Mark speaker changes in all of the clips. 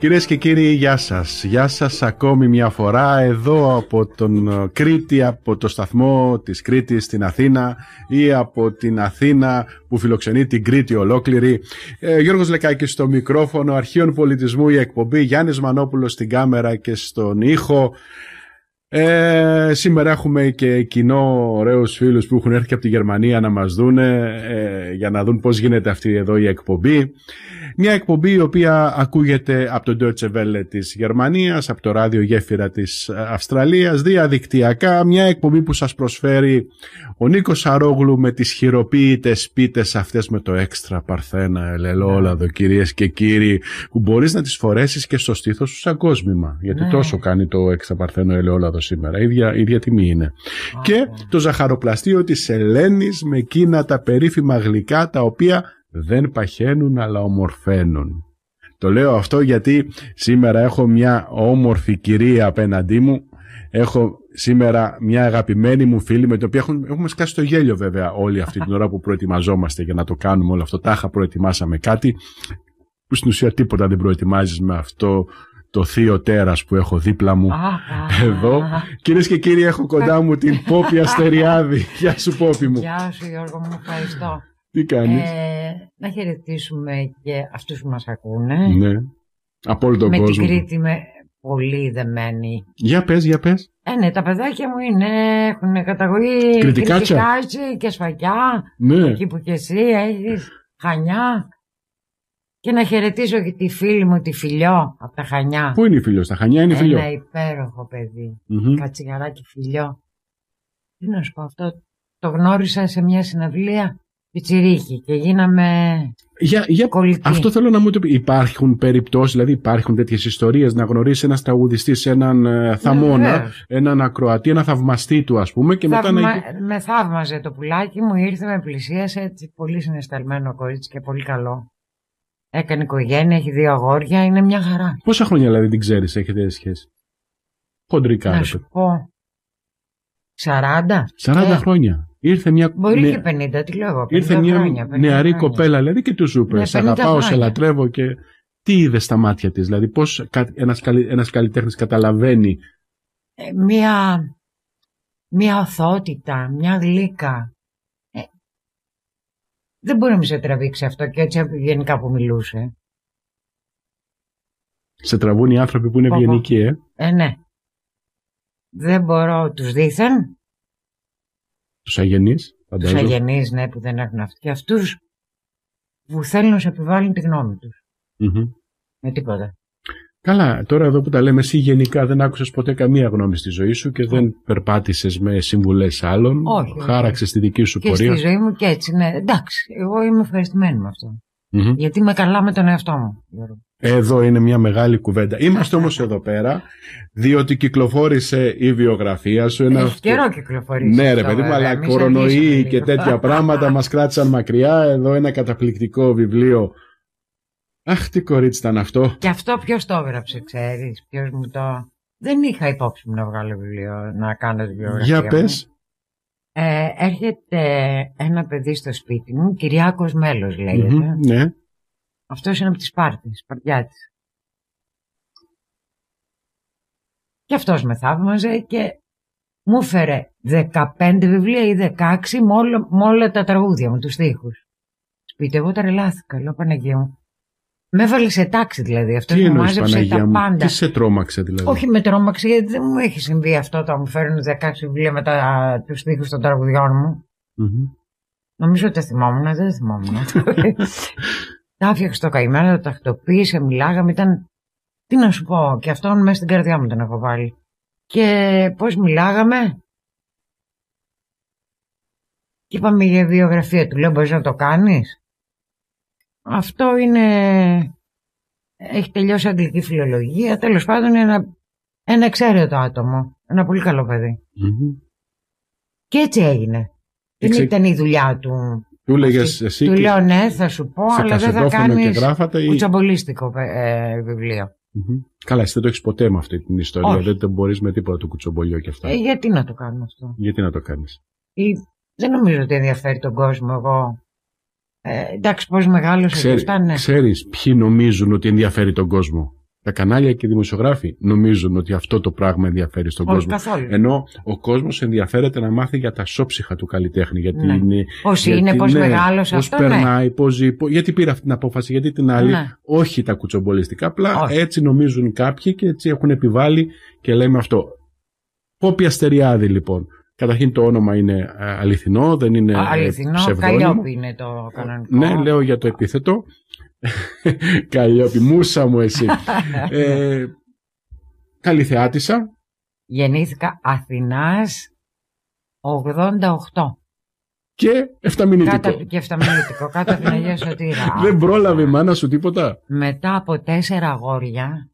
Speaker 1: Κυρίες και κύριοι, γεια σας. Γεια σας ακόμη μια φορά εδώ από τον Κρήτη, από το σταθμό της Κρήτης στην Αθήνα ή από την Αθήνα που φιλοξενεί την Κρήτη ολόκληρη. Γιώργος Λεκάκης στο μικρόφωνο, Αρχείων Πολιτισμού η εκπομπή, Γιάννης Μανόπουλος στην κάμερα και στον ήχο. Σήμερα έχουμε και κοινό ωραίους φίλους που έχουν έρθει από τη Γερμανία να μας δούνε για να δουν πώς γίνεται αυτή εδώ η εκπομπή. Μια εκπομπή η οποία ακούγεται από το Deutsche Welle της Γερμανίας, από το ράδιο Γέφυρα της Αυστραλίας, διαδικτυακά. Μια εκπομπή που σας προσφέρει ο Νίκος Σαρόγλου με τις χειροποίητες πίτες αυτές με το έξτρα παρθένα ελαιόλαδο, κυρίες και κύριοι, που μπορείς να τις φορέσεις και στο στήθος σου σαν κόσμημα. Γιατί τόσο κάνει το έξτρα παρθένο ελαιόλαδο σήμερα, ίδια τιμή είναι. Και το ζαχαροπλαστείο της Ελένης με εκείνα τα περίφημα γλυκά τα οποία δεν παχαίνουν αλλά ομορφαίνουν. Το λέω αυτό γιατί σήμερα έχω μια όμορφη κυρία απέναντί μου. Έχω σήμερα μια αγαπημένη μου φίλη με την οποία έχουμε σκάσει το γέλιο βέβαια όλη αυτή την ώρα που προετοιμαζόμαστε για να το κάνουμε όλο αυτό. Τάχα προετοιμάσαμε κάτι που στην ουσία τίποτα δεν προετοιμάζεις με αυτό το θείο τέρας που έχω δίπλα μου εδώ. Κυρίες και κύριοι, έχω κοντά μου την Πόπη Αστεριάδη. Γεια σου Πόπη μου.
Speaker 2: Γεια σου Γιώργο μου, ευχαριστώ.
Speaker 1: Τι κάνεις?
Speaker 2: Να χαιρετήσουμε και αυτούς που μας ακούνε.
Speaker 1: Ναι, από όλο τον κόσμο.
Speaker 2: Με την Κρήτη είμαι πολύ δεμένη.
Speaker 1: Για πες.
Speaker 2: Ναι, τα παιδάκια μου έχουν καταγωγή
Speaker 1: Κρητικάτσα
Speaker 2: και Σφακιά.
Speaker 1: Ναι.
Speaker 2: Εκεί που και εσύ έχεις, Χανιά. Και να χαιρετήσω και τη φίλη μου τη Φιλιό από τα Χανιά.
Speaker 1: Πού είναι η Φιλιό? Στα Χανιά είναι η Φιλιό.
Speaker 2: Ένα υπέροχο παιδί. Κατσιγαράκι Φιλιό. Τι να σου πω, αυτό το γνώρισα σε μια συναυλία πιτσιρίκι και γίναμε κολλητοί.
Speaker 1: Αυτό θέλω να μου το πει. Υπάρχουν περιπτώσεις, δηλαδή υπάρχουν τέτοιες ιστορίες να γνωρίσει ένας τραγουδιστής, έναν θαμώνα, έναν ακροατή, έναν θαυμαστή του ας πούμε και μετά
Speaker 2: με θαύμαζε το πουλάκι μου, ήρθε, με πλησίασε, έτσι πολύ συναισθαλμένο κορίτσι και πολύ καλό. Έκανε οικογένεια, έχει 2 αγόρια, είναι μια χαρά.
Speaker 1: Πόσα χρόνια δηλαδή την ξέρεις, έχετε σχέση? Χοντρικά.
Speaker 2: Να σου πω 40
Speaker 1: χρόνια. Ήρθε μια...
Speaker 2: Μπορεί και 50, τι λέω εγώ.
Speaker 1: Ήρθε μια νεαρή κοπέλα δηλαδή και του είπε «Σ' αγαπάω, σε λατρεύω» και τι είδε στα μάτια της? Δηλαδή πώς ένας καλλιτέχνης καταλαβαίνει?
Speaker 2: Μια οθότητα, μια γλύκα. Δεν μπορεί να σε τραβήξει αυτό και έτσι γενικά που μιλούσε.
Speaker 1: Σε τραβούν οι άνθρωποι που είναι ευγενικοί,
Speaker 2: ναι. Δεν μπορώ, τους δήθεν.
Speaker 1: Τους αγενείς, φαντάζομαι.
Speaker 2: Τους αγενείς, ναι, που δεν έχουν αυτό. Και αυτούς που θέλουν να σε επιβάλλουν τη γνώμη τους. Με τίποτα.
Speaker 1: Καλά, τώρα εδώ που τα λέμε, εσύ γενικά δεν άκουσες ποτέ καμία γνώμη στη ζωή σου και δεν περπάτησες με συμβουλές άλλων.
Speaker 2: Όχι.
Speaker 1: Χάραξες τη δική σου
Speaker 2: και
Speaker 1: πορεία.
Speaker 2: Και στη ζωή μου και έτσι, ναι. Εντάξει, εγώ είμαι ευχαριστημένη με αυτό. Γιατί είμαι καλά με τον εαυτό μου.
Speaker 1: Εδώ είναι μια μεγάλη κουβέντα. Είμαστε όμως εδώ πέρα, διότι κυκλοφόρησε η βιογραφία σου.
Speaker 2: Έχει καιρό κυκλοφορήσει.
Speaker 1: Ναι, ρε παιδί μου, αλλά κορονοϊοί και τέτοια πράγματα μας κράτησαν μακριά. Εδώ ένα καταπληκτικό βιβλίο. Αχ, τι κορίτσι ήταν αυτό.
Speaker 2: Και αυτό ποιος το έγραψε, ξέρεις? Ποιος μου το... Δεν είχα υπόψη μου να βγάλω βιβλίο, να κάνω τη βιογραφία.
Speaker 1: Για πες.
Speaker 2: Έρχεται ένα παιδί στο σπίτι μου, Κυριάκος Μέλος λέγεται.
Speaker 1: Ναι.
Speaker 2: Αυτός είναι από τη Σπάρτη, Σπαρτιάτης. Και αυτός με θαύμαζε και μου έφερε 15 βιβλία ή 16 με όλα τα τραγούδια μου, τους στίχους. Σπίτι, εγώ τρελάθηκα, λέω Παναγία μου. Με έβαλε σε τάξη δηλαδή. Αυτό μου μάζεψε τα πάντα.
Speaker 1: Τι σε τρόμαξε δηλαδή?
Speaker 2: Όχι, με τρόμαξε γιατί δεν μου έχει συμβεί αυτό όταν μου φέρνουν 16 βιβλία με τους στίχους των τραγουδιών μου. Νομίζω ότι θυμόμουν, δεν θυμόμουν. Τα έφτιαξε το καημένο, το τακτοποίησε, μιλάγαμε. Ήταν. Τι να σου πω, και αυτόν μέσα στην καρδιά μου τον έχω βάλει. Και πώς μιλάγαμε. Και είπαμε για βιογραφία του. Λέω, μπορείς να το κάνεις? Αυτό είναι. Έχει τελειώσει αγγλική φιλολογία. Τέλος πάντων είναι ένα εξαίρετο άτομο. Ένα πολύ καλό παιδί. Και έτσι έγινε. Δεν ήταν η δουλειά του.
Speaker 1: Του λέγες εσύ?
Speaker 2: Του λέω ναι, θα σου πω, αλλά δεν θα κάνεις κουτσομπολίστικο βιβλίο.
Speaker 1: Καλά, εσύ δεν το έχεις ποτέ με αυτή την ιστορία. Όχι. Δεν μπορείς με τίποτα το κουτσομπολιό και αυτά.
Speaker 2: Γιατί να το κάνω αυτό?
Speaker 1: Γιατί να το κάνεις?
Speaker 2: Δεν νομίζω ότι ενδιαφέρει τον κόσμο εγώ. Εντάξει, πώς μεγάλωσε και αυτά, ναι.
Speaker 1: Ξέρεις ποιοι νομίζουν ότι ενδιαφέρει τον κόσμο? Τα κανάλια και οι δημοσιογράφοι νομίζουν ότι αυτό το πράγμα ενδιαφέρει στον κόσμο.
Speaker 2: Καθόλου.
Speaker 1: Ενώ ο κόσμος ενδιαφέρεται να μάθει για τα σώψυχα του καλλιτέχνη. Γιατί είναι,
Speaker 2: πώς είναι, πώς μεγάλωσε αυτό.
Speaker 1: Πώς περνάει, πώς ζει, γιατί πήρε αυτή την απόφαση, γιατί την άλλη. Όχι τα κουτσομπολιστικά. Απλά έτσι νομίζουν κάποιοι και έτσι έχουν επιβάλει και λέμε αυτό. Πόπι Αστεριάδη, λοιπόν. Καταρχήν το όνομα είναι αληθινό, δεν είναι ψευδόνυμο.
Speaker 2: Καλλιόπη είναι το κανονικό.
Speaker 1: Ναι, λέω για το επίθετο. Καλλιόπη, μούσα μου εσύ. Καλή θεάτισσα.
Speaker 2: Γεννήθηκα Αθηνάς 88.
Speaker 1: Και εφταμινητικό.
Speaker 2: Και εφταμινητικό, κάτω από την Αγία Σωτήρα.
Speaker 1: Δεν πρόλαβε η μάνα σου τίποτα.
Speaker 2: Μετά από 4 αγόρια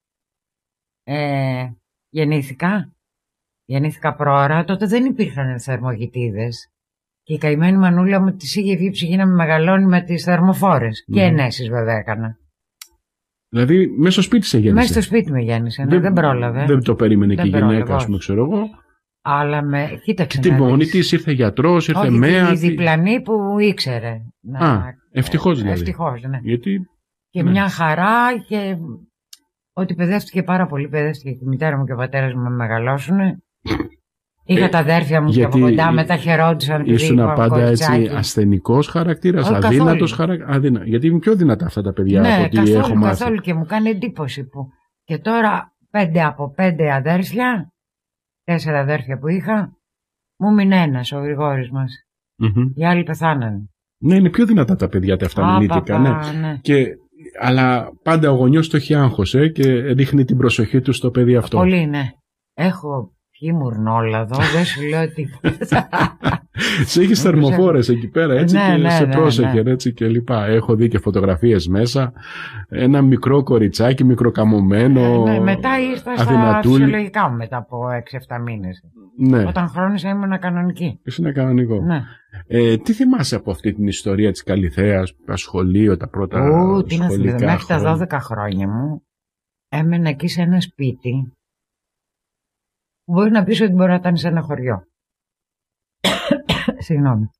Speaker 2: γεννήθηκα πρόωρα. Τότε δεν υπήρχαν θερμογητίδες. Και η καημένη μανούλα μου της είχε βγει η ψυχή να με μεγαλώνει με τις θερμοφόρες. Και ενέσεις βέβαια έκανα.
Speaker 1: Δηλαδή μέσα στο σπίτι σε γέννησε.
Speaker 2: Μέσα στο σπίτι με γέννησε, δεν πρόλαβε.
Speaker 1: Δεν το περίμενε και η γυναίκα, ας πούμε, ξέρω εγώ.
Speaker 2: Αλλά κοίταξε.
Speaker 1: Τη μόνη της ήρθε γιατρός, ήρθε μέα.
Speaker 2: Η διπλανή που ήξερε.
Speaker 1: Ευτυχώς δηλαδή.
Speaker 2: Ευτυχώς, ναι.
Speaker 1: Γιατί,
Speaker 2: και μια χαρά και ότι παιδεύτηκε πάρα πολύ. Παιδεύτηκε και η μητέρα μου και ο πατέρας μου με μεγαλώσουνε. Είχα τα αδέρφια μου και από κοντά μετά χαιρόντουσαν.
Speaker 1: Ήσουν πάντα έτσι ασθενικός χαρακτήρας, αδύνατος χαρακτήρας. Γιατί είναι πιο δυνατά αυτά τα παιδιά από ό,τι έχω μάθει.
Speaker 2: Καθόλου και μου κάνει εντύπωση που. Και τώρα 5 από 5 αδέρφια, 4 αδέρφια που είχα, μου μείνε ένας, ο Γρηγόρης μας. Οι άλλοι πεθάνανε.
Speaker 1: Ναι, είναι πιο δυνατά τα παιδιά τα αυταμηνίτικα. Ναι. Αλλά πάντα ο γονιός το έχει άγχος και ρίχνει την προσοχή του στο παιδί αυτό.
Speaker 2: Πολύ, ναι. Έχω πιει μουρνόλαδο, δεν σου λέω τίποτα.
Speaker 1: Σε έχεις θερμοφόρες εκεί πέρα, έτσι, και σε πρόσεχε, έτσι και λοιπά. Έχω δει και φωτογραφίες μέσα. Ένα μικρό κοριτσάκι, μικροκαμωμένο.
Speaker 2: Μετά ήρθα στα φυσιολογικά μου μετά από 6-7 μήνες.
Speaker 1: Ναι.
Speaker 2: Όταν χρόνισα ήμουν κανονική.
Speaker 1: Ήσουν κανονικό.
Speaker 2: Ναι.
Speaker 1: Τι θυμάσαι από αυτή την ιστορία της Καλιθέας, τα σχολείο, τα πρώτα σχολικά
Speaker 2: μέχρι τα 12 χρόνια μου έμενα εκεί σε ένα σπίτι. Μπορεί να πεις ότι μπορεί να ήταν σε ένα χωριό. Συγγνώμη.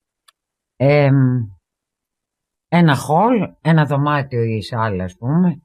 Speaker 2: Ένα χολ, ένα δωμάτιο ή σάλα, ας πούμε.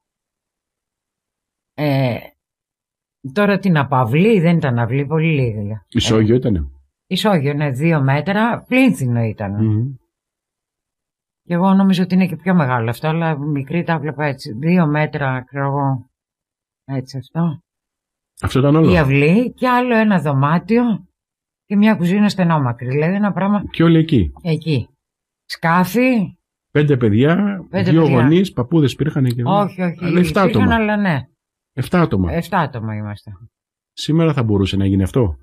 Speaker 2: Τώρα την απαυλή, δεν ήταν αυλή, πολύ λίγα.
Speaker 1: Ισόγειο ήτανε.
Speaker 2: Ισόγειο, ναι, 2 μέτρα, πλήνθινο ήταν. Και εγώ νομίζω ότι είναι και πιο μεγάλο αυτό, αλλά μικρή τα βλέπα έτσι. 2 μέτρα, ξέρω εγώ, έτσι αυτό.
Speaker 1: Αυτό ήταν όλο.
Speaker 2: Η αυλή και άλλο ένα δωμάτιο και μια κουζίνα στενόμακρη. Δηλαδή ένα πράγμα.
Speaker 1: Και όλοι εκεί.
Speaker 2: Εκεί. Σκάφη.
Speaker 1: 5 παιδιά, 2 γονείς, παππούδες υπήρχαν και.
Speaker 2: Όχι.
Speaker 1: Αλλά 7 άτομα.
Speaker 2: Αλλά ναι.
Speaker 1: 7 άτομα.
Speaker 2: 7 άτομα είμαστε.
Speaker 1: Σήμερα θα μπορούσε να γίνει αυτό.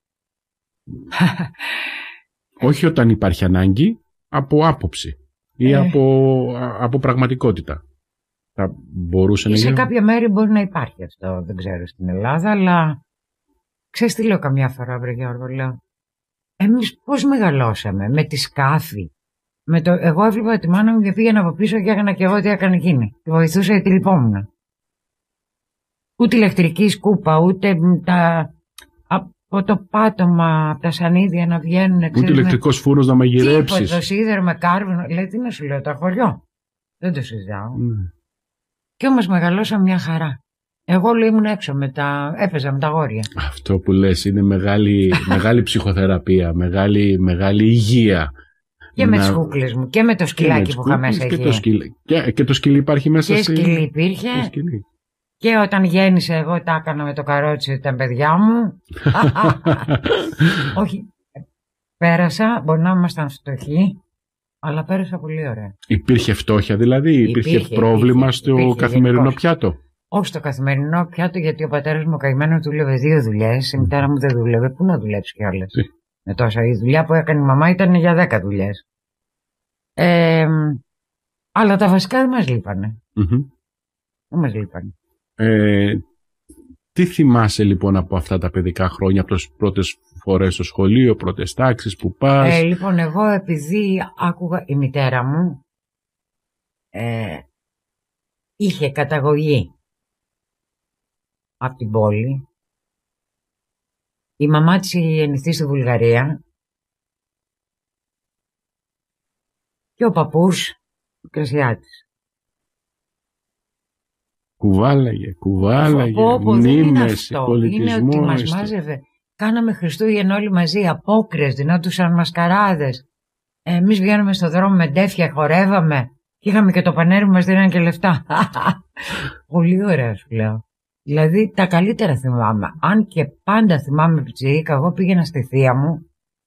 Speaker 1: Όχι όταν υπάρχει ανάγκη, από άποψη ή από πραγματικότητα. Θα μπορούσε να γίνει.
Speaker 2: Σε κάποια μέρη μπορεί να υπάρχει αυτό, δεν ξέρω στην Ελλάδα, αλλά ξέρεις τι λέω καμιά φορά, βρε Γιώργο, λέω. Εμείς πώς μεγαλώσαμε, με τη σκάφη. Εγώ έβλεπα τη μάνα μου και πήγαινα από πίσω και έκανα και εγώ τι έκανε εκείνη. Τη βοηθούσα γιατί λυπόμουν. Ούτε ηλεκτρική σκούπα, ούτε από το πάτωμα, από τα σανίδια να βγαίνουν.
Speaker 1: Ούτε ηλεκτρικός φούρνος να μαγειρέψεις.
Speaker 2: Τίποτα, το σίδερο με κάρβουνο. Λέει, τι να σου λέω, το χωριό. Δεν το συζητάω. Και όμως μεγαλώσαμε μια χαρά. Εγώ λέει ήμουν έξω έπαιζα με τα αγόρια. Αυτό
Speaker 1: που λες είναι μεγάλη ψυχοθεραπεία, μεγάλη υγεία.
Speaker 2: Και με τις κούκλες μου και με το σκυλάκι που είχα μέσα εκεί.
Speaker 1: Και το σκυλί υπάρχει μέσα.
Speaker 2: Και σκυλί υπήρχε. Και όταν γέννησε εγώ τα έκανα με το καρότσι τα παιδιά μου. Όχι, πέρασα, μπορεί να ήμασταν φτωχοί. Αλλά πέρασα πολύ ωραία.
Speaker 1: Υπήρχε φτώχεια δηλαδή, υπήρχε πρόβλημα στο καθημερινό πιάτο.
Speaker 2: Όχι στο καθημερινό πιάτο, γιατί ο πατέρας μου καημένος δούλευε 2 δουλειές, η μητέρα μου δεν δούλευε. Πού να δουλέψει κιόλας. Με τόσα, η δουλειά που έκανε η μαμά ήταν για 10 δουλειές. Αλλά τα βασικά δεν μας λείπανε. Δεν μας λείπανε.
Speaker 1: Τι θυμάσαι λοιπόν από αυτά τα παιδικά χρόνια, από τις πρώτες φορές στο σχολείο, πρώτες τάξεις που πας?
Speaker 2: Λοιπόν, εγώ επειδή άκουγα, η μητέρα μου είχε καταγωγή από την πόλη. Η μαμά της είχε γεννηθεί στη Βουλγαρία και ο παππούς Κρασιάτης.
Speaker 1: Κουβάλαγε, μνήμες, πολιτισμός.
Speaker 2: Είναι ότι μας μάζευε. Κάναμε Χριστούγεννα όλοι μαζί, απόκριες, δινόντουσαν μασκαράδες. Εμείς βγαίνουμε στο δρόμο με ντέφια, χορεύαμε. Και είχαμε και το πανέρι που μας δίνανε και λεφτά. Πολύ ωραία σου λέω. Δηλαδή τα καλύτερα θυμάμαι. Αν και πάντα θυμάμαι πιτσιρίκα, εγώ πήγαινα στη θεία μου,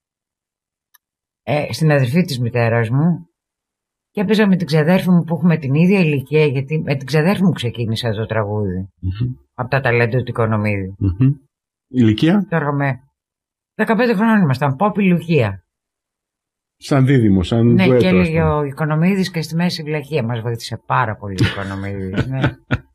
Speaker 2: στην αδερφή της μητέρας μου, και έπαιζα με την ξαδέρφη μου που έχουμε την ίδια ηλικία, γιατί με την ξαδέρφη μου ξεκίνησα το τραγούδι. Από τα ταλέντα του Οικονομίδη.
Speaker 1: Ηλικία?
Speaker 2: Τώρα με 15 χρόνων ήμασταν, Πόπη Λουκία.
Speaker 1: Σαν δίδυμο, σαν
Speaker 2: ναι,
Speaker 1: ντουέτο.
Speaker 2: Ναι, και έλεγε ο Οικονομίδης και στη μέση βλαχία. Μας βοήθησε πάρα πολύ ο Οικονομίδης. Ναι.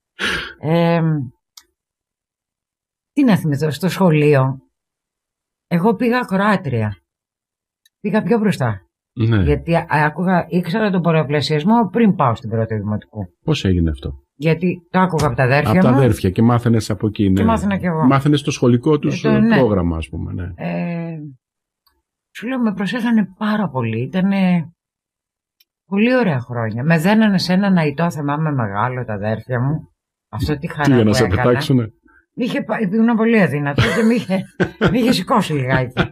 Speaker 2: Τι να θυμηθώ, στο σχολείο εγώ πήγα ακροάτρια. Πήγα πιο μπροστά.
Speaker 1: Ναι.
Speaker 2: Γιατί ήξερα τον πολλαπλασιασμό πριν πάω στην πρώτη δημοτικού.
Speaker 1: Πώς έγινε αυτό?
Speaker 2: Γιατί το άκουγα από τα αδέρφια μου.
Speaker 1: Από τα αδέρφια και μάθαινες από εκεί. Ναι.
Speaker 2: Και μάθαινα κι εγώ.
Speaker 1: Μάθαινες το σχολικό τους πρόγραμμα, ας πούμε. Ναι.
Speaker 2: Σου λέω, με προσέχανε πάρα πολύ. Ήταν πολύ ωραία χρόνια. Με δένανε σε έναν αητό, θυμάμαι μεγάλο, τα αδέρφια μου. Αυτό τι χαρά.
Speaker 1: Τι, για να σε πετάξουνε?
Speaker 2: Ήμουν πολύ αδύνατο και με είχε σηκώσει λιγάκι.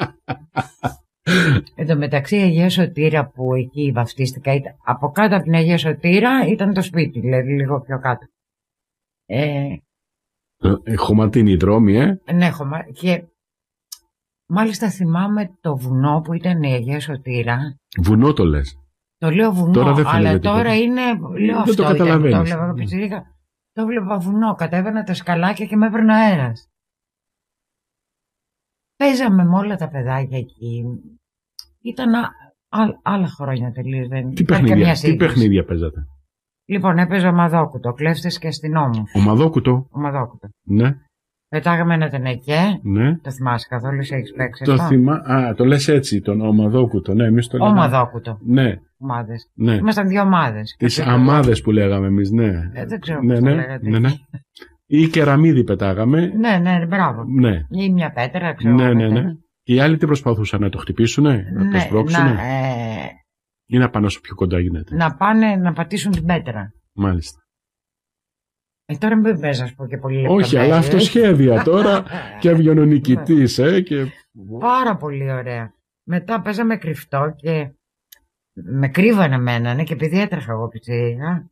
Speaker 2: Εν τω μεταξύ η Αγία Σωτήρα που εκεί βαφτίστηκα, από κάτω από την Αγία Σωτήρα ήταν το σπίτι, δηλαδή λίγο πιο κάτω.
Speaker 1: Χωματίνη η δρόμη,
Speaker 2: Ναι, και μάλιστα θυμάμαι το βουνό που ήταν η Αγία Σωτήρα.
Speaker 1: Βουνό το λες?
Speaker 2: Το λέω βουνό,
Speaker 1: τώρα δεν
Speaker 2: αλλά τώρα είναι, λέω
Speaker 1: δεν το καταλαβαίνεις.
Speaker 2: Το βλέπα βουνό, κατέβαινα τα σκαλάκια και με έπαιρνε αέρας. Παίζαμε με όλα τα παιδάκια εκεί. Ήταν άλλα χρόνια τελείως.
Speaker 1: Τι παιχνίδια παίζατε?
Speaker 2: Λοιπόν, έπαιζα ομαδόκουτο, κλέφτες και αστυνόμους.
Speaker 1: Ομαδόκουτο?
Speaker 2: Ομαδόκουτο.
Speaker 1: Ναι.
Speaker 2: Πετάγαμε ένα τενεκέ.
Speaker 1: Ναι.
Speaker 2: Το θυμάσαι καθόλου, έχεις παίξει
Speaker 1: αυτό? Το λες έτσι, τον ομαδόκουτο. Ναι, εμείς το λέμε.
Speaker 2: Ομαδόκουτο.
Speaker 1: Ναι.
Speaker 2: Ομάδες.
Speaker 1: Ναι.
Speaker 2: Ήμασταν 2 ομάδες.
Speaker 1: Τις αμάδες που λέγαμε εμείς, ναι.
Speaker 2: Δεν ξέρω
Speaker 1: ναι,
Speaker 2: πώς
Speaker 1: ναι,
Speaker 2: το λέγατε.
Speaker 1: Ναι. Ή κεραμίδι πετάγαμε.
Speaker 2: Ναι, μπράβο.
Speaker 1: Ναι.
Speaker 2: Ή μια πέτρα, ξέρω.
Speaker 1: Ναι. Και οι άλλοι τι προσπαθούσαν, να το χτυπήσουνε, να το σπρώξουνε? Ή να πάνε όσο πιο κοντά γίνεται?
Speaker 2: Να πάνε να πατήσουν την πέτρα.
Speaker 1: Μάλιστα.
Speaker 2: Τώρα μην πες να σου πω και πολύ λεπτομέρειες.
Speaker 1: Όχι, αλλά αυτοσχέδια τώρα και έβγαινε ο νικητής, και...
Speaker 2: Πάρα πολύ ωραία. Μετά παίζαμε κρυφτό και με κρύβανε μένανε και επειδή έτρεχα εγώ πιτσίρικα,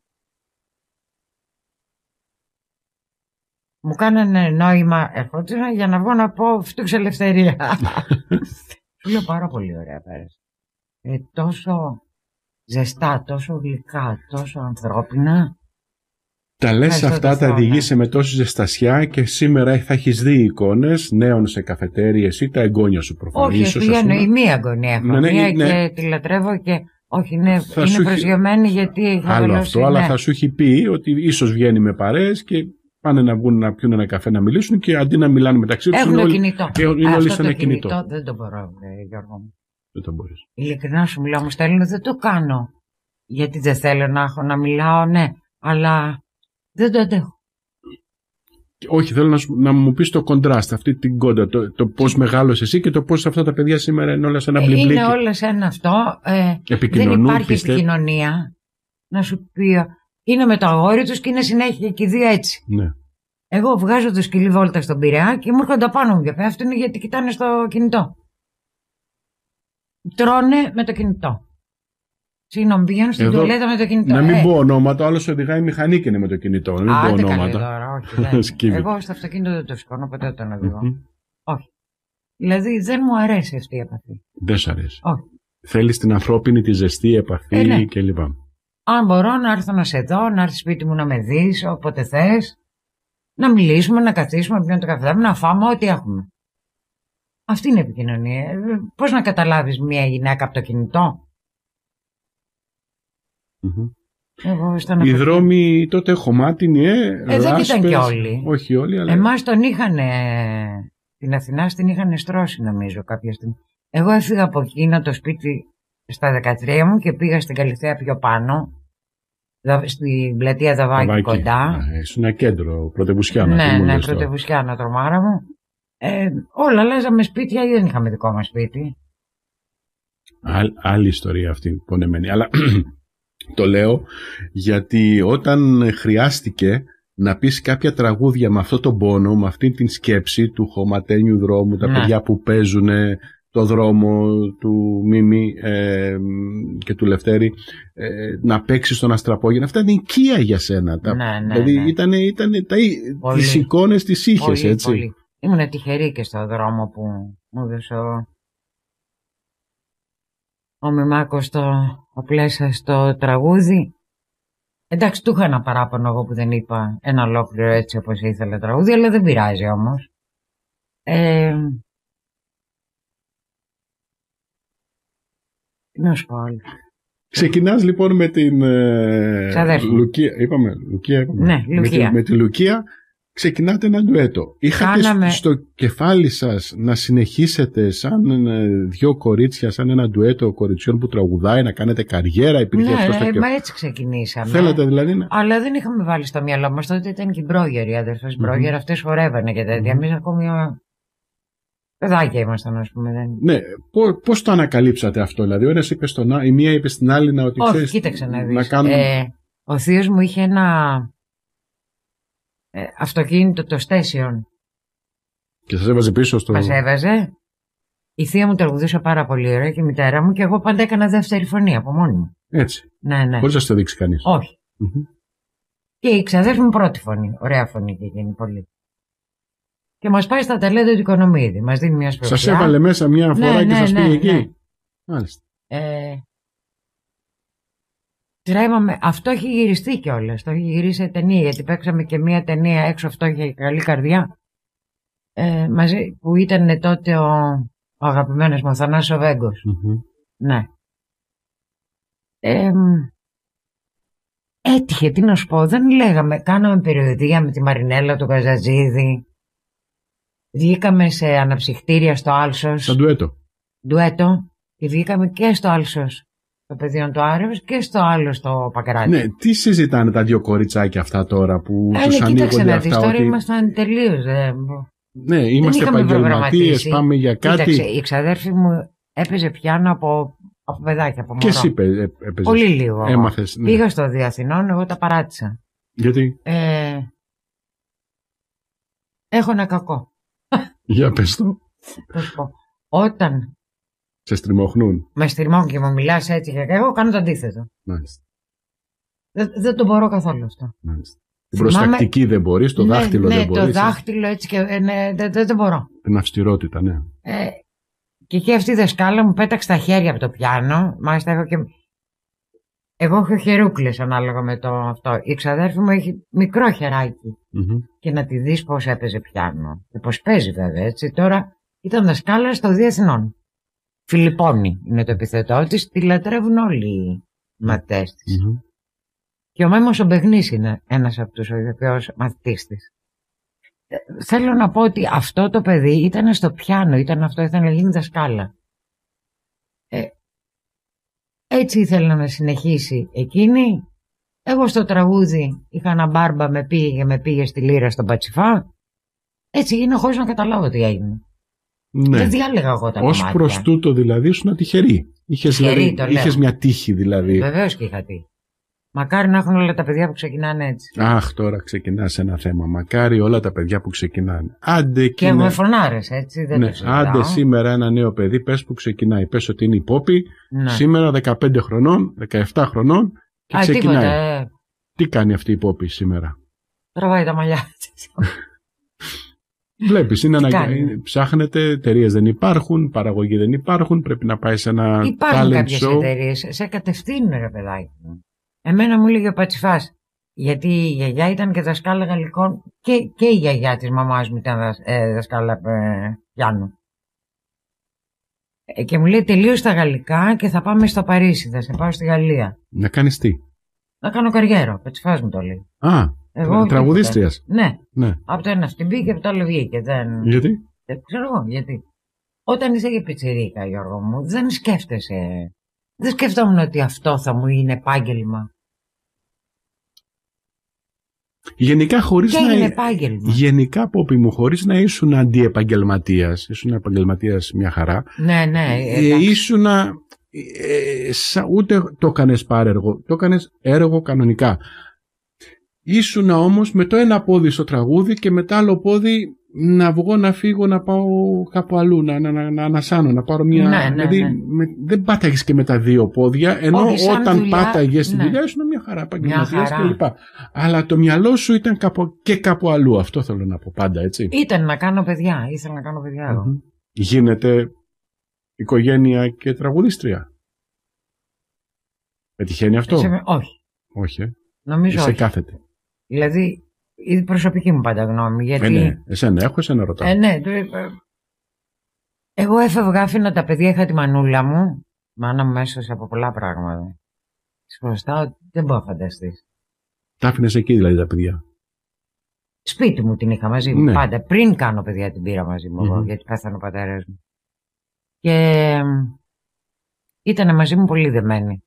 Speaker 2: μου κάνανε νόημα, ερχόντουσαν για να βγω να πω φτούξε ελευθερία. Σου λέω πάρα πολύ ωραία πέρασε. Τόσο ζεστά, τόσο γλυκά, τόσο ανθρώπινα.
Speaker 1: Τα λες αυτά, τα διηγείσαι με τόση ζεστασιά και σήμερα θα έχεις δει εικόνες νέων σε καφετέριες ή τα εγγόνια σου προφανώς.
Speaker 2: Όχι, πηγαίνω, η μία εγγονία έχω, και τη λατρεύω και όχι, είναι προσγειωμένη γιατί έχει
Speaker 1: άλλο αυτό, αλλά θα σου έχει πει ότι ίσως βγαίνει με παρέες και πάνε να βγουν να πιούν ένα καφέ να μιλήσουν και αντί να μιλάνε μεταξύ τους
Speaker 2: έχουν κινητό.
Speaker 1: Είναι όλοι σε ένα κινητό.
Speaker 2: Δεν το μπορώ, Γιώργο μου.
Speaker 1: Δεν το μπορείς.
Speaker 2: Ειλικρινά σου μιλάω, μου στέλνουν, δεν το κάνω. Γιατί δεν θέλω να μιλάω, ναι, αλλά δεν το αντέχω.
Speaker 1: Όχι, θέλω να μου πεις το κοντράστ, αυτή την κόντα, το πώς μεγάλωσες εσύ και το πώς αυτά τα παιδιά σήμερα είναι όλα σε ένα μπλιμπλίκι.
Speaker 2: Είναι όλα σε ένα αυτό. Δεν υπάρχει επικοινωνία. Να σου πει, είναι με το αγόρι τους και είναι συνέχεια και οι δύο έτσι.
Speaker 1: Ναι.
Speaker 2: Εγώ βγάζω το σκυλί βόλτα στον Πειραιά και μου έρχονται πάνω μου και πέφτουν γιατί κοιτάνε στο κινητό. Τρώνε με το κινητό. Συγγνώμη, πηγαίνω στην τουαλέτα με το κινητό.
Speaker 1: Να μην πω ονόματα, άλλος οδηγάει μηχανή και είναι με το κινητό. Να μην πω ονόματα.
Speaker 2: Τώρα, όχι, εγώ στο αυτοκίνητο δεν το σηκώνω, ποτέ δεν τον οδηγώ. Όχι. Δηλαδή δεν μου αρέσει αυτή η επαφή.
Speaker 1: Δεν σου αρέσει.
Speaker 2: Όχι.
Speaker 1: Θέλεις την ανθρώπινη, τη ζεστή επαφή
Speaker 2: ναι.
Speaker 1: κλπ.
Speaker 2: Αν μπορώ να έρθω να σε δω, να έρθει σπίτι μου να με δεις, όποτε θες, να μιλήσουμε, να καθίσουμε, να πιούμε το καφέ, να φάμε ό,τι έχουμε. Αυτή είναι η επικοινωνία. Πώς να καταλάβεις μια γυναίκα από το κινητό.
Speaker 1: Οι δρόμοι τότε χωμάτινοι,
Speaker 2: δεν ήταν και όλοι.
Speaker 1: Όχι όλοι, αλλά...
Speaker 2: Εμάς τον είχανε, την Αθηνά την είχαν στρώσει νομίζω κάποια στιγμή. Εγώ έφυγα από εκείνο το σπίτι στα 13 μου και πήγα στην Καλυθέα πιο πάνω, στην πλατεία Δαβάκη κοντά.
Speaker 1: Ήσουν ένα κέντρο, Πρωτεβουσιάνα.
Speaker 2: Ναι, Πρωτεβουσιάνα, τρομάρα μου. Όλα αλλάζαμε σπίτια ή δεν είχαμε δικό μας σπίτι.
Speaker 1: Άλλη ιστορία αυτή, πονεμένη. Αλλά το λέω γιατί όταν χρειάστηκε να πεις κάποια τραγούδια με αυτό τον πόνο, με αυτή την σκέψη του χωματένιου δρόμου, τα παιδιά που παίζουν το δρόμο του Μίμη και του Λευτέρη, να παίξεις στον Αστραπόγενο. Αυτά είναι οικία για σένα. Δηλαδή ήταν τις εικόνες τις είχες, έτσι.
Speaker 2: Πολύ. Ήμουν τυχερή και στο δρόμο που μου έδωσε ο Μημάκος ο Πλέσας στο τραγούδι. Εντάξει, του είχα ένα παράπονο εγώ που δεν είπα ένα ολόκληρο έτσι όπως ήθελα τραγούδι, αλλά δεν πειράζει όμως. Να σου πω άλλο.
Speaker 1: Ξεκινάς λοιπόν με την Λουκία. Λουκία.
Speaker 2: Ναι, Λουκία.
Speaker 1: Με τη Λουκία ξεκινάτε ένα ντουέτο. Είχατε στο κεφάλι σας να συνεχίσετε σαν δύο κορίτσια, σαν ένα ντουέτο κοριτσιών που τραγουδάει, να κάνετε καριέρα? Υπήρχε αυτό στο
Speaker 2: μα έτσι ξεκινήσαμε.
Speaker 1: Θέλατε δηλαδή
Speaker 2: Αλλά δεν είχαμε βάλει στο μυαλό μας. Τότε ήταν και οι Μπρόγερ, οι αδερφές Μπρόγερ, αυτές χορεύανε και τέτοια. Εμείς ακόμη παιδάκια ήμασταν, ας πούμε.
Speaker 1: Ναι, πώς το ανακαλύψατε αυτό? Δηλαδή, ο ένας είπε η μία είπε στην άλλη ότι
Speaker 2: όχι, κοίταξε να δεις.
Speaker 1: κάνουμε...
Speaker 2: Ο θείος μου είχε ένα αυτοκίνητο, το Station.
Speaker 1: Και σας έβαζε πίσω στο...
Speaker 2: Μας έβαζε. Η θεία μου τραγουδούσε πάρα πολύ ωραία και η μητέρα μου, και εγώ πάντα έκανα δεύτερη φωνή από μόνη μου.
Speaker 1: Έτσι.
Speaker 2: Ναι.
Speaker 1: Χωρίς να σου το δείξει κανείς.
Speaker 2: Όχι. Και η ξαδέρφη μου πρώτη φωνή. Ωραία φωνή και εκείνη πολύ. Και μας πάει στα ταλέντα του Οικονομίδη. Μας δίνει μια σπουδιά.
Speaker 1: Σας έβαλε μέσα μια φορά και σας πήγε εκεί.
Speaker 2: Ναι.
Speaker 1: Μάλιστα.
Speaker 2: Τρέμαμε. Αυτό έχει γυριστεί κιόλας. Το έχει γυρίσει σε ταινία. Γιατί παίξαμε και μια ταινία έξω, αυτό είχε καλή καρδιά. Μαζί που ήταν τότε ο αγαπημένος μου, ο Θανάσης ο Βέγκος. Ναι. Έτυχε, τι να σου πω, δεν λέγαμε. Κάναμε περιοδία με τη Μαρινέλα του Καζατζίδη. Βγήκαμε σε αναψυχτήρια στο Άλσος.
Speaker 1: Σαν ντουέτο.
Speaker 2: Και βγήκαμε και στο Άλσος το Παιδιών του Άρεως και στο άλλο στο Πακράτη.
Speaker 1: Ναι, τι συζητάνε τα δύο κοριτσάκια αυτά τώρα που τους ανοίγονται αυτά?
Speaker 2: Τώρα ήμασταν τελείως.
Speaker 1: Ναι, είμαστε επαγγελματίες, πάμε για κάτι.
Speaker 2: Κοίταξε, η ξαδέρφη μου έπαιζε πιάνο από παιδάκια, από μωρό.
Speaker 1: Και εσύ έπαιζες?
Speaker 2: Πολύ λίγο.
Speaker 1: Έμαθες, ναι.
Speaker 2: Πήγα στο Διαθηνών, εγώ τα παράτησα.
Speaker 1: Γιατί?
Speaker 2: Έχω ένα κακό.
Speaker 1: Για πες το.
Speaker 2: Όταν
Speaker 1: σε στριμωχνούν.
Speaker 2: Με στριμώχνουν και μου μιλάς έτσι και εγώ κάνω το αντίθετο.
Speaker 1: Μάλιστα.
Speaker 2: Δεν το μπορώ καθόλου αυτό.
Speaker 1: Μάλιστα. Την προστακτική δεν μπορείς, το δάχτυλο δεν μπορείς.
Speaker 2: Ναι, το δάχτυλο έτσι και δεν μπορώ.
Speaker 1: Την αυστηρότητα, ναι.
Speaker 2: Και αυτή η δασκάλα μου πέταξε τα χέρια από το πιάνο. Μάλιστα εγώ έχω χερούκλες ανάλογα με το αυτό. Η ξαδέρφη μου έχει μικρό χεράκι. Και να τη δεις πώς έπαιζε πιάνο. Και πώς παίζει βέβαια, έτσι. Τώρα ήταν δασκάλα στο Διεθνών. Φιλιππώνη είναι το επιθετό της. Τη λατρεύουν όλοι οι μαθητές της. Και ο Μέμος ο Μπεγνής είναι ένας από τους οδοποιούς μαθητής της. Θέλω να πω ότι αυτό το παιδί ήταν στο πιάνο, ήταν να γίνει δασκάλα. Έτσι ήθελα να συνεχίσει εκείνη. Εγώ στο τραγούδι είχα ένα μπάρμπα, με πήγε στη λύρα στον Πατσιφά. Έτσι έγινε χωρίς να καταλάβω τι έγινε.
Speaker 1: Ναι.
Speaker 2: Δεν διάλεγα εγώ τα
Speaker 1: ως
Speaker 2: κομμάτια.
Speaker 1: Ως προς τούτο δηλαδή ήσουν τυχερή. Είχες μια τύχη δηλαδή.
Speaker 2: Βεβαίως και είχα τύχη. Μακάρι να έχουν όλα τα παιδιά που ξεκινάνε έτσι.
Speaker 1: Αχ, τώρα ξεκινάς ένα θέμα. Μακάρι όλα τα παιδιά που ξεκινάνε. Άντε
Speaker 2: και με φωνάρες, έτσι. Δεν το
Speaker 1: άντε σήμερα ένα νέο παιδί, πες που ξεκινάει. Πες ότι είναι η Πόπη. Ναι. Σήμερα 15 χρονών, 17 χρονών και ξεκινάει.
Speaker 2: Τίποτα,
Speaker 1: Τι κάνει αυτή η Πόπη σήμερα?
Speaker 2: Τραβάει τα μαλλιά της.
Speaker 1: Βλέπεις, ψάχνετε, εταιρείες δεν υπάρχουν, παραγωγή δεν υπάρχουν, πρέπει να πάει σε ένα talent show.
Speaker 2: Υπάρχουν κάποιες εταιρείες, σε κατευθύνουν ρε παιδάκι μου. Εμένα μου έλεγε ο Πατσιφάς, γιατί η γιαγιά ήταν και δασκάλα γαλλικών και η γιαγιά της μαμάς μου ήταν δασκάλα πιάνου. Και μου λέει τελείωσε τα γαλλικά και θα πάμε στο Παρίσι, θα σε πάω στη Γαλλία.
Speaker 1: Να κάνεις τι?
Speaker 2: Να κάνω καριέρα, ο Πατσιφάς μου το λέει.
Speaker 1: Εγώ τραγουδίστριας.
Speaker 2: Ναι. Από το ένα στην πήγε και από το άλλο βγήκε.
Speaker 1: Γιατί?
Speaker 2: Δεν ξέρω εγώ γιατί. Όταν είσαι για πιτσιρίκα, Γιώργο μου, δεν σκέφτεσαι. Δεν σκεφτόμουν ότι αυτό θα μου είναι επάγγελμα.
Speaker 1: Γενικά χωρίς
Speaker 2: και είναι επάγγελμα.
Speaker 1: Γενικά, Πόπη μου, χωρίς να ήσουν αντιεπαγγελματίας, ήσουν επαγγελματίας μια χαρά.
Speaker 2: Ναι.
Speaker 1: Ήσουν ούτε το έκανες πάρεργο, το έκανες έργο κανονικά. ήσουν όμως με το ένα πόδι στο τραγούδι και με το άλλο πόδι να βγω, να φύγω, να πάω κάπου αλλού, να ανασάνω, να πάρω μια...
Speaker 2: Ναι,
Speaker 1: δηλαδή δεν πάταγες και με τα δύο πόδια, ενώ όχι, όταν πάταγες στη δουλειά ήσουν μια χαρά, επαγγελματίας κλπ. Αλλά το μυαλό σου ήταν κάπου αλλού, αυτό θέλω να πω πάντα, έτσι.
Speaker 2: Ήταν να κάνω παιδιά, ήθελα να κάνω παιδιά εγώ.
Speaker 1: Γίνεται οικογένεια και τραγουδίστρια. Πετυχαίνει αυτό? Όχι.
Speaker 2: Νομίζω
Speaker 1: είσαι
Speaker 2: όχι.
Speaker 1: Κάθετη.
Speaker 2: Δηλαδή, η προσωπική μου πάντα γνώμη. Γιατί...
Speaker 1: ναι, εσένα ρωτάω.
Speaker 2: Ναι, εγώ έφευγα, άφηνα τα παιδιά, είχα τη μανούλα μου. Μάνα μου μέσα από πολλά πράγματα. Σωστά, δεν μπορώ να φανταστείς.
Speaker 1: Τα άφηνες εκεί δηλαδή τα παιδιά?
Speaker 2: Σπίτι μου την είχα μαζί μου, πάντα. Πριν κάνω παιδιά την πήρα μαζί μου, εγώ, γιατί πέθανε ο πατέρας μου. Και ήταν μαζί μου πολύ δεμένη.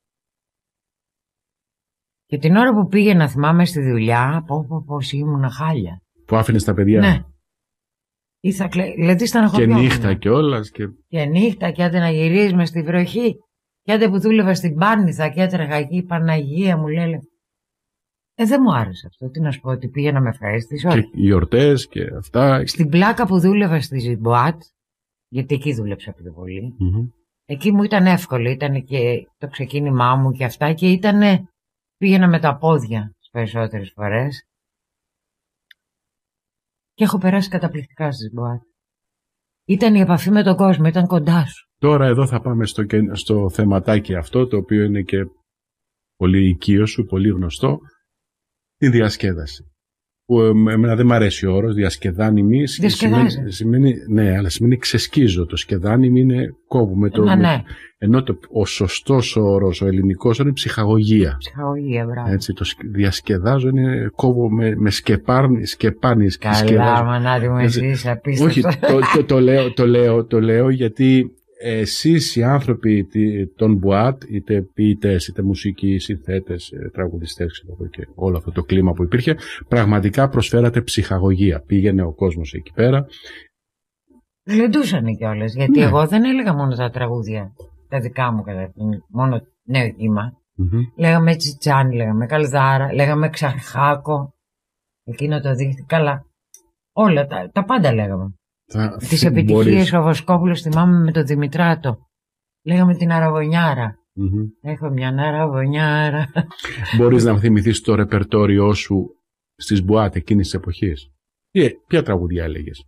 Speaker 2: Και την ώρα που πήγε να θυμάμαι στη δουλειά, πώς ήμουνα χάλια.
Speaker 1: Που άφηνες τα παιδιά?
Speaker 2: Ναι. Δηλαδή στεναχωριόμουν.
Speaker 1: Και νύχτα κιόλας.
Speaker 2: Και νύχτα, και άντε να γυρίζεις μες στη βροχή. Και άντε που δούλευα στην Πάρνηθα και έτρεχα εκεί, Παναγία μου λέει. Δεν μου άρεσε αυτό. Τι να σου πω, ότι πήγα να με ευχαριστήσω.
Speaker 1: Και οι γιορτές και αυτά.
Speaker 2: Στην πλάκα που δούλευα στη Ζιμπουάτ, γιατί εκεί δούλεψα πιο πολύ. Εκεί μου ήταν εύκολο. Ήταν και το ξεκίνημά μου και αυτά. Και πήγαινα με τα πόδια τις περισσότερες φορές. Και έχω περάσει καταπληκτικά στη Ζιμπουάτ. Ήταν η επαφή με τον κόσμο, ήταν κοντά σου. Τώρα
Speaker 1: εδώ θα πάμε στο θεματάκι αυτό, το οποίο είναι και πολύ οικείο σου, πολύ γνωστό. Τη διασκέδαση. Που εμένα δεν μ' αρέσει ο όρος, διασκεδάνημη. Ναι, αλλά σημαίνει ξεσκίζω. Το σκεδάνημη είναι κόβουμε το.
Speaker 2: Ναι.
Speaker 1: Ενώ ο σωστός όρος, ο ελληνικός είναι ψυχαγωγία.
Speaker 2: Ψυχαγωγία, μπράβο.
Speaker 1: Έτσι, το διασκεδάζω είναι κόβω με σκεπάνεις.
Speaker 2: Καλά, μανάτι μου, εσείς απίστευτο.
Speaker 1: Όχι, το λέω γιατί εσείς οι άνθρωποι των μπουάτ, είτε ποιητές, είτε μουσικοί, συνθέτες, τραγουδιστές και όλο αυτό το κλίμα που υπήρχε, πραγματικά προσφέρατε ψυχαγωγία. Πήγαινε ο κόσμος εκεί πέρα.
Speaker 2: Γλεντούσανε κιόλας, γιατί εγώ δεν έλεγα μόνο τα τραγούδια, τα δικά μου μόνο νέο κύμα. Λέγαμε Τσιτσάνι, λέγαμε Καλδάρα, λέγαμε Ξαρχάκο, εκείνο το δίχτυ, καλά. Όλα τα πάντα λέγαμε. Τις επιτυχίες ο Βοσκόπουλος θυμάμαι με τον Δημητράτο. Λέγαμε την Αραβωνιάρα. Έχω μια Αραβωνιάρα.
Speaker 1: Μπορείς να θυμηθείς το ρεπερτόριό σου στις μπουάτ εκείνης της εποχής? Ποια τραγουδιά έλεγες?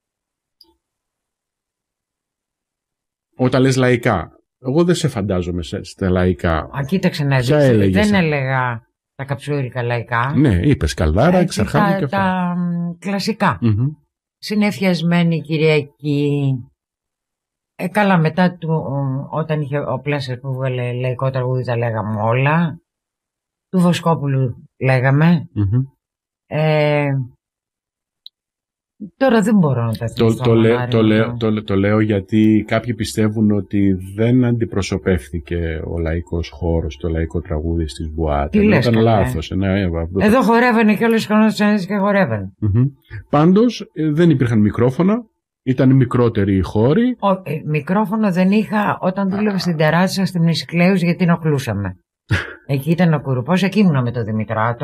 Speaker 1: Όταν λες λαϊκά, εγώ δεν σε φαντάζομαι στα λαϊκά.
Speaker 2: Κοίταξε να δεις, δεν έλεγα τα καψούρικα λαϊκά.
Speaker 1: Ναι, είπες Καλδάρα, Ξαρχάκο και αυτά.
Speaker 2: Τα κλασικά. Συνεφιασμένη Κυριακή. Καλά, μετά όταν είχε ο Πλάσσερ που βγάλε λαϊκό τραγούδι, τα λέγαμε όλα. Του Βοσκόπουλου λέγαμε. Τώρα δεν μπορώ να τα θυμηθώ.
Speaker 1: Το λέω γιατί κάποιοι πιστεύουν ότι δεν αντιπροσωπεύθηκε ο λαϊκός χώρος, το λαϊκό τραγούδι στις μπουάτ. Ήταν λάθος.
Speaker 2: Εδώ χορεύανε και όλες οι χρονότητες και χορεύανε.
Speaker 1: Πάντως δεν υπήρχαν μικρόφωνα, ήταν μικρότεροι οι χώροι.
Speaker 2: Μικρόφωνο δεν είχα όταν δούλευα στην τεράστια στην Μνησικλέους, γιατί ενοχλούσαμε. Εκεί ήταν ο Κουρουπός, εκεί ήμουνα με τον Δημητράτο.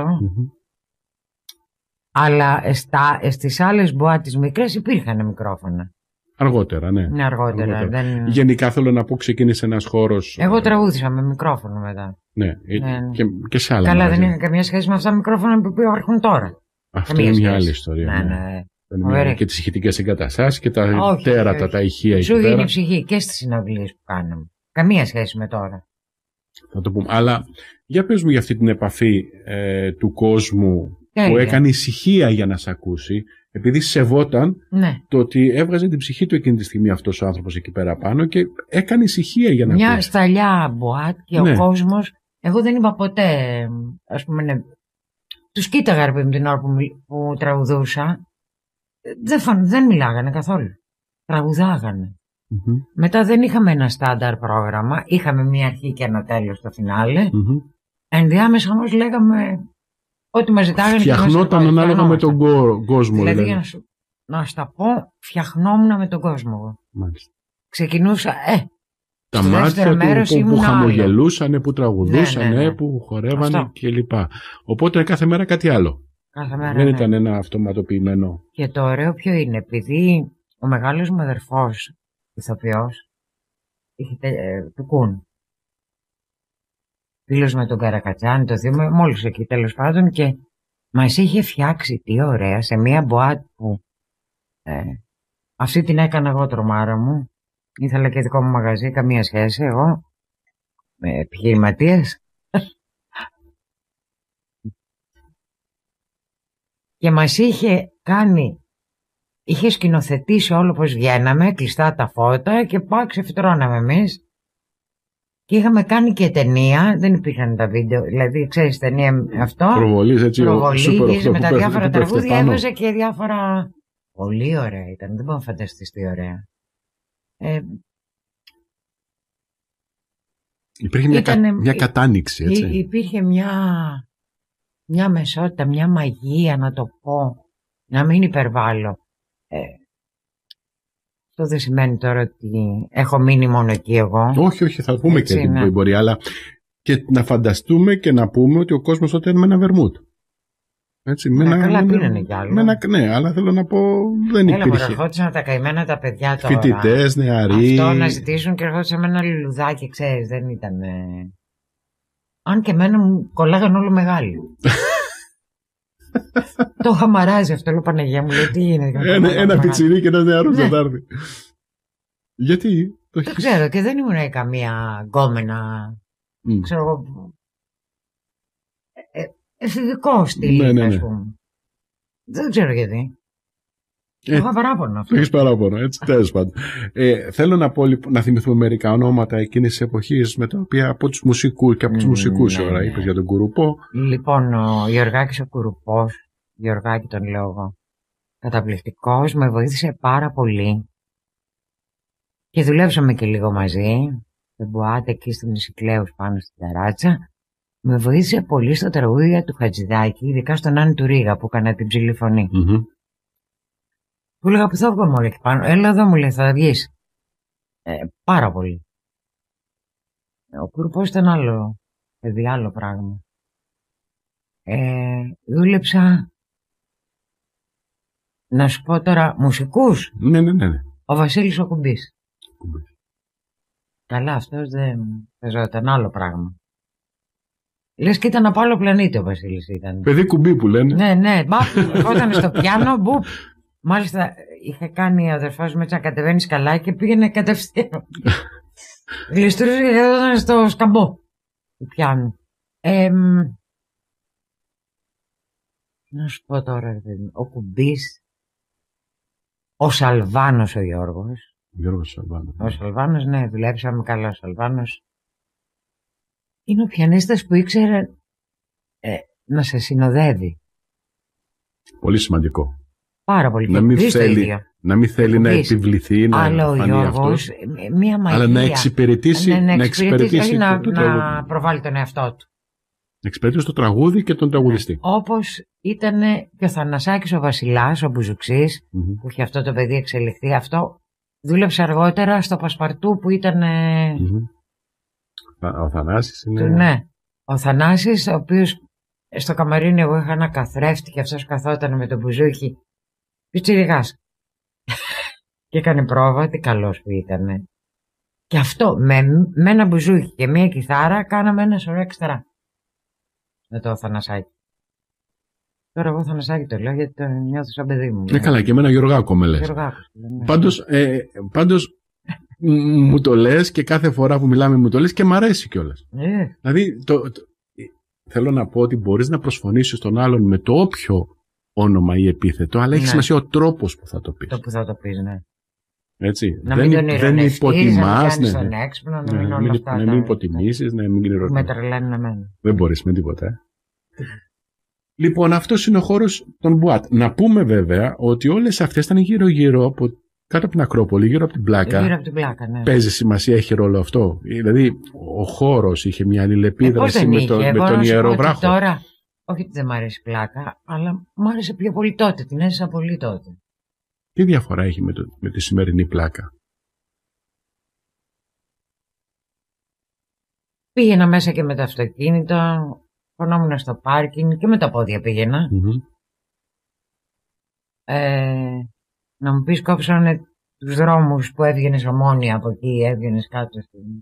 Speaker 2: Αλλά στις άλλες μπουάτ τις μικρές υπήρχαν μικρόφωνα.
Speaker 1: Αργότερα, ναι.
Speaker 2: Ναι, αργότερα.
Speaker 1: Γενικά θέλω να πω, ξεκίνησε ένας χώρος.
Speaker 2: Εγώ τραγούδισα με μικρόφωνο μετά.
Speaker 1: Ναι. Και σε άλλα.
Speaker 2: Καλά, δεν είχα καμία σχέση με αυτά τα μικρόφωνα που υπάρχουν τώρα.
Speaker 1: Αυτή είναι μια άλλη ιστορία.
Speaker 2: Ναι.
Speaker 1: Και τις ηχητικές εγκαταστάσεις και τα τέρατα, τα ηχεία.
Speaker 2: Σου γίνει η ψυχή και στις συναυλίες που κάναμε. Καμία σχέση με τώρα.
Speaker 1: Θα το πούμε. Αλλά για πες μου για αυτή την επαφή του κόσμου που έκανε ησυχία για να σε ακούσει, επειδή σεβόταν το ότι έβγαζε την ψυχή του εκείνη τη στιγμή αυτός ο άνθρωπος εκεί πέρα πάνω και έκανε ησυχία για να ακούσει.
Speaker 2: Μια σταλιά μπουάτ και ο κόσμος, εγώ δεν είπα ποτέ, ας πούμε, τους κοίταγα ρε παιδί την ώρα που τραγουδούσα, δεν μιλάγανε καθόλου, τραγουδάγανε. Μετά δεν είχαμε ένα στάνταρ πρόγραμμα, είχαμε μια αρχή και ένα τέλος στο φινάλε, ενδιάμεσα όμως λέγαμε ό,τι μας ζητάγανε.
Speaker 1: Φτιαχνόταν ανάλογα με τον κόσμο.
Speaker 2: Δηλαδή να σου τα πω, φτιαχνόμουν με τον κόσμο.
Speaker 1: Μάλιστα.
Speaker 2: Ξεκινούσα,
Speaker 1: Τα μάτια του που χαμογελούσαν, που τραγουδούσαν, που χορεύανε κλπ. Οπότε κάθε μέρα κάτι άλλο. Δεν ήταν ένα αυτοματοποιημένο.
Speaker 2: Και το ωραίο ποιο είναι, επειδή ο μεγάλος μου αδερφός, ηθοποιός, είχε του Κουν. Φίλος με τον Καρακατσάνη, το θύμα, μόλις εκεί τέλος πάντων, και μας είχε φτιάξει, τι ωραία, σε μία μποάτ που αυτή την έκανα εγώ τρομάρα μου. Ήθελα και δικό μου μαγαζί, καμία σχέση, εγώ επιχειρηματίας. Και μας είχε κάνει, είχε σκηνοθετήσει όλο πως βγαίναμε, κλειστά τα φώτα και πάω ξεφυτρώναμε εμείς. Και είχαμε κάνει και ταινία, δεν υπήρχαν τα βίντεο, δηλαδή ξέρεις ταινία αυτό.
Speaker 1: Προβολής έτσι,
Speaker 2: προβολής με τα διάφορα τραγούδια, έβαζε και διάφορα. Πολύ ωραία ήταν, δεν μπορώ να φανταστείς τι ωραία.
Speaker 1: Υπήρχε μια κατάνοιξη, έτσι.
Speaker 2: Υπήρχε μια μεσότητα, μια μαγεία, να το πω, να μην υπερβάλλω. Αυτό δεν σημαίνει τώρα ότι έχω μείνει μόνο εκεί εγώ.
Speaker 1: Όχι, θα πούμε έτσι, και την εμπορία, αλλά και να φανταστούμε και να πούμε ότι ο κόσμος τότε είναι με ένα βερμούτ. Έτσι,
Speaker 2: καλά πίνανε κι άλλο.
Speaker 1: Ναι, αλλά θέλω να πω δεν υπήρχε.
Speaker 2: Έλα, ερχόντουσαν τα καημένα τα παιδιά τώρα.
Speaker 1: Φοιτητές, νεαροί.
Speaker 2: Αυτό να ζητήσουν και ερχόντουσαν με ένα λουλουδάκι, ξέρεις, δεν ήταν. Αν και εμένα μου κολλάγαν όλο μεγάλοι. Το χαμαράζει αυτό, λέω Παναγία μου, λέει τι γίνεται.
Speaker 1: Ένα πιτσιρί και ένα νεαρό δεν θα έρθει. Γιατί?
Speaker 2: Δεν ξέρω, και δεν ήμουν καμία γκόμενα. Ξέρω εγώ. Εφηβικό στυλ, ας πούμε. Δεν ξέρω γιατί. Έχω παράπονο αυτό.
Speaker 1: Έχεις παράπονο, έτσι, τέλος πάντων. Θέλω να πω, λοιπόν, να θυμηθούμε μερικά ονόματα εκείνης της εποχής με τα οποία από τους μουσικούς και από τους μουσικούς ώρα είπες για τον Κουρουπό.
Speaker 2: Λοιπόν, ο Γιωργάκης ο Κουρουπός, Γιωργάκη τον λέω εγώ, καταπληκτικός, με βοήθησε πάρα πολύ και δουλέψαμε και λίγο μαζί. Δεν μποάτε εκεί στην Ισικλέους πάνω στην ταράτσα. Με βοήθησε πολύ στο τραγούδια του Χατζηδάκη, ειδικά στον Άννη του Ρίγα που έκανα την ψηλή φωνή. Του έλεγα που θα βγω μόνο εκεί πάνω. Έλα εδώ, μου λέει, θα βγεις. Πάρα πολύ. Ο Κουρουπός ήταν άλλο παιδί, άλλο πράγμα. Δούλεψα, να σου πω τώρα, μουσικούς.
Speaker 1: Ναι.
Speaker 2: Ο Βασίλης ο Κουμπής. Καλά, αυτός δεν παίζονταν, άλλο πράγμα. Λες και ήταν από άλλο πλανήτη ο Βασίλης ήταν.
Speaker 1: Παιδί κουμπί που λένε.
Speaker 2: Ναι, όταν στο πιάνο, μπουπ. Μάλιστα είχε κάνει ο αδερφός μου έτσι να κατεβαίνει καλά και πήγαινε κατευθείαν. Γλιστρούσε και καθόταν στο σκαμπό του πιάνου. Να σου πω τώρα, ο Κουμπής, ο Σαλβάνος ο Γιώργος. Ο Σαλβάνος, ναι, δουλέψαμε καλά ο Σαλβάνος. Είναι ο πιανίστας που ήξερε να σε συνοδεύει.
Speaker 1: Πολύ σημαντικό.
Speaker 2: Πάρα πολύ.
Speaker 1: Να μην θέλει να επιβληθεί, να
Speaker 2: αλλά
Speaker 1: φανεί
Speaker 2: ο Γιώργος, μία μαγεία.
Speaker 1: Αλλά να εξυπηρετήσει,
Speaker 2: να προβάλλει τον εαυτό του.
Speaker 1: Να εξυπηρετήσει το τραγούδι και τον τραγουδιστή.
Speaker 2: Όπως ήταν και ο Θανασάκης ο Βασιλάς, ο Μπουζουξής, που είχε αυτό το παιδί εξελιχθεί. Αυτό δούλεψε αργότερα στο Πασπαρτού που ήταν...
Speaker 1: Ο Θανάσης είναι...
Speaker 2: Ναι, ο Θανάσης, ο οποίος στο καμαρίνι εγώ είχα ένα καθρέφτη και αυτός καθόταν με τον μπουζούκι. Πιτσιριγάς. Και έκανε πρόβα, τι καλός που ήτανε. Και αυτό, με ένα μπουζούκι και μία κιθάρα, κάναμε ένα σωρό εξτρά. Με το Θανασάκι. Τώρα εγώ Θανασάκι το λέω γιατί το νιώθω σαν παιδί μου.
Speaker 1: Ναι, καλά, και εμένα Γιωργάκο με λες.
Speaker 2: Ναι.
Speaker 1: Πάντως μου το λες και κάθε φορά που μιλάμε μου το λες και μ' αρέσει κιόλας. Δηλαδή, θέλω να πω ότι μπορείς να προσφωνήσεις τον άλλον με το όποιο όνομα ή επίθετο, αλλά έχει σημασία ο τρόπος που θα το πεις.
Speaker 2: Το που θα το πεις, ναι.
Speaker 1: Έτσι.
Speaker 2: Να μην τον ειρωνευτείς,
Speaker 1: υποτιμάς,
Speaker 2: να μην τον έξυπνο, να μην όλα αυτά.
Speaker 1: Να μην υποτιμήσεις, να μην ειρωνευτείς.
Speaker 2: Με τρελαίνει εμένα.
Speaker 1: Δεν μπορείς με τίποτα. Λοιπόν, αυτός είναι ο χώρος των Μπουάτ. Να πούμε βέβαια ότι όλες αυτές ήταν γύρω-γύρω από κάτω από την Ακρόπολη, γύρω από την Πλάκα.
Speaker 2: Γύρω από την Πλάκα, ναι.
Speaker 1: Παίζει σημασία, έχει ρόλο αυτό. Δηλαδή, ο χώρος είχε μια αλληλεπίδραση με τον Ιεροβράχο.
Speaker 2: Τώρα, όχι ότι δεν μ' αρέσει η Πλάκα, αλλά μ' άρεσε πιο πολύ τότε. Την έζησα πολύ τότε.
Speaker 1: Τι διαφορά έχει με τη σημερινή Πλάκα?
Speaker 2: Πήγαινα μέσα και με το αυτοκίνητο, φωνόμουν στο πάρκινγκ και με τα πόδια πήγαινα. Να μου πεις, κόψανε τους δρόμους που έβγαινες Ομόνια από εκεί, έβγαινες κάτω στην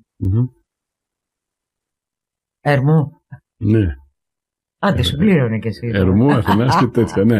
Speaker 2: Ερμού.
Speaker 1: Ναι.
Speaker 2: Άντε, σου πλήρωνε κι εσύ.
Speaker 1: Ερμού, Αθηνάς και τέτοια, ναι.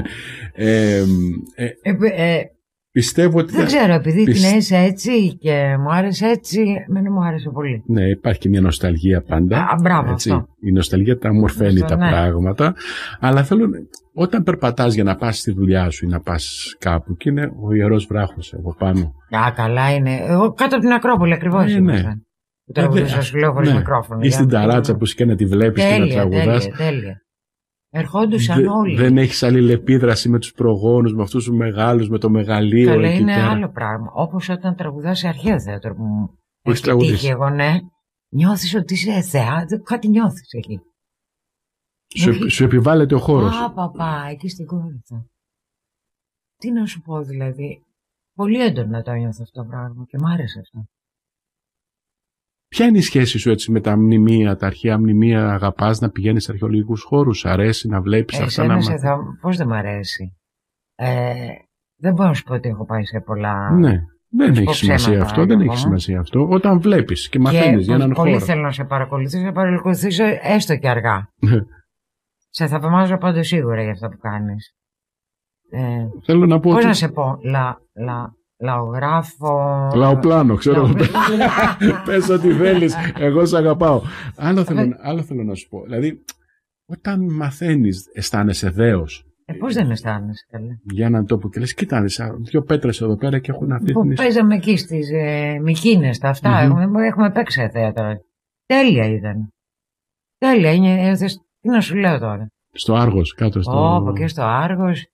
Speaker 1: Πιστεύω ότι...
Speaker 2: Δεν ξέρω, επειδή την έζησα έτσι και μου άρεσε έτσι, εμένα μου άρεσε πολύ.
Speaker 1: Ναι, υπάρχει και μια νοσταλγία πάντα.
Speaker 2: Μπράβο,
Speaker 1: έτσι.
Speaker 2: αυτό.
Speaker 1: Η νοσταλγία τα ομορφαίνει τα πράγματα. Αλλά θέλω, όταν περπατάς για να πας στη δουλειά σου ή να πας κάπου, και είναι ο Ιερός Βράχος από πάνω.
Speaker 2: Καλά είναι. Εγώ κάτω από την Ακρόπολη ακριβώς ήμασταν. Που τραγουδούσα, σου λέω, χωρίς μικρόφωνο.
Speaker 1: Ή στην ταράτσα που και να τη βλέπεις και να τραγουδάς.
Speaker 2: Τέλεια. Ερχόντουσαν όλοι.
Speaker 1: Δεν έχεις αλληλεπίδραση με τους προγόνους, με αυτούς τους μεγάλους, με το μεγαλείο.
Speaker 2: Καλά, είναι άλλο πράγμα. Όπως όταν τραγουδάς σε αρχαίο θέατρο που μου
Speaker 1: έχει τραγουδήσει.
Speaker 2: Εγώ, ναι. Νιώθεις ότι είσαι θεάτρο, κάτι νιώθεις εκεί.
Speaker 1: Σου επιβάλλεται ο χώρος.
Speaker 2: Παπά, εκεί στην Κόρινθο. Τι να σου πω δηλαδή. Πολύ έντονα το νιώθω αυτό το πράγμα και μ' άρεσε αυτό.
Speaker 1: Ποια είναι η σχέση σου έτσι με τα μνημεία, τα αρχαία μνημεία? Αγαπάς να πηγαίνεις σε αρχαιολογικούς χώρους? Αρέσει να βλέπεις αυτά να μάθεις?
Speaker 2: Πώς δεν μ' αρέσει. Δεν μπορώ να σου πω ότι έχω πάει σε πολλά...
Speaker 1: Ναι, δεν έχει σημασία αυτό, δεν έχει σημασία αυτό. Όταν βλέπεις και μαθαίνεις για έναν χώρο.
Speaker 2: Πολύ θέλω να σε παρακολουθήσω, να παρακολουθήσω έστω και αργά. Σε θαυμάζω πάντως σίγουρα για αυτά που κάνεις.
Speaker 1: Θέλω να πω
Speaker 2: πώς να σε πω, λαογράφο...
Speaker 1: Λαοπλάνο, ξέρω. Πες ό,τι θέλεις, εγώ σε αγαπάω. Άλλο θέλω να σου πω. Δηλαδή, όταν μαθαίνεις, αισθάνεσαι δέος.
Speaker 2: Πώς δεν αισθάνεσαι, καλά.
Speaker 1: Για έναν τόπο και λες, κοίτα, δύο πέτρες εδώ πέρα και έχουν αυτή την...
Speaker 2: Παίζαμε εκεί στις Μικίνες, τα αυτά. Έχουμε παίξει θέατρα. Τέλεια ήταν. Τέλεια είναι. Τι να σου λέω τώρα.
Speaker 1: Στο Άργος, κάτω στο...
Speaker 2: Και στο Άργος.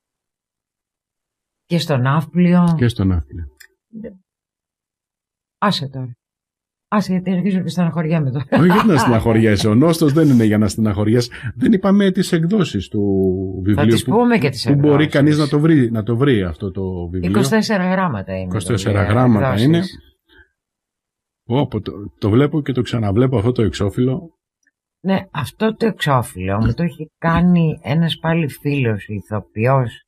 Speaker 2: Και στο Ναύπλιο.
Speaker 1: Και στο Ναύπλιο.
Speaker 2: Άσε τώρα. Άσε, γιατί αρχίζω και στεναχωριέμαι τώρα.
Speaker 1: Όχι γιατί να στεναχωριέσαι. Ο νόστος δεν είναι για να στεναχωριέσαι. Δεν είπαμε τις εκδόσεις του βιβλίου. Θα
Speaker 2: τις πούμε και τις εκδόσεις.
Speaker 1: Που μπορεί κανείς να το βρει αυτό το βιβλίο.
Speaker 2: 24 γράμματα είναι.
Speaker 1: 24 γράμματα είναι. Το βλέπω και το ξαναβλέπω αυτό το εξώφυλλο.
Speaker 2: Ναι, αυτό το εξώφυλλο μου το έχει κάνει ένας πάλι φίλος ηθοποιός.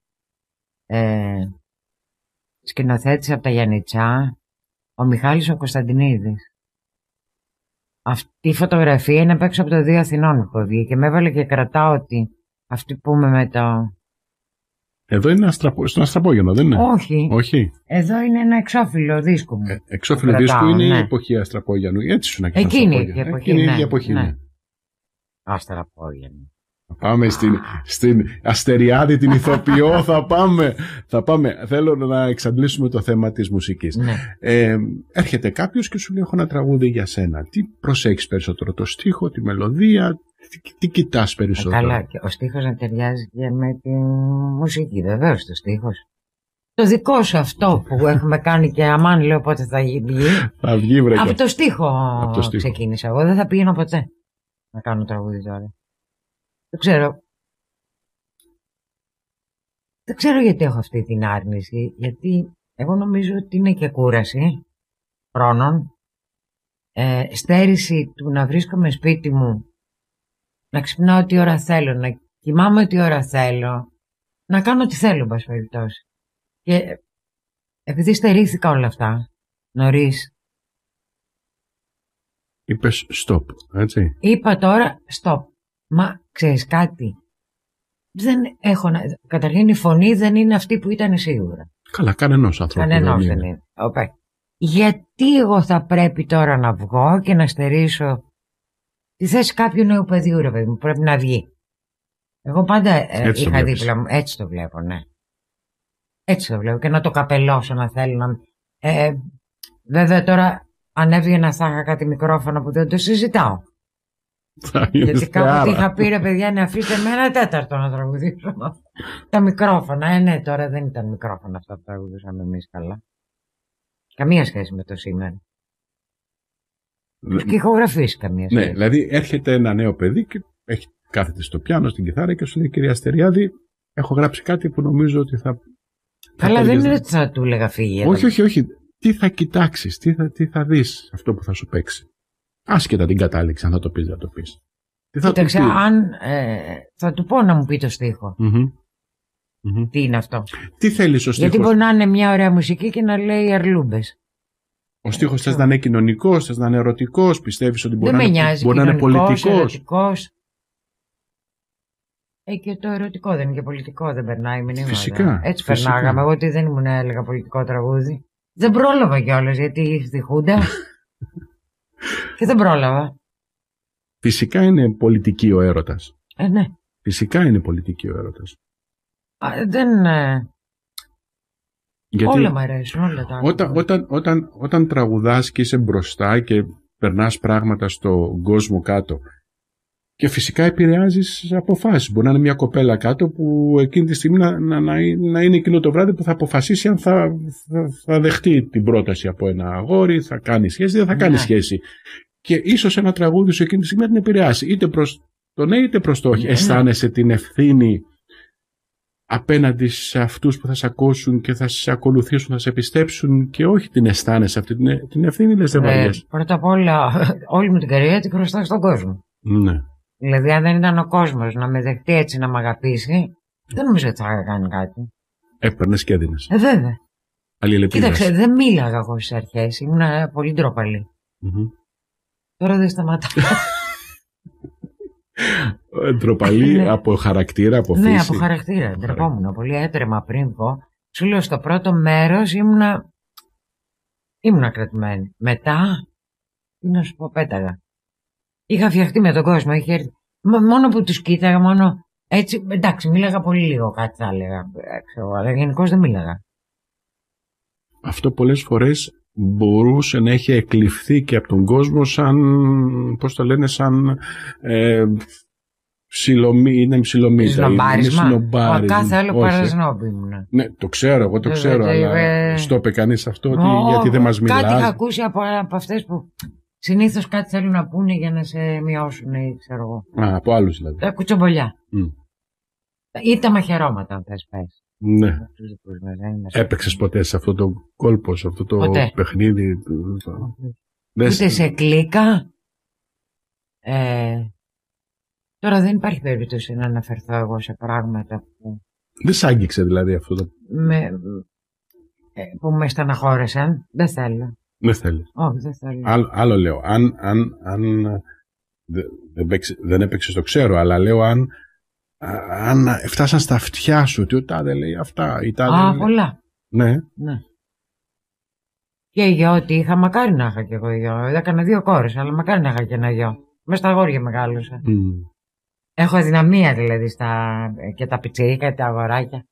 Speaker 2: Σκηνοθέτης από τα Γιαννιτσά, ο Μιχάλης ο Κωνσταντινίδης. Αυτή η φωτογραφία είναι απ' έξω από το Δίο Αθηνών που βγήκε και με έβαλε και κρατάω ότι αυτή που είμαι με το...
Speaker 1: Εδώ είναι στον Αστραπόγενο, δεν είναι?
Speaker 2: Όχι. Εδώ είναι ένα εξώφυλλο δίσκου μου.
Speaker 1: Εξώφυλλο δίσκου είναι η εποχή Αστραπόγενου. Έτσι σου να κάνει.
Speaker 2: Εκείνη η εποχή.
Speaker 1: Ναι.
Speaker 2: Αστραπόγενο.
Speaker 1: Πάμε στην Αστεριάδη, την ηθοποιό, θα πάμε. Θέλω να εξαντλήσουμε το θέμα της μουσικής.
Speaker 2: Ναι.
Speaker 1: Έρχεται κάποιος και σου λέει, έχω ένα τραγούδι για σένα. Τι προσέχεις περισσότερο, το στίχο, τη μελωδία, τι κοιτάς περισσότερο?
Speaker 2: Καλά, ο στίχος να ταιριάζει και με τη μουσική, βεβαίως το στίχος. Το δικό σου αυτό που έχουμε κάνει και αμάν λέω πότε θα βγει.
Speaker 1: Θα βγει, βρε.
Speaker 2: Από το στίχο ξεκίνησα. Εγώ δεν θα πήγαινα ποτέ να κάνω τραγούδι τώρα. Δεν ξέρω γιατί έχω αυτή την άρνηση. Γιατί εγώ νομίζω ότι είναι και κούραση χρόνων. Στέρηση του να βρίσκομαι σπίτι μου, να ξυπνάω ό,τι ώρα θέλω, να κοιμάμαι ό,τι ώρα θέλω, να κάνω ό,τι θέλω, εν πάση περιπτώσει. Και επειδή στερήθηκα όλα αυτά νωρίς,
Speaker 1: είπες stop, έτσι?
Speaker 2: Είπα τώρα stop. Μα ξέρεις κάτι, δεν έχω καταρχήν η φωνή δεν είναι αυτή που ήταν σίγουρα.
Speaker 1: Καλά, κανενός ανθρώπου
Speaker 2: δεν είναι. Γιατί εγώ θα πρέπει τώρα να βγω και να στερήσω τη θέση κάποιου νέου παιδιού, ρε παιδί μου, πρέπει να βγει. Εγώ πάντα είχα δίπλα μου, έτσι το βλέπω, ναι. Έτσι το βλέπω και να το καπελώσω να θέλω να... βέβαια τώρα αν έβγαινα θα είχα κάτι μικρόφωνο που δεν το συζητάω. Γιατί κάποτε είχα πει, ρε παιδιά, να αφήσετε με ένα τέταρτο να τραγουδήσω τα μικρόφωνα. Ναι, τώρα δεν ήταν μικρόφωνα αυτά που τραγουδούσαμε εμείς καλά. Καμία σχέση με το σήμερα. Και ηχογραφείς καμία σχέση.
Speaker 1: Ναι, δηλαδή έρχεται ένα νέο παιδί και κάθεται στο πιάνο, στην κιθάρα και σου λέει, κυρία Αστεριάδη, έχω γράψει κάτι που νομίζω ότι θα...
Speaker 2: Αλλά δεν είναι ότι θα του έλεγα φύγει.
Speaker 1: Όχι. Τι θα κοιτάξεις, τι θα δεις αυτό που θα σου παίξει? Άσχετα την κατάληξη, αν θα το πεις, δεν θα το πεις.
Speaker 2: Κοίταξε, αν θα του πω να μου πει το στίχο. Τι είναι αυτό.
Speaker 1: Τι θέλεις ο στίχος.
Speaker 2: Γιατί μπορεί να είναι μια ωραία μουσική και να λέει αρλούμπες.
Speaker 1: Ο στίχος θες να είναι κοινωνικός, θες να είναι ερωτικός, πιστεύεις ότι μπορεί να είναι πολιτικός.
Speaker 2: Ερωτικός. Και το ερωτικό δεν είναι και πολιτικό, δεν περνάει μηνύματα.
Speaker 1: Φυσικά.
Speaker 2: Έτσι περνάγαμε. Εγώ ότι δεν ήμουν, έλεγα πολιτικό τραγούδι. Δεν πρόλαβα κιόλας γιατί ήρθε η Χούντα. Και δεν πρόλαβα.
Speaker 1: Φυσικά είναι πολιτική ο έρωτας.
Speaker 2: Ναι.
Speaker 1: Φυσικά είναι πολιτική ο έρωτας.
Speaker 2: Δεν...
Speaker 1: Γιατί
Speaker 2: όλα μ' αρέσουν, όλα τα
Speaker 1: όταν τραγουδάς και είσαι μπροστά και περνάς πράγματα στον κόσμο κάτω και φυσικά επηρεάζεις αποφάσεις. Μπορεί να είναι μια κοπέλα κάτω που εκείνη τη στιγμή να είναι εκείνο το βράδυ που θα αποφασίσει αν θα δεχτεί την πρόταση από ένα αγόρι, θα κάνει σχέση, δεν θα κάνει σχέση. Και ίσως ένα τραγούδι σου εκείνη τη στιγμή να την επηρεάσει είτε προς το ναι είτε προς το όχι. Αισθάνεσαι την ευθύνη απέναντι σε αυτούς που θα σε ακούσουν και θα σε ακολουθήσουν, θα σε πιστέψουν και όχι την αισθάνεσαι αυτή την ευθύνη, λες δεν βαριές.
Speaker 2: Πρώτα απ' όλα, όλη μου την καριέρα την χρωστάω στον κόσμο.
Speaker 1: Ναι.
Speaker 2: Δηλαδή, αν δεν ήταν ο κόσμος να με δεχτεί έτσι, να με αγαπήσει, δεν νομίζω ότι θα είχα κάνει κάτι.
Speaker 1: Έπαιρνες και έδινες.
Speaker 2: Βέβαια.
Speaker 1: Αλληλεπίδραση.
Speaker 2: Κοίταξε, δεν μίλαγα εγώ στις αρχές, ήμουν πολύ ντροπαλή. Τώρα δεν σταματάω.
Speaker 1: Ντροπαλή από χαρακτήρα, από φύση.
Speaker 2: Ναι, από χαρακτήρα. Ντρεπόμουν πολύ, έτρεμα πριν πω. Σου λέω, στο πρώτο μέρος ήμουνα κρατημένη. Μετά, τι να σου πω, πέταγα. Είχα φτιαχτεί με τον κόσμο, είχε έρθει. Μόνο που τους κοίταγα, μόνο έτσι. Εντάξει, μίλαγα πολύ λίγο, κάτι θα έλεγα. Αλλά γενικώς δεν μίλαγα. Αυτό
Speaker 1: πολλές φορές μπορούσε να έχει εκλειφθεί και από τον κόσμο σαν, πώς το λένε, σαν είναι ψιλομύτα.
Speaker 2: Συνομπάρισμα. Κάθε άλλο παρασνόμπι ήμουνα.
Speaker 1: Ναι, το ξέρω, εγώ το ξέρω, αλλά στο είπε κανείς αυτό, γιατί δεν μας μιλάς.
Speaker 2: Κάτι είχα ακούσει από αυτές που συνήθως κάτι θέλουν να πούνε για να σε μειώσουν ή ξέρω εγώ.
Speaker 1: Από άλλους δηλαδή.
Speaker 2: Τα κουτσομπολιά. Ή τα μαχαιρώματα, αν θες πες.
Speaker 1: Ναι. Έπαιξες ποτέ σε αυτό το κόλπο, σε αυτό το παιχνίδι?
Speaker 2: Ούτε σε κλίκα. Τώρα δεν υπάρχει περίπτωση να αναφερθώ εγώ σε πράγματα που...
Speaker 1: Δεν σ' άγγιξε δηλαδή αυτό το...
Speaker 2: που με στεναχώρεσαν. Δεν θέλω.
Speaker 1: Δεν θέλεις.
Speaker 2: Όχι, δεν θέλω.
Speaker 1: Άλλο λέω. Αν δεν έπαιξες το ξέρω, αλλά λέω αν φτάσαν στα αυτιά σου ότι ο τάδε λέει αυτά.
Speaker 2: Πολλά.
Speaker 1: Ναι.
Speaker 2: Και γιο ότι είχα, μακάρι να είχα κι εγώ γιο. Έκανα 2 κόρες, αλλά μακάρι να είχα και ένα γιο. Μες στα αγόρια μεγάλωσα. Έχω αδυναμία δηλαδή και τα πιτσιρίκα και τα αγοράκια.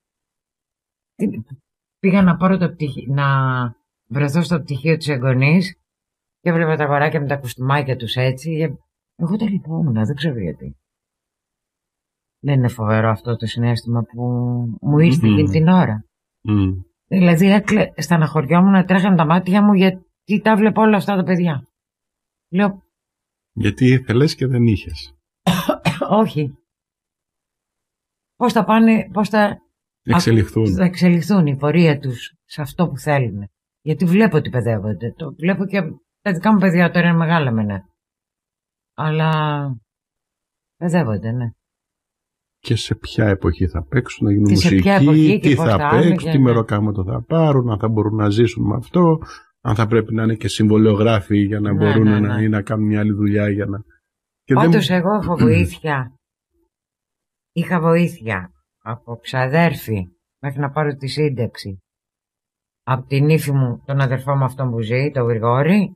Speaker 2: Πήγα να πάρω να βρεθώ στο πτυχίο της εγγονής και έβλεπα τα αγοράκια με τα κουστούμάκια τους έτσι. Εγώ τα λυπόμουν, δεν ξέρω γιατί. Δεν είναι φοβερό αυτό το συναίσθημα που μου ήρθε εκείνη την ώρα. Δηλαδή στεναχωριόμουν να τρέχαν τα μάτια μου γιατί τα βλέπω όλα αυτά τα παιδιά. Λέω...
Speaker 1: Γιατί ήθελες και δεν είχες.
Speaker 2: Όχι. Πώς θα πάνε, πώς θα εξελιχθούν η πορεία τους σε αυτό που θέλουν. Γιατί βλέπω ότι παιδεύονται. Το βλέπω και τα δικά μου παιδιά τώρα είναι μεγάλα μένα. Αλλά παιδεύονται, ναι.
Speaker 1: Και σε ποια εποχή θα παίξουν, να γίνουν μουσικοί, τι θα παίξουν, τι μεροκάματο θα πάρουν, αν θα μπορούν να ζήσουν με αυτό, αν θα πρέπει να είναι και συμβολιογράφοι για να μπορούν να κάνουν μια άλλη δουλειά για να...
Speaker 2: Όντως εγώ έχω βοήθεια. Είχα βοήθεια από ξαδέρφη μέχρι να πάρω τη σύνταξη. Από την ύφη μου, τον αδερφό μου αυτόν που ζει, τον Γρηγόρη.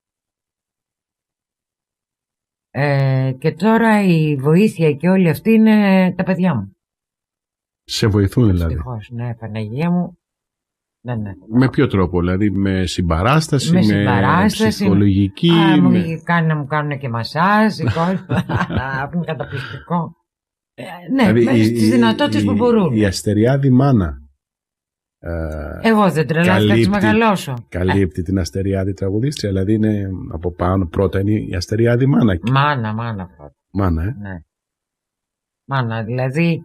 Speaker 2: Και τώρα η βοήθεια και όλοι αυτοί είναι τα παιδιά μου.
Speaker 1: Σε βοηθούν δηλαδή?
Speaker 2: Ευτυχώς, ναι, Παναγία μου. Ναι.
Speaker 1: Με ποιο τρόπο, δηλαδή με συμπαράσταση, με ψυχολογική?
Speaker 2: Να μου κάνουν και μασάζ, που είναι καταπληκτικό. Ναι,
Speaker 1: δηλαδή,
Speaker 2: στις δυνατότητες που μπορούν.
Speaker 1: Η αστεριάδη μάνα.
Speaker 2: Εγώ δεν τρελάθηκα να τις μεγαλώσω.
Speaker 1: Καλύπτει την αστεριάδη τραγουδίστρια, δηλαδή είναι από πάνω πρώτα είναι η αστεριάδη μάνα.
Speaker 2: Μάνα πρώτα.
Speaker 1: Μάνα,
Speaker 2: Ναι. Μάνα, δηλαδή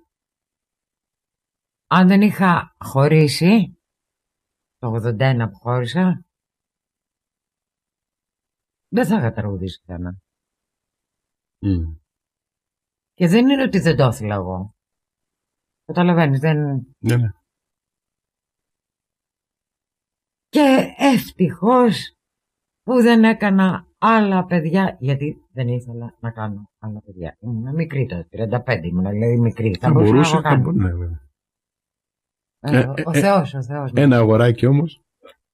Speaker 2: αν δεν είχα χωρίσει το 81 που χώρισα, δεν θα είχα τραγουδήσει κανένα. Και δεν είναι ότι δεν το ήθελα εγώ. Καταλαβαίνεις, δεν...
Speaker 1: Ναι.
Speaker 2: Και ευτυχώς που δεν έκανα άλλα παιδιά, γιατί δεν ήθελα να κάνω άλλα παιδιά. Ήμουν μικρή τότε, 35 ήμουν, δηλαδή μικρή. Θα μπορούσα να κάνω. Ο Θεός.
Speaker 1: Ένα αγοράκι όμως.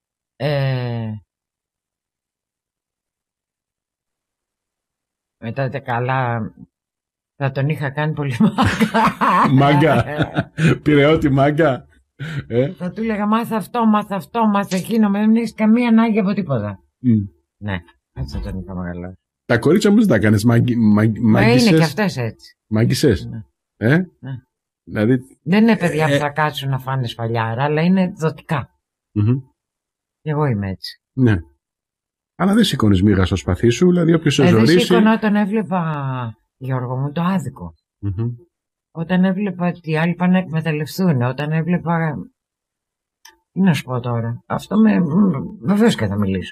Speaker 2: Μετά καλά, θα τον είχα κάνει πολύ μάγκα.
Speaker 1: Μάγκα. Πειραιώτη μάγκα.
Speaker 2: Θα του έλεγα μάθε αυτό, μάθε εκείνο, δεν έχεις καμία ανάγκη από τίποτα. Ναι, έτσι θα τον είχα μεγαλώσει.
Speaker 1: Τα κορίτσια όμως δεν τα κάνεις μάγκησες.
Speaker 2: Είναι και αυτές έτσι.
Speaker 1: Μάγκησες.
Speaker 2: Ναι.
Speaker 1: Δηλαδή...
Speaker 2: Δεν είναι παιδιά που θα κάτσουν να φάνε σφαλιάρα, αλλά είναι δοτικά. Και εγώ είμαι έτσι.
Speaker 1: Ναι. Αλλά δεν σηκώνεις μοίρα στο σπαθί σου, δηλαδή όποιος σε ζωρίσει...
Speaker 2: Δεν σηκώνω όταν έβλεπα, Γιώργο μου, το άδικο. Όταν έβλεπα ότι οι άλλοι πάνε να εκμεταλλευτούν, όταν έβλεπα... Τι να σου πω τώρα. Αυτό βεβαίως και θα μιλήσω.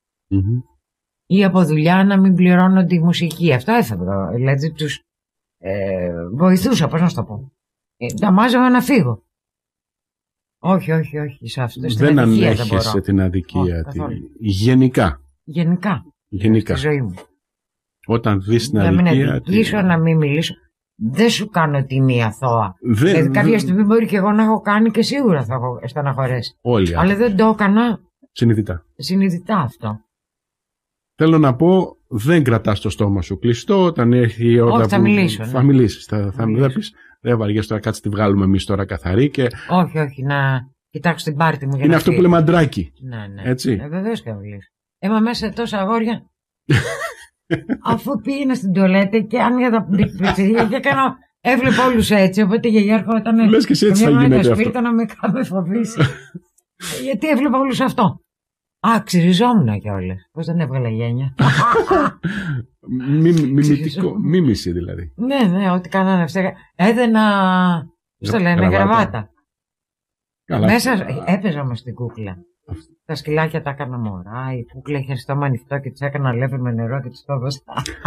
Speaker 2: Ή από δουλειά να μην πληρώνονται η μουσική. Αυτό έφευγα. Δηλαδή τους βοηθούσα, πώς να σου το πω. Τα μάζευα να φύγω. Όχι. Σε αυτό,
Speaker 1: δεν ανέχεσαι την αδικία. Γενικά.
Speaker 2: Στη ζωή μου.
Speaker 1: Όταν δεις την
Speaker 2: αδικία. Να μην
Speaker 1: αδικήσω,
Speaker 2: να μην μιλήσω. Δεν σου κάνω τιμή αθώα. Δηλαδή κάποια στιγμή μπορεί και εγώ να έχω κάνει και σίγουρα θα έχω στεναχωρέσει.
Speaker 1: Όλοι.
Speaker 2: Αλλά δεν το έκανα.
Speaker 1: Συνειδητά
Speaker 2: αυτό.
Speaker 1: Θέλω να πω, δεν κρατάς το στόμα σου κλειστό όταν έρθει η ώρα.
Speaker 2: Όχι, θα μιλήσω.
Speaker 1: Θα μιλήσεις. Θα πεις, δεν βαριές τώρα, κάτσε τη βγάλουμε εμείς τώρα καθαρή. Και...
Speaker 2: Όχι, να κοιτάξω την πάρτι μου.
Speaker 1: Είναι αυτό που λέμε αντράκι.
Speaker 2: Ναι.
Speaker 1: Έτσι.
Speaker 2: Βεβαίως και θα μιλήσω. Μέσα τόσα αγόρια. Αφού πήγαινα στην τουαλέτα και άνοιγα τα πιτσιρία και έκανα. Έβλεπα όλους έτσι. Οπότε η γιαγιά έρχονταν.
Speaker 1: Λες και εσύ έτσι θα γίνεται αυτό.
Speaker 2: Ήρθα να με κάνει φοβήσει. Γιατί έβλεπα όλους αυτό. Ξυριζόμουν κιόλας. Πώς δεν έβγαλα γένια.
Speaker 1: Μίμηση δηλαδή.
Speaker 2: Ναι, ό,τι κάνανε αυτά. Έδαινα. Πώς το λένε, γραβάτα. Μέσα έπαιζα όμως την κούκλα. Τα σκυλάκια τα έκανα μωρά. Η κούκλα είχε στόμα ανοιχτό και της έκανα λέβη με νερό και της το έδωσα.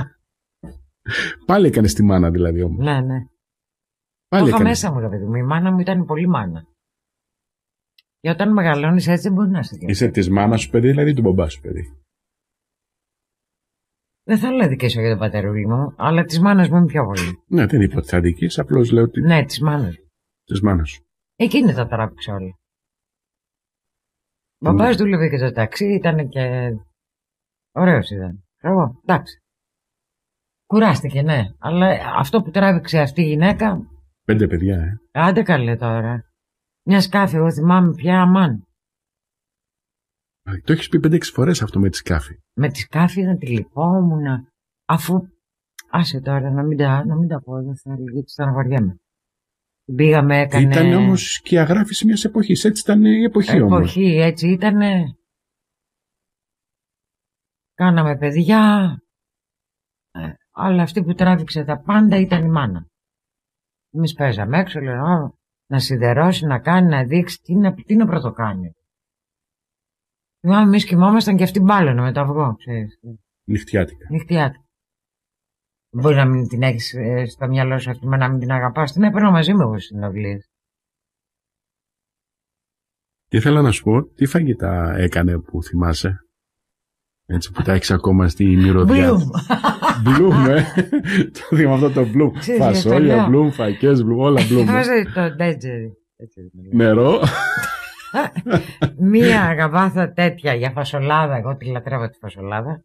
Speaker 1: Πάλι έκανες τη μάνα δηλαδή όμως.
Speaker 2: Ναι. Το είχα μέσα μου, ρε παιδί μου. Η μάνα μου ήταν πολύ μάνα. Και όταν μεγαλώνεις έτσι δεν μπορεί να είσαι.
Speaker 1: Είσαι της μάνας σου παιδί, δηλαδή του μπαμπά σου παιδί.
Speaker 2: Δεν θέλω να δικήσω για τον πατερούλη μου, αλλά της μάνας μου είναι πιο πολύ.
Speaker 1: Ναι, δεν είπα ότι θα δικείς, απλώς λέω ότι.
Speaker 2: Ναι, της μάνας.
Speaker 1: Της μάνας σου.
Speaker 2: Εκείνη τα τράβηξε όλα. Ο μπαμπάς δούλευε και το ταξί, ήταν και. Ωραίος ήταν. Εγώ, εντάξει. Κουράστηκε, ναι. Αλλά αυτό που τράβηξε αυτή η γυναίκα.
Speaker 1: 5 παιδιά,
Speaker 2: Άντε καλέ τώρα. Μια σκάφη, εγώ θυμάμαι πια, αμάν.
Speaker 1: Το έχεις πει 5-6 φορές αυτό με τη σκάφη.
Speaker 2: Με τη σκάφη να τη λυπόμουν. Αφού. Άσε τώρα να μην τα πω, δεν θα γιατί στεναχωριέμαι. Πήγαμε, έκανε.
Speaker 1: Ήταν όμως και η αγράφηση μιας εποχής. Έτσι ήταν η εποχή όμως.
Speaker 2: Εποχή, έτσι ήτανε. Κάναμε παιδιά. Αλλά αυτή που τράβηξε τα πάντα ήταν η μάνα. Εμείς παίζαμε έξω, λέω να σιδερώσει, να κάνει, να δείξει, τι να πρωτοκάνει. Θυμάμαι, εμείς κοιμόμασταν και αυτή μπάλωνε με το αυγό, ξέρεις. Νυχτιάτικα. Μπορεί να μην την έχεις στο μυαλό σου αυτή, να μην την αγαπάς. Την έπαιρνα μαζί μου εγώ στις συναυλίες.
Speaker 1: Τι ήθελα να σου πω, τι φαγητά έκανε που θυμάσαι. Έτσι που τα έχεις ακόμα στη μυρωδιά. Μπλουμ, Το θυμάμαι αυτό το μπλουμ. Φασόλια, μπλουμ, φακές, μπλουμ, όλα μπλουμ.
Speaker 2: Το ντέτζερι.
Speaker 1: Νερό.
Speaker 2: Μία γαβάθα τέτοια για φασολάδα. Εγώ τη λατρεύω τη φασολάδα.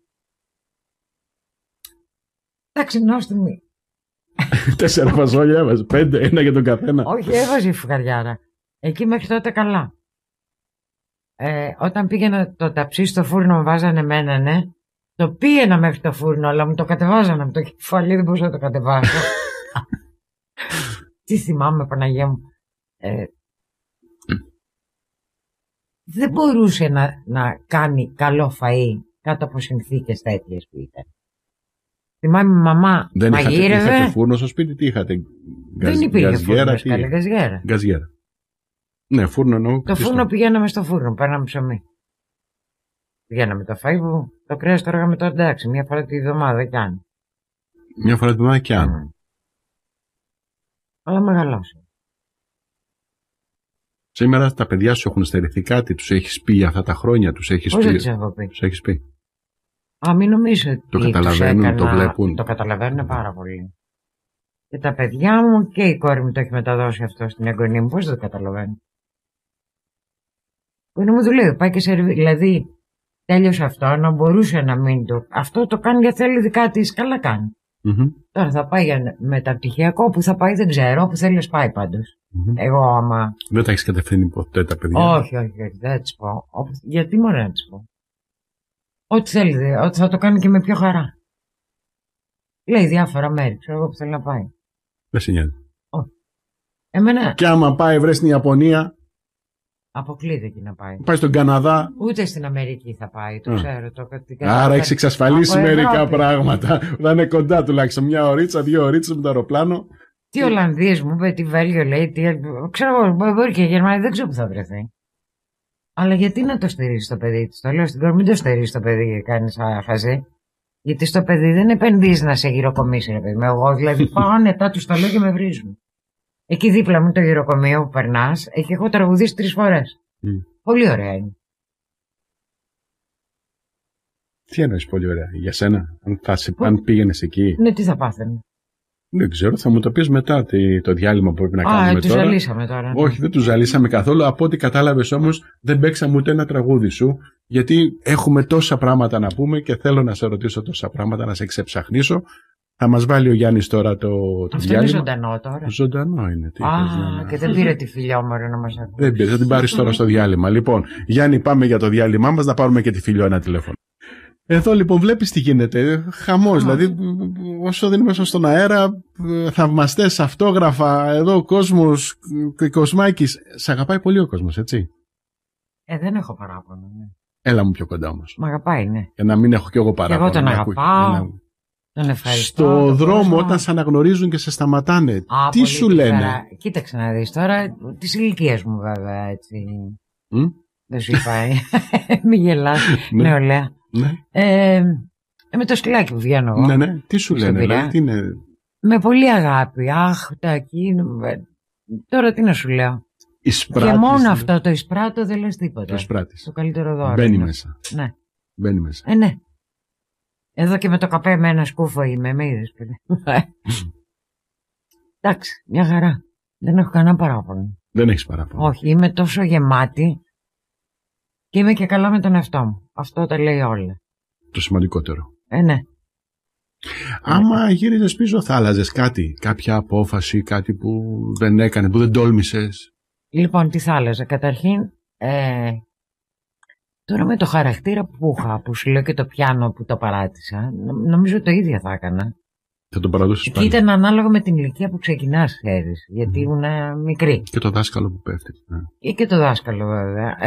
Speaker 2: Εντάξει, νόστιμη.
Speaker 1: 4 φασόλια έβαζε, 5, ένα για τον καθένα.
Speaker 2: Όχι, έβαζε η φουγαριάρα. Εκεί μέχρι τότε καλά. Όταν πήγαινα το ταψί στο φούρνο μου βάζανε εμένα, ναι. Το πήγαινα μέχρι το φούρνο, αλλά μου το κατεβάζανε από το κεφάλι, δεν μπορούσα να το κατεβάσω. Τι θυμάμαι, Παναγία μου. Δεν μπορούσε να κάνει καλό φαΐ κάτω από συνθήκες τέτοιες που ήταν. Θυμάμαι η μαμά μαγείρευε.
Speaker 1: Δεν είχατε φούρνο στο σπίτι, τι είχατε?
Speaker 2: Δεν υπήρχε φούρνο, καλή
Speaker 1: γκαζιέρα. Ναι, φούρνο εννοώ.
Speaker 2: Το φούρνο πηγαίναμε στο φούρνο, παίρναμε ψωμί. Βγαίναμε το φαΐ, το κρέας το έργαμε τώρα εντάξει, μια φορά τη βδομάδα κι αν.
Speaker 1: Μια φορά τη βδομάδα κι αν.
Speaker 2: Αλλά μεγαλώσαμε.
Speaker 1: Σήμερα τα παιδιά σου έχουν στερηθεί κάτι, τους έχεις πει για αυτά τα χρόνια, τους έχεις
Speaker 2: Πώς
Speaker 1: πει.
Speaker 2: δεν τους έχω πει.
Speaker 1: Τους έχεις πει.
Speaker 2: Α, μην νομίζω ότι
Speaker 1: το καταλαβαίνουν, το βλέπουν.
Speaker 2: Το καταλαβαίνουν πάρα πολύ. Και τα παιδιά μου και η κόρη μου το έχει μεταδώσει αυτό στην εγγονή μου. Πώς δεν το καταλαβαίνουν. Που είναι μου δουλεύει, πάει και σε δηλαδή τέλειωσε αυτό, να μπορούσε να μην το. Αυτό το κάνει γιατί θέλει δικά της, καλά κάνει. Τώρα θα πάει για μεταπτυχιακό, που θα πάει δεν ξέρω, που θέλει να πάει πάντως. Εγώ άμα.
Speaker 1: Δεν τα έχεις κατευθύνει ποτέ τα παιδιά.
Speaker 2: Όχι, δεν θα της πω. Γιατί μόνο να της πω. Ό,τι θέλει, ότι θα το κάνει και με πιο χαρά. Λέει διάφορα μέρη, ξέρω εγώ που θέλει να πάει.
Speaker 1: Δεν σε νοιάζει.
Speaker 2: Όχι. Εμένα.
Speaker 1: Και άμα πάει, βρες στην Ιαπωνία.
Speaker 2: Αποκλείται εκεί να πάει.
Speaker 1: Πάει στον Καναδά.
Speaker 2: Ούτε στην Αμερική θα πάει, το ξέρω.
Speaker 1: Άρα έχεις εξασφαλίσει μερικά πράγματα. Θα είναι κοντά τουλάχιστον μια ωρίτσα, 2 ωρίτσες με το αεροπλάνο.
Speaker 2: Τι Ολλανδίες μου είπε, τι Βέλγιο λέει, ξέρω εγώ, μπορεί και η Γερμανία, δεν ξέρω που θα βρεθεί. Αλλά γιατί να το στηρίζει το παιδί της, το λέω στην κόρη, μην το στηρίζει το παιδί και κάνει χαζή. Γιατί στο παιδί δεν επενδύει να σε γυροκομίσει, ρε παιδί. Εγώ δηλαδή πάω άνετα, του το λέω και με βρίζουν. Εκεί δίπλα μου το γυροκομείο που περνά, έχω τραγουδήσει 3 φορές. Πολύ ωραία είναι.
Speaker 1: Τι εννοείς πολύ ωραία, για σένα, αν πήγαινες εκεί.
Speaker 2: Ναι, τι θα πάθαινε.
Speaker 1: Δεν ξέρω, θα μου το πεις μετά το διάλειμμα που πρέπει να κάνουμε
Speaker 2: τώρα. Ζαλίσαμε τώρα. Ναι.
Speaker 1: Όχι, δεν τους ζαλίσαμε καθόλου. Από ό,τι κατάλαβες όμως, δεν παίξαμε ούτε ένα τραγούδι σου, γιατί έχουμε τόσα πράγματα να πούμε και θέλω να σε ρωτήσω τόσα πράγματα, να σε ξεψαχνίσω. Θα μας βάλει ο Γιάννης τώρα το
Speaker 2: αυτό
Speaker 1: διάλειμμα.
Speaker 2: Είναι ζωντανό τώρα.
Speaker 1: Ζωντανό είναι.
Speaker 2: Και δεν πήρε τη φιλιόμορο να μας ακούσει.
Speaker 1: Δεν πήρε, θα την πάρεις τώρα στο διάλειμμα. Λοιπόν, Γιάννη, πάμε για το διάλειμμά μας, να πάρουμε και τη φιλιό ένα τηλέφωνο. Εδώ λοιπόν βλέπεις τι γίνεται, χαμός, δηλαδή όσο δεν είμαστε στον αέρα, θαυμαστές, αυτόγραφα, εδώ ο κόσμος, Κοσμάκης, σ' αγαπάει πολύ ο κόσμος, έτσι.
Speaker 2: Δεν έχω παράπονο, ναι.
Speaker 1: Έλα μου πιο κοντά όμως.
Speaker 2: Μ' αγαπάει, ναι.
Speaker 1: Για να μην έχω κι εγώ παράπονο.
Speaker 2: Και εγώ τον αγαπάω, τον ευχαριστώ.
Speaker 1: Στο δρόμο όταν σε αναγνωρίζουν και σε σταματάνε, τι σου λένε.
Speaker 2: Κοίταξε να δεις τώρα, τις ηλικίες μου βέβαια, έτσι. Δεν σου είπα, μη γελάς, νεολαία.
Speaker 1: Ναι.
Speaker 2: Με το σκυλάκι που βγαίνω εγώ.
Speaker 1: Ναι, τι σου λένε, δηλαδή, τι είναι.
Speaker 2: Με πολύ αγάπη. Αχ, τα εκεί. Τώρα τι να σου λέω.
Speaker 1: Εισπράτης,
Speaker 2: και μόνο αυτό το εισπράττω δεν λες τίποτα.
Speaker 1: Το εισπράττεις.
Speaker 2: Το καλύτερο δώρο.
Speaker 1: Μπαίνει μέσα.
Speaker 2: Ναι.
Speaker 1: Μπαίνει μέσα.
Speaker 2: Ναι. Εδώ και με το καπέ με ένα σκούφο είμαι, με είδες παιδί. Εντάξει, μια χαρά. Δεν έχω κανένα παράπονο.
Speaker 1: Δεν έχεις παράπονο.
Speaker 2: Όχι, είμαι τόσο γεμάτη και είμαι και καλά με τον εαυτό μου. Αυτό τα λέει όλα.
Speaker 1: Το σημαντικότερο.
Speaker 2: Ναι.
Speaker 1: Άμα γύριζες πίσω, θα άλλαζες κάτι, κάποια απόφαση, κάτι που δεν έκανε, που δεν τόλμησες.
Speaker 2: Λοιπόν, τι θα άλλαζα. Καταρχήν, τώρα με το χαρακτήρα που είχα, που σου λέω και το πιάνο που το παράτησα, νομίζω το ίδιο θα έκανα.
Speaker 1: Θα το παραδώσεις πάλι.
Speaker 2: Ήταν ανάλογα με την ηλικία που ξεκινάς, ξέρεις, γιατί ήμουν μικρή.
Speaker 1: Και το δάσκαλο που πέφτει. Ναι.
Speaker 2: Και το δάσκαλο βέβαια.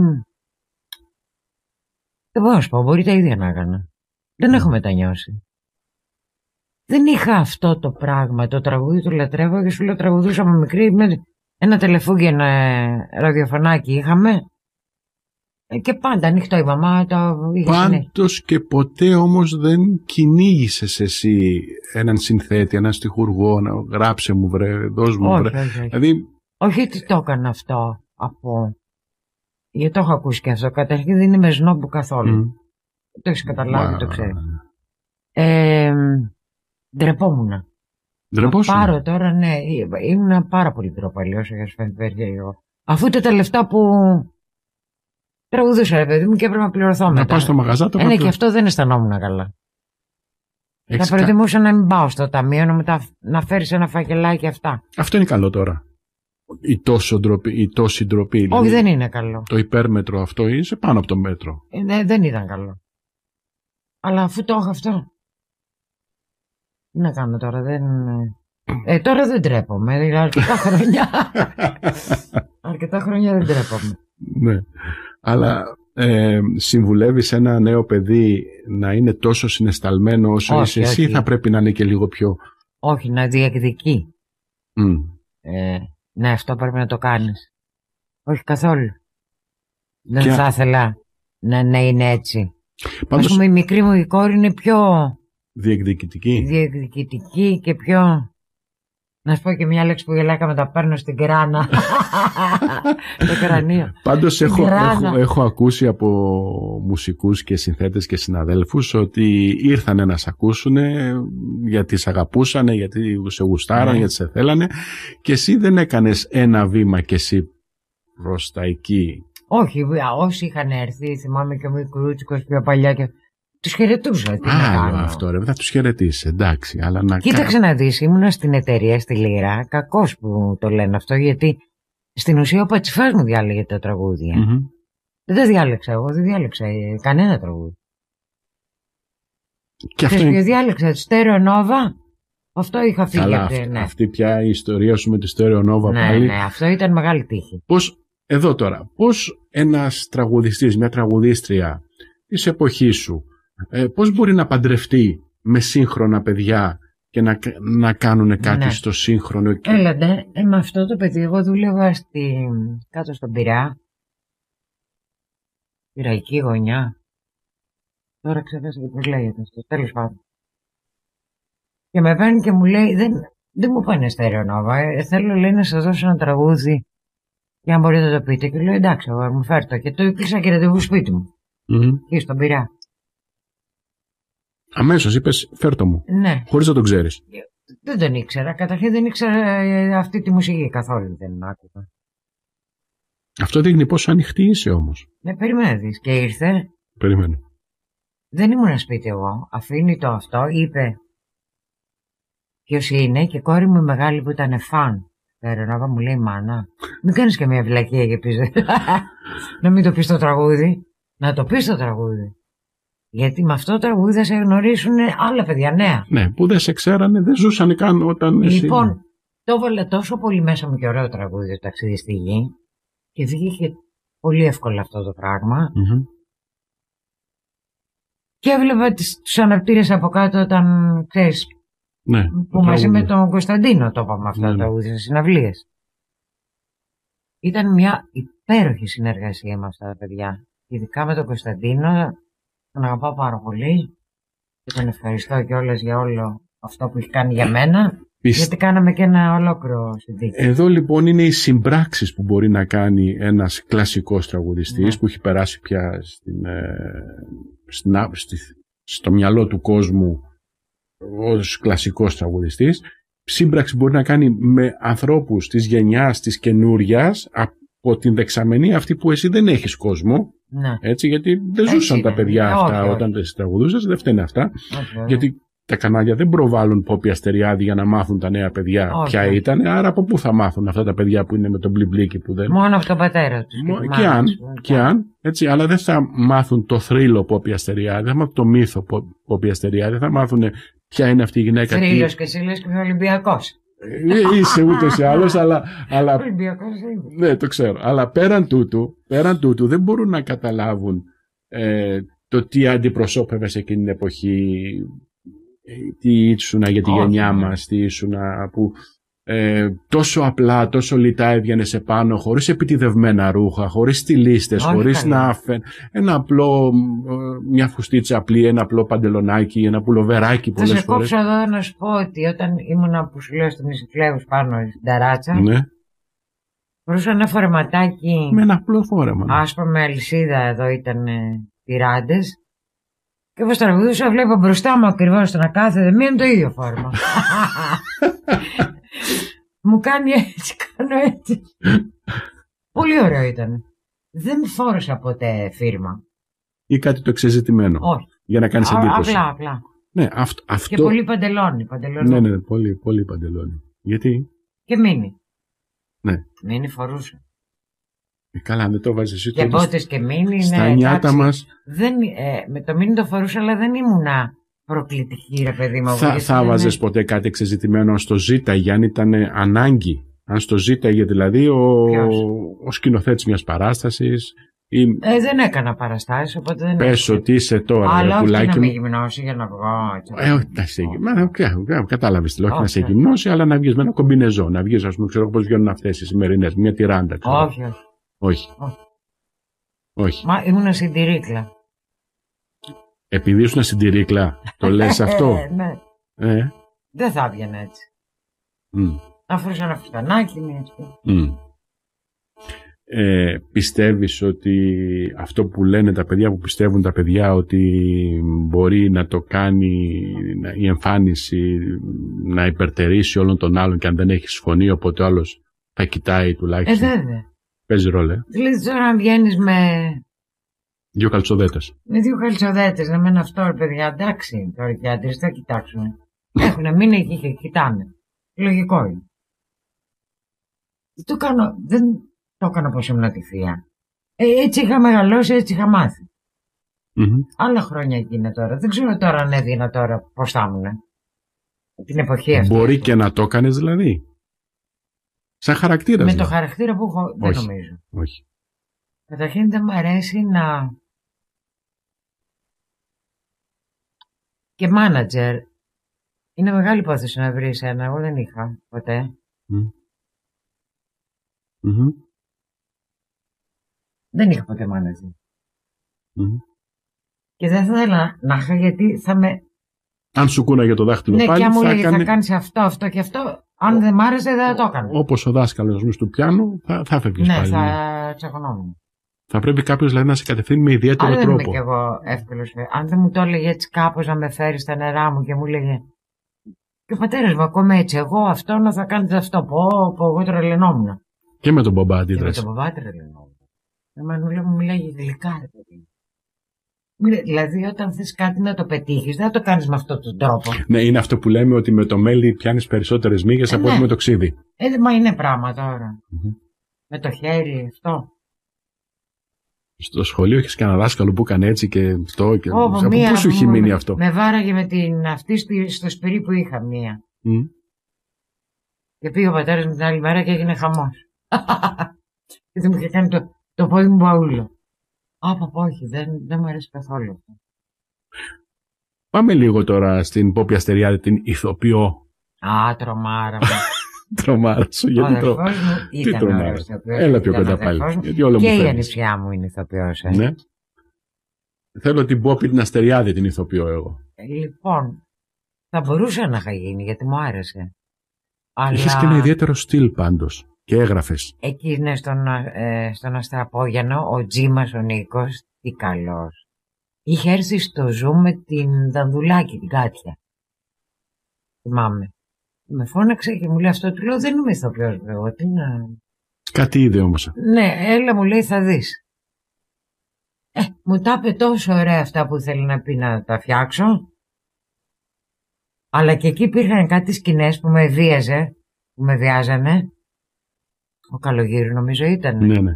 Speaker 2: Δεν μπορώ να σου πω, μπορεί τα ίδια να έκανα. Δεν έχω μετανιώσει. Δεν είχα αυτό το πράγμα, το τραγούδι το λατρεύω και σου λέω τραγουδούσα από μικρή, με ένα τηλεφούγγι, ένα ραδιοφωνάκι είχαμε και πάντα ανοιχτό η μαμά το είχε.
Speaker 1: Πάντως και ποτέ όμως δεν κυνήγησες εσύ έναν συνθέτη, έναν στιχουργό, να γράψε μου βρε, δώσ' μου βρε.
Speaker 2: Όχι.
Speaker 1: Δηλαδή...
Speaker 2: όχι τι το έκανα αυτό από... γιατί το έχω ακούσει και αυτό. Καταρχήν δεν είμαι σνόμπου καθόλου. Το έχεις καταλάβει, το ξέρεις. Ντρεπόμουνα.
Speaker 1: Ντρεπόσουν.
Speaker 2: Πάρω τώρα, ναι. Ήμουν πάρα πολύ ντροπαλή όσο για σφαίρει εγώ. Αφού ήταν τα λεφτά που τραγουδούσα, ρε παιδί μου, και έπρεπε να πληρωθώ μετά.
Speaker 1: Να πάω στο μαγαζάτο.
Speaker 2: Ναι, και αυτό δεν αισθανόμουν καλά. Θα προτιμούσα να μην πάω στο ταμείο, να φέρεις ένα φακελάκι αυτά.
Speaker 1: Αυτό είναι καλό τώρα. Η τόση ντροπή.
Speaker 2: Όχι,
Speaker 1: δηλαδή,
Speaker 2: δεν είναι καλό.
Speaker 1: Το υπέρμετρο αυτό είσαι πάνω από το μέτρο.
Speaker 2: Δεν ήταν καλό. Αλλά αφού το έχω αυτό. Τι να κάνω τώρα, τώρα δεν τρέπομαι. Αρκετά χρόνια δεν τρέπομαι.
Speaker 1: Ναι. Αλλά συμβουλεύεις ένα νέο παιδί να είναι τόσο συναισθαλμένο όσο είσαι εσύ, θα πρέπει να είναι και λίγο πιο...
Speaker 2: Όχι, να διεκδικεί. Ναι, αυτό πρέπει να το κάνεις. Όχι καθόλου. Δεν θα ήθελα να είναι έτσι.
Speaker 1: Πάντως,
Speaker 2: ας πούμε, η μικρή μου η κόρη είναι πιο
Speaker 1: διεκδικητική
Speaker 2: και πιο... Να σου πω και μια λέξη που γελάκα με τα παίρνω στην κράνα. Το κρανίο.
Speaker 1: Πάντως έχω ακούσει από μουσικούς και συνθέτες και συναδέλφους ότι ήρθανε να σε ακούσουν γιατί σε αγαπούσαν, γιατί σε γουστάραν, γιατί σε θέλανε, και εσύ δεν έκανες ένα βήμα κι εσύ προς τα εκεί.
Speaker 2: Όχι, όσοι είχαν έρθει, θυμάμαι και ο Μικρούτσικος πιο παλιά και τους χαιρετούσα.
Speaker 1: Άλλο αυτό ρε, θα τους χαιρετήσεις, εντάξει. Αλλά να
Speaker 2: κοίταξε να δεις, ήμουνα στην εταιρεία στη Λύρα, κακός που το λένε αυτό, γιατί στην ουσία ο Πατσιφάς μου διάλεγε τα τραγούδια. Δεν τα διάλεξα εγώ, δεν διάλεξα κανένα τραγούδι. Και αυτό διάλεξα τη Στέρεο Νόβα. Αυτό είχα φύγει.
Speaker 1: Καλά, αυτή πια η ιστορία σου με τη Στέρεο Νόβα πάλι.
Speaker 2: Ναι, αυτό ήταν μεγάλη τύχη.
Speaker 1: Εδώ τώρα, πώς ένας τραγουδιστής, μια τραγουδίστρια της εποχής σου, πώς μπορεί να παντρευτεί με σύγχρονα παιδιά και να κάνουν κάτι στο σύγχρονο?
Speaker 2: Έλατε, με αυτό το παιδί εγώ δούλευα κάτω στον Πειραιά, Πειραϊκή γωνιά. Τώρα ξέχασα και πώς λέγεται αυτό, τέλος πάντων. Και με παίρνει και μου λέει, δεν μου πάνε Στέρεο Νόβα, θέλω, λέει, να σας δώσω ένα τραγούδι για να μπορείτε να το πείτε. Και λέω, εντάξει, εγώ μου φέρω το. Και το έκλεισα και ραντεβού σπίτι μου. Και στον Πειραιά.
Speaker 1: Αμέσως είπες, φέρτο μου.
Speaker 2: Ναι.
Speaker 1: Χωρίς να το ξέρεις.
Speaker 2: Δεν τον ήξερα. Καταρχήν δεν ήξερα αυτή τη μουσική καθόλου. Δεν άκουγα.
Speaker 1: Αυτό δείχνει πόσο ανοιχτή είσαι όμως.
Speaker 2: Ναι, περιμένεις. Και ήρθε.
Speaker 1: Περιμένω.
Speaker 2: Δεν ήμουν σπίτι εγώ. Αφήνει το αυτό. Είπε ποιος είναι, και κόρη μου η μεγάλη που ήταν φαν. Νόβα μου λέει, μάνα, μην κάνεις και μια βλακία και πεις να μην το πεις το τραγούδι. Να το πεις το τραγούδι. Γιατί με αυτό το τραγούδι θα σε γνωρίσουν άλλα παιδιά νέα.
Speaker 1: Ναι, που δεν σε ξέρανε, δεν ζούσαν καν όταν εσύ.
Speaker 2: Λοιπόν, το έβαλε τόσο πολύ μέσα μου και ωραίο τραγούδι, το ταξίδι στη γη, και βγήκε πολύ εύκολα αυτό το πράγμα. Και έβλεπα τους αναπτήρες από κάτω όταν, ξέρεις,
Speaker 1: ναι,
Speaker 2: που μαζί με τον Κωνσταντίνο το είπαμε αυτά τα τραγούδια στις συναυλίες. Ήταν μια υπέροχη συνεργασία με αυτά τα παιδιά. Ειδικά με τον Κωνσταντίνο, τον αγαπάω πάρα πολύ και τον ευχαριστώ κιόλας για όλο αυτό που έχει κάνει για μένα, γιατί κάναμε και ένα ολόκληρο CD.
Speaker 1: Εδώ λοιπόν είναι οι συμπράξεις που μπορεί να κάνει ένας κλασικός τραγουδιστής, που έχει περάσει πια στο μυαλό του κόσμου ως κλασικός τραγουδιστής. Σύμπραξη μπορεί να κάνει με ανθρώπους της γενιάς της καινούριας, από την δεξαμενή αυτή που εσύ δεν έχεις κόσμο.
Speaker 2: Ναι.
Speaker 1: Έτσι, γιατί δεν ζούσαν τα παιδιά αυτά όταν τις τραγουδούσες, δεν φταίνε αυτά. Γιατί τα κανάλια δεν προβάλλουν Πόπη Αστεριάδη για να μάθουν τα νέα παιδιά ποια ήταν. Άρα από πού θα μάθουν αυτά τα παιδιά που είναι με τον μπλιμπλίκι που δεν.
Speaker 2: Μόνο από τον πατέρα τους.
Speaker 1: Και αν, έτσι, αλλά δεν θα μάθουν το θρύλο Πόπη Αστεριάδη, θα μάθουν το μύθο Πόπη Αστεριάδη, θα μάθουν ποια είναι αυτή η γυναίκα.
Speaker 2: Θρύλος και εσύ λες και Ολυμπιακός.
Speaker 1: Είσαι ούτως ή άλλως, αλλά
Speaker 2: ναι,
Speaker 1: το ξέρω. Αλλά πέραν τούτου δεν μπορούν να καταλάβουν το τι αντιπροσώπευες εκείνη την εποχή, τι ήσουνα για τη γενιά μας, τι ήσουνα που τόσο απλά, τόσο λιτά έβγαινες επάνω, χωρίς επιτιδευμένα ρούχα, χωρίς στιλίστες, χωρίς ένα απλό, μια φουστίτσα απλή, ένα απλό παντελονάκι, ένα πουλοβεράκι πολλές φορές.
Speaker 2: Θα σε κόψω εδώ να σου πω ότι όταν ήμουν, που σου λέω, στο Μισηφλέβους πάνω στην ταράτσα, φορούσα ένα φορεματάκι
Speaker 1: με ένα απλό φόρεμα,
Speaker 2: άσπρο με αλυσίδα, εδώ ήταν τυράντες, και όπως τραγουδούσα βλέπω μπροστά μου ακριβώς το να κάθεται μία με το ίδιο φόρμα. Μου κάνει έτσι, κάνω έτσι. Πολύ ωραίο ήταν. Δεν φόρεσα ποτέ φίρμα.
Speaker 1: Ή κάτι το εξεζητημένο.
Speaker 2: Όχι.
Speaker 1: Για να κάνεις εντύπωση.
Speaker 2: Απλά.
Speaker 1: Ναι, αυτό...
Speaker 2: Και πολύ παντελόνι.
Speaker 1: Ναι, πολύ παντελόνι. Γιατί?
Speaker 2: Και μίνι.
Speaker 1: Ναι.
Speaker 2: Μίνι φορούσε.
Speaker 1: Καλά, δεν το βάζεις εσύ.
Speaker 2: Και μπότες και μίνι.
Speaker 1: Στα νιάτα μας.
Speaker 2: Με το μίνι το φορούσα, αλλά δεν ήμουνα προκλητική, ρε παιδί μου.
Speaker 1: Θα βάζες ποτέ κάτι εξεζητημένο στο ζήταγε, αν ήταν ανάγκη? Αν στο ζήταγε δηλαδή ο σκηνοθέτης μιας παράστασης?
Speaker 2: Δεν έκανα παραστάσεις, οπότε δεν.
Speaker 1: Πες ότι είσαι τώρα,
Speaker 2: αλλά όχι
Speaker 1: πουλάκι
Speaker 2: να
Speaker 1: μου.
Speaker 2: με γυμνώσει για να βγω.
Speaker 1: Όχι να σε γυμνώσει. Κατάλαβες τι λέω, όχι να σε γυμνώσει, αλλά να βγεις με ένα κομπινεζό. Να βγεις, ας πούμε, ξέρω πώς βγαίνουν αυτές οι σημερινές, μια τυράντα.
Speaker 2: Όχι.
Speaker 1: Όχι.
Speaker 2: Μα ήμουν στην Τυρίκλα.
Speaker 1: Επειδή ήσουν στην Τυρίκλα, το λες αυτό?
Speaker 2: Ναι. Δεν θα έβγαινε έτσι. Να φορούσα ένα φουστανάκι, έτσι.
Speaker 1: Πιστεύεις ότι αυτό που λένε τα παιδιά, που πιστεύουν τα παιδιά, ότι μπορεί να το κάνει η εμφάνιση να υπερτερήσει όλων των άλλων, και αν δεν έχεις φωνή οπότε ο άλλος θα κοιτάει τουλάχιστον?
Speaker 2: Βέβαια.
Speaker 1: Παίζει ρόλο.
Speaker 2: Δηλαδή τώρα να βγαίνεις με
Speaker 1: 2 καλτσοδέτες.
Speaker 2: Με 2 καλτσοδέτες, να μένουν αυτό, παιδιά, εντάξει, τώρα και οι άντρες θα κοιτάξουν. Έχουνε μείνει εκεί και κοιτάνε. Λογικό είναι. Δεν το έκανα πως ήμουν τη θεία. Έτσι είχα μεγαλώσει, έτσι είχα μάθει. Άλλα χρόνια εκείνα τώρα. Δεν ξέρω τώρα αν έδινα τώρα πως θα ήμουν. Την εποχή αυτή.
Speaker 1: Μπορεί και να το έκανες δηλαδή. Σαν χαρακτήρα.
Speaker 2: Με το χαρακτήρα που έχω, δεν νομίζω.
Speaker 1: Όχι.
Speaker 2: Καταρχήν δεν μου αρέσει να... Και μάνατζερ. Είναι μεγάλη υπόθεση να βρεις ένα. Εγώ δεν είχα ποτέ. Δεν είχα ποτέ μάνατζερ. Και δεν θα ήθελα να είχα, γιατί θα με...
Speaker 1: Αν σου κούναγε το δάχτυλο πάλι,
Speaker 2: και αν μου λέγε θα κάνεις αυτό και αυτό, αν δεν μ' άρεσε δεν θα το έκανα.
Speaker 1: Όπως ο δάσκαλος του πιάνου, θα φεύγεις πάλι.
Speaker 2: Ναι, θα τσακωνόμουν.
Speaker 1: Θα πρέπει κάποιος δηλαδή να σε κατευθύνει με ιδιαίτερο τρόπο.
Speaker 2: Δεν είμαι κι εγώ εύκολος. Αν δεν μου το έλεγε έτσι κάπως να με φέρει στα νερά μου και μου λέγε και ο πατέρας μου ακόμα έτσι, εγώ αυτό να θα κάνετε αυτό. Πω, εγώ τρελαινόμουν.
Speaker 1: Και με τον μπαμπά αντίδραση.
Speaker 2: Και με τον μπαμπά τρελαινόμουν. Μου μιλάει γλυκά, ρε παιδί. Δηλαδή, όταν θες κάτι να το πετύχεις, δεν θα το κάνεις με αυτόν τον τρόπο. Ναι,
Speaker 1: είναι αυτό που λέμε, ότι με το μέλι πιάνεις περισσότερες μύγες από ότι με το ξύδι.
Speaker 2: Μα είναι πράγμα τώρα. Με το χέρι, αυτό.
Speaker 1: Στο σχολείο έχεις κανένα δάσκαλο που έκανε έτσι και αυτό? Και... από πού σου έχει μείνει αυτό?
Speaker 2: Με βάραγε με την αυτή στο σπίτι που είχα μία. Και πήγε ο πατέρας μου την άλλη μέρα και έγινε χαμός. Και δεν μου είχε κάνει το πόδι μου μπαούλο. Όχι, δεν μου αρέσει καθόλου αυτό.
Speaker 1: Πάμε λίγο τώρα στην Πόπη Αστεριάδη, την ηθοποιό.
Speaker 2: Τρομάρα μου.
Speaker 1: Τρομάρα σου, γιατί
Speaker 2: ήταν ωραίος ηθοποιός.
Speaker 1: Έλα πιο κοντά πάλι.
Speaker 2: Και η ανιψιά μου είναι ηθοποιός.
Speaker 1: Ναι. Θέλω την Πόπη την Αστεριάδη, την ηθοποιό εγώ.
Speaker 2: Λοιπόν, θα μπορούσα να είχα γίνει, γιατί μου άρεσε.
Speaker 1: Είχες και ένα ιδιαίτερο στυλ πάντως. Και έγραφες.
Speaker 2: Εκεί είναι στον Αστραπόγιανο, ο Τζίμας ο Νίκος, τι καλός. Είχε έρθει στο Zoom με την Δανδουλάκη, την Κάτια. Θυμάμαι. Με φώναξε και μου λέει αυτό, του λέω δεν είμαι ηθοποιός εγώ, τι να...
Speaker 1: Κάτι είδε όμως.
Speaker 2: Ναι, έλα μου λέει θα δεις. Μου τα είπε τόσο ωραία αυτά που θέλει να πει να τα φτιάξω. Αλλά και εκεί υπήρχαν κάτι σκηνές που με βίαζε, που με βιάζανε. Ο Καλογύρου νομίζω ήταν.
Speaker 1: Ναι.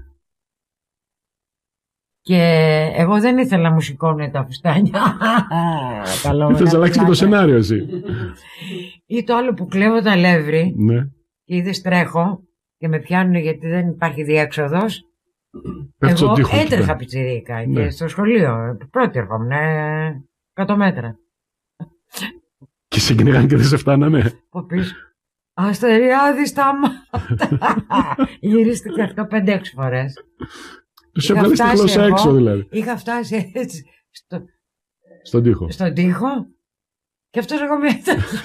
Speaker 2: Και εγώ δεν ήθελα να μου σηκώνουν τα φουστάνια.
Speaker 1: Ήθελες να αλλάξεις και το σενάριο εσύ.
Speaker 2: Ή το άλλο που κλέβω τα λεύρη.
Speaker 1: Ναι.
Speaker 2: Και είδες τρέχω και με πιάνουν γιατί δεν υπάρχει διέξοδος.
Speaker 1: Εγώ
Speaker 2: έτρεχα πιτσιρίκα και στο σχολείο. Πρώτη ερχόμουν 100 μέτρα.
Speaker 1: Και σε κυνηγάνε και δεν σε φτάνανε.
Speaker 2: Από πίσω. Αστεριάδη σταμάτα. Γυρίστηκε αυτό 5-6 φορές.
Speaker 1: Τους έβγαλες τη γλώσσα έξω δηλαδή.
Speaker 2: Είχα φτάσει έτσι
Speaker 1: στον
Speaker 2: τοίχο και αυτός εγώ με έτρεχε.